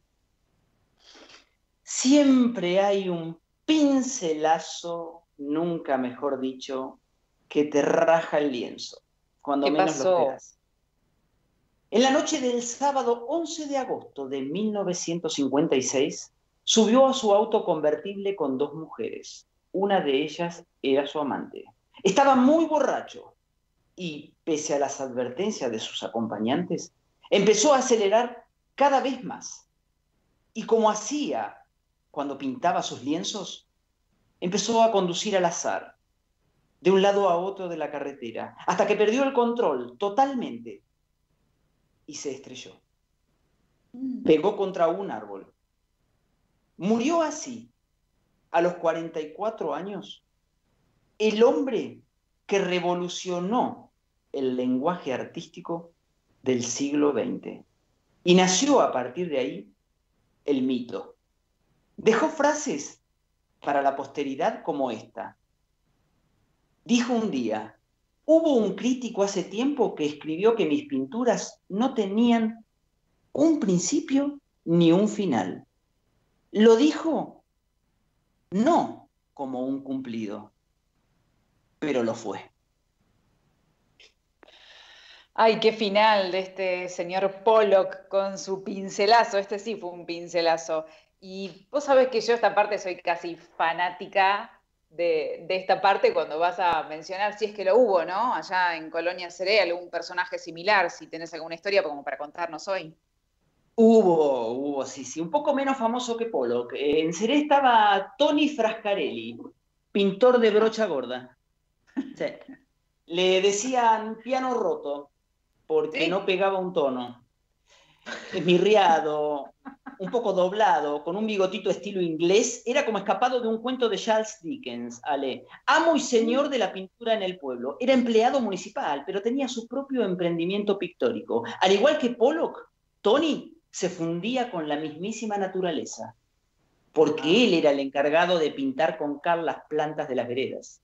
siempre hay un pincelazo, nunca mejor dicho, que te raja el lienzo, cuando menos lo esperas. En la noche del sábado 11 de agosto de 1956, subió a su auto convertible con dos mujeres. Una de ellas era su amante. Estaba muy borracho y, pese a las advertencias de sus acompañantes, empezó a acelerar cada vez más. Y como hacía cuando pintaba sus lienzos, empezó a conducir al azar, de un lado a otro de la carretera, hasta que perdió el control totalmente y se estrelló. Pegó contra un árbol. Murió así, a los 44 años, el hombre que revolucionó el lenguaje artístico del siglo XX. Y nació a partir de ahí el mito. Dejó frases para la posteridad como esta. Dijo un día, hubo un crítico hace tiempo que escribió que mis pinturas no tenían un principio ni un final. Lo dijo no como un cumplido, pero lo fue. Ay, qué final de este señor Pollock con su pincelazo. Este sí fue un pincelazo. Y vos sabés que yo esta parte soy casi fanática de esta parte cuando vas a mencionar, si es que lo hubo, ¿no? Allá en Colonia Seré, algún personaje similar, si tenés alguna historia como para contarnos hoy. Hubo, sí, un poco menos famoso que Pollock. En Seré estaba Tony Frascarelli, pintor de brocha gorda. Sí. Le decían piano roto, porque no pegaba un tono. Esmirriado, un poco doblado, con un bigotito estilo inglés, era como escapado de un cuento de Charles Dickens, Ale. Amo y señor de la pintura en el pueblo. Era empleado municipal, pero tenía su propio emprendimiento pictórico. Al igual que Pollock, Tony se fundía con la mismísima naturaleza, porque él era el encargado de pintar con cal las plantas de las veredas.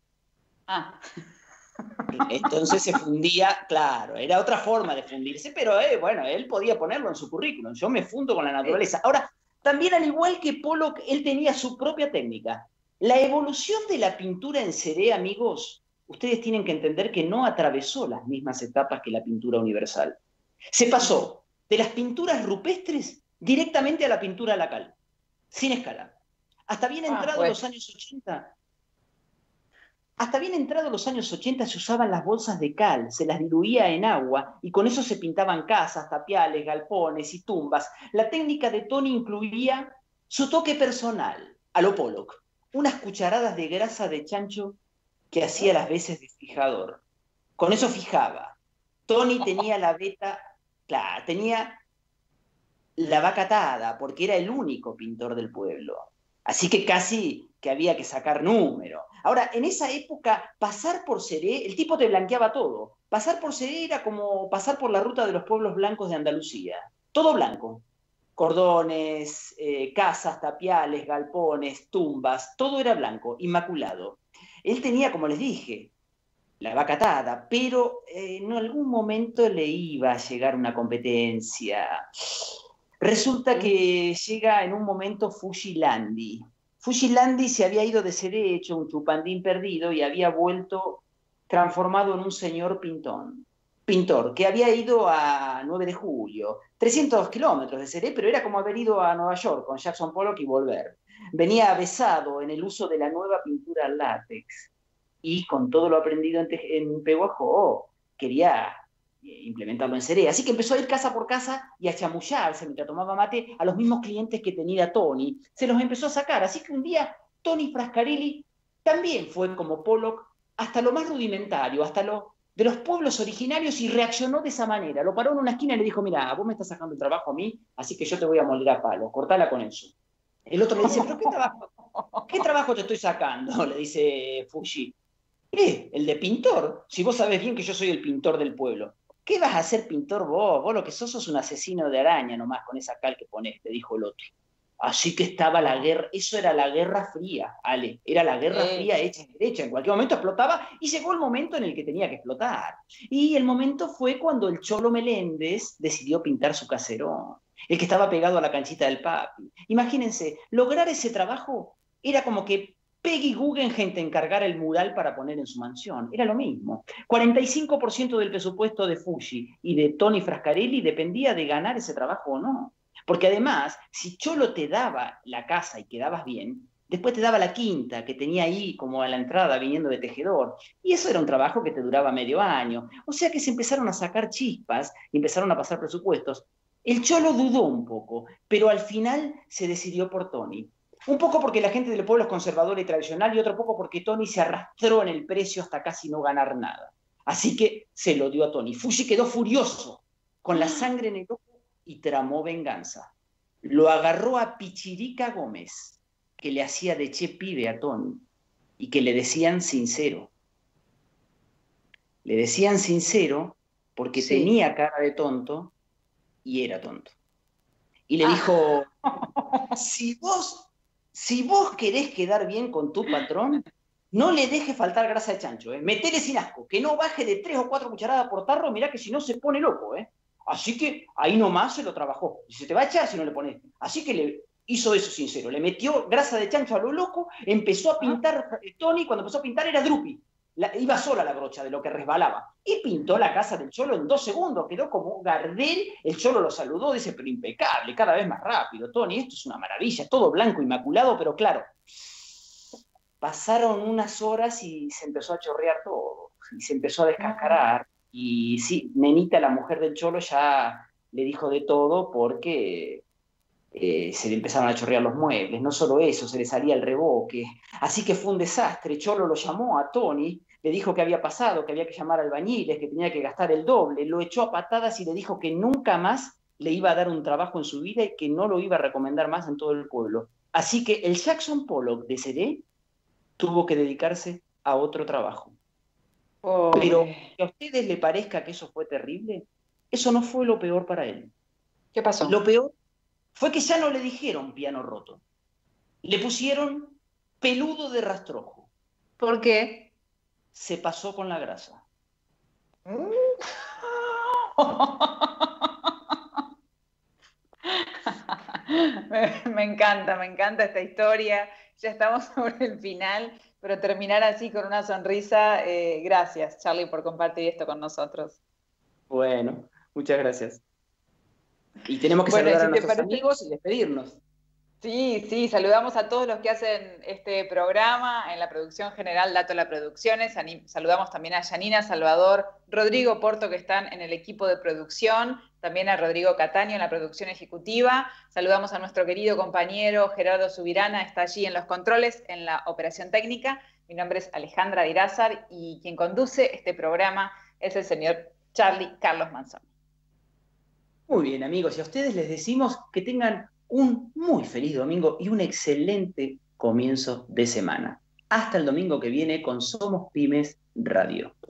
Entonces se fundía, claro, era otra forma de fundirse, pero bueno, él podía ponerlo en su currículum. Yo me fundo con la naturaleza. Ahora, también al igual que Pollock, él tenía su propia técnica. La evolución de la pintura en Seré, amigos, ustedes tienen que entender que no atravesó las mismas etapas que la pintura universal. Se pasó de las pinturas rupestres directamente a la pintura a la cal, sin escala. Hasta bien entrados los años 80. Hasta bien entrados los años 80 se usaban las bolsas de cal, se las diluía en agua y con eso se pintaban casas, tapiales, galpones y tumbas. La técnica de Tony incluía su toque personal, a lo Pollock, unas cucharadas de grasa de chancho que hacía las veces de fijador. Con eso fijaba. Tony tenía la veta, claro, tenía la vaca atada porque era el único pintor del pueblo. Así que casi que había que sacar número. Ahora, en esa época, pasar por Seré, el tipo te blanqueaba todo. Pasar por Seré era como pasar por la ruta de los pueblos blancos de Andalucía. Todo blanco. Cordones, casas, tapiales, galpones, tumbas, todo era blanco, inmaculado. Él tenía, como les dije, la vaca atada, pero en algún momento le iba a llegar una competencia. Resulta que llega en un momento Fujilandi. Fujilandi se había ido de Seré, hecho un chupandín perdido, y había vuelto transformado en un señor pintor, que había ido a 9 de julio, 300 kilómetros de Seré, pero era como haber ido a Nueva York con Jackson Pollock y volver. Venía avesado en el uso de la nueva pintura látex, y con todo lo aprendido en Pehuajó, quería implementarlo en Seré. Así que empezó a ir casa por casa y a chamullarse mientras tomaba mate a los mismos clientes que tenía Tony. Se los empezó a sacar. Así que un día Tony Frascarelli también fue como Pollock hasta lo más rudimentario, hasta lo de los pueblos originarios, y reaccionó de esa manera. Lo paró en una esquina y le dijo: mira, vos me estás sacando el trabajo a mí, así que yo te voy a moler a palo, cortala con eso. El otro le dice: ¿pero qué trabajo te estoy sacando? Le dice Fuji. El de pintor, si vos sabés bien que yo soy el pintor del pueblo. ¿Qué vas a hacer pintor vos? Vos lo que sos un asesino de araña nomás con esa cal que ponés, le dijo el otro. Así que estaba la guerra, eso era la Guerra Fría, Ale, era la Guerra Fría hecha y derecha, en cualquier momento explotaba, y llegó el momento en el que tenía que explotar. Y el momento fue cuando el Cholo Meléndez decidió pintar su caserón, el que estaba pegado a la canchita del papi. Imagínense, lograr ese trabajo era como que Peggy Guggenheim te encargara el mural para poner en su mansión. Era lo mismo. 45% del presupuesto de Fuji y de Tony Frascarelli dependía de ganar ese trabajo o no. Porque además, si Cholo te daba la casa y quedabas bien, después te daba la quinta, que tenía ahí como a la entrada viniendo de tejedor. Y eso era un trabajo que te duraba medio año. O sea que se empezaron a sacar chispas y empezaron a pasar presupuestos. El Cholo dudó un poco, pero al final se decidió por Tony. Un poco porque la gente del pueblo es conservadora y tradicional, y otro poco porque Tony se arrastró en el precio hasta casi no ganar nada. Así que se lo dio a Tony. Fuji quedó furioso, con la sangre en el ojo, y tramó venganza. Lo agarró a Pichirica Gómez, que le hacía de che pibe a Tony, y que le decían sincero. Le decían sincero porque tenía cara de tonto y era tonto. Y le dijo: si vos querés quedar bien con tu patrón, no le dejes faltar grasa de chancho, metele sin asco, que no baje de 3 o 4 cucharadas por tarro, mirá que si no se pone loco, Así que ahí nomás se lo trabajó. Y se te va a echar si no le pones. Así que le hizo eso sincero, le metió grasa de chancho a lo loco, empezó a pintar. Tony, cuando empezó a pintar, era Drupi. Iba sola la brocha de lo que resbalaba. Y pintó la casa del Cholo en 2 segundos, quedó como Gardel. El Cholo lo saludó, dice: pero impecable, cada vez más rápido, Tony, esto es una maravilla, todo blanco, inmaculado. Pero claro, pasaron unas horas y se empezó a chorrear todo, y se empezó a descascarar. Y sí, Nenita, la mujer del Cholo, ya le dijo de todo, porque se le empezaron a chorrear los muebles. No solo eso, se le salía el reboque. Así que fue un desastre. Cholo lo llamó a Tony, le dijo que había pasado, que había que llamar albañiles, que tenía que gastar el doble. Lo echó a patadas y le dijo que nunca más le iba a dar un trabajo en su vida y que no lo iba a recomendar más en todo el pueblo. Así que el Jackson Pollock de Seré tuvo que dedicarse a otro trabajo. Pero que a ustedes les parezca que eso fue terrible, eso no fue lo peor para él. ¿Qué pasó? Lo peor fue que ya no le dijeron piano roto. Le pusieron peludo de rastrojo. ¿Por qué? Se pasó con la grasa. Me encanta esta historia. Ya estamos sobre el final, pero terminar así con una sonrisa, gracias, Charlie, por compartir esto con nosotros. Bueno, muchas gracias. Y tenemos que saludar a nuestros amigos y despedirnos. Sí, saludamos a todos los que hacen este programa, en la producción general, Dato La Producciones. Saludamos también a Yanina, Salvador, Rodrigo Porto, que están en el equipo de producción, también a Rodrigo Cataño en la producción ejecutiva. Saludamos a nuestro querido compañero Gerardo Subirana, está allí en los controles, en la operación técnica. Mi nombre es Alejandra Dirázar y quien conduce este programa es el señor Charlie Carlos Manzoni. Muy bien, amigos, y a ustedes les decimos que tengan un muy feliz domingo y un excelente comienzo de semana. Hasta el domingo que viene con Somos Pymes Radio.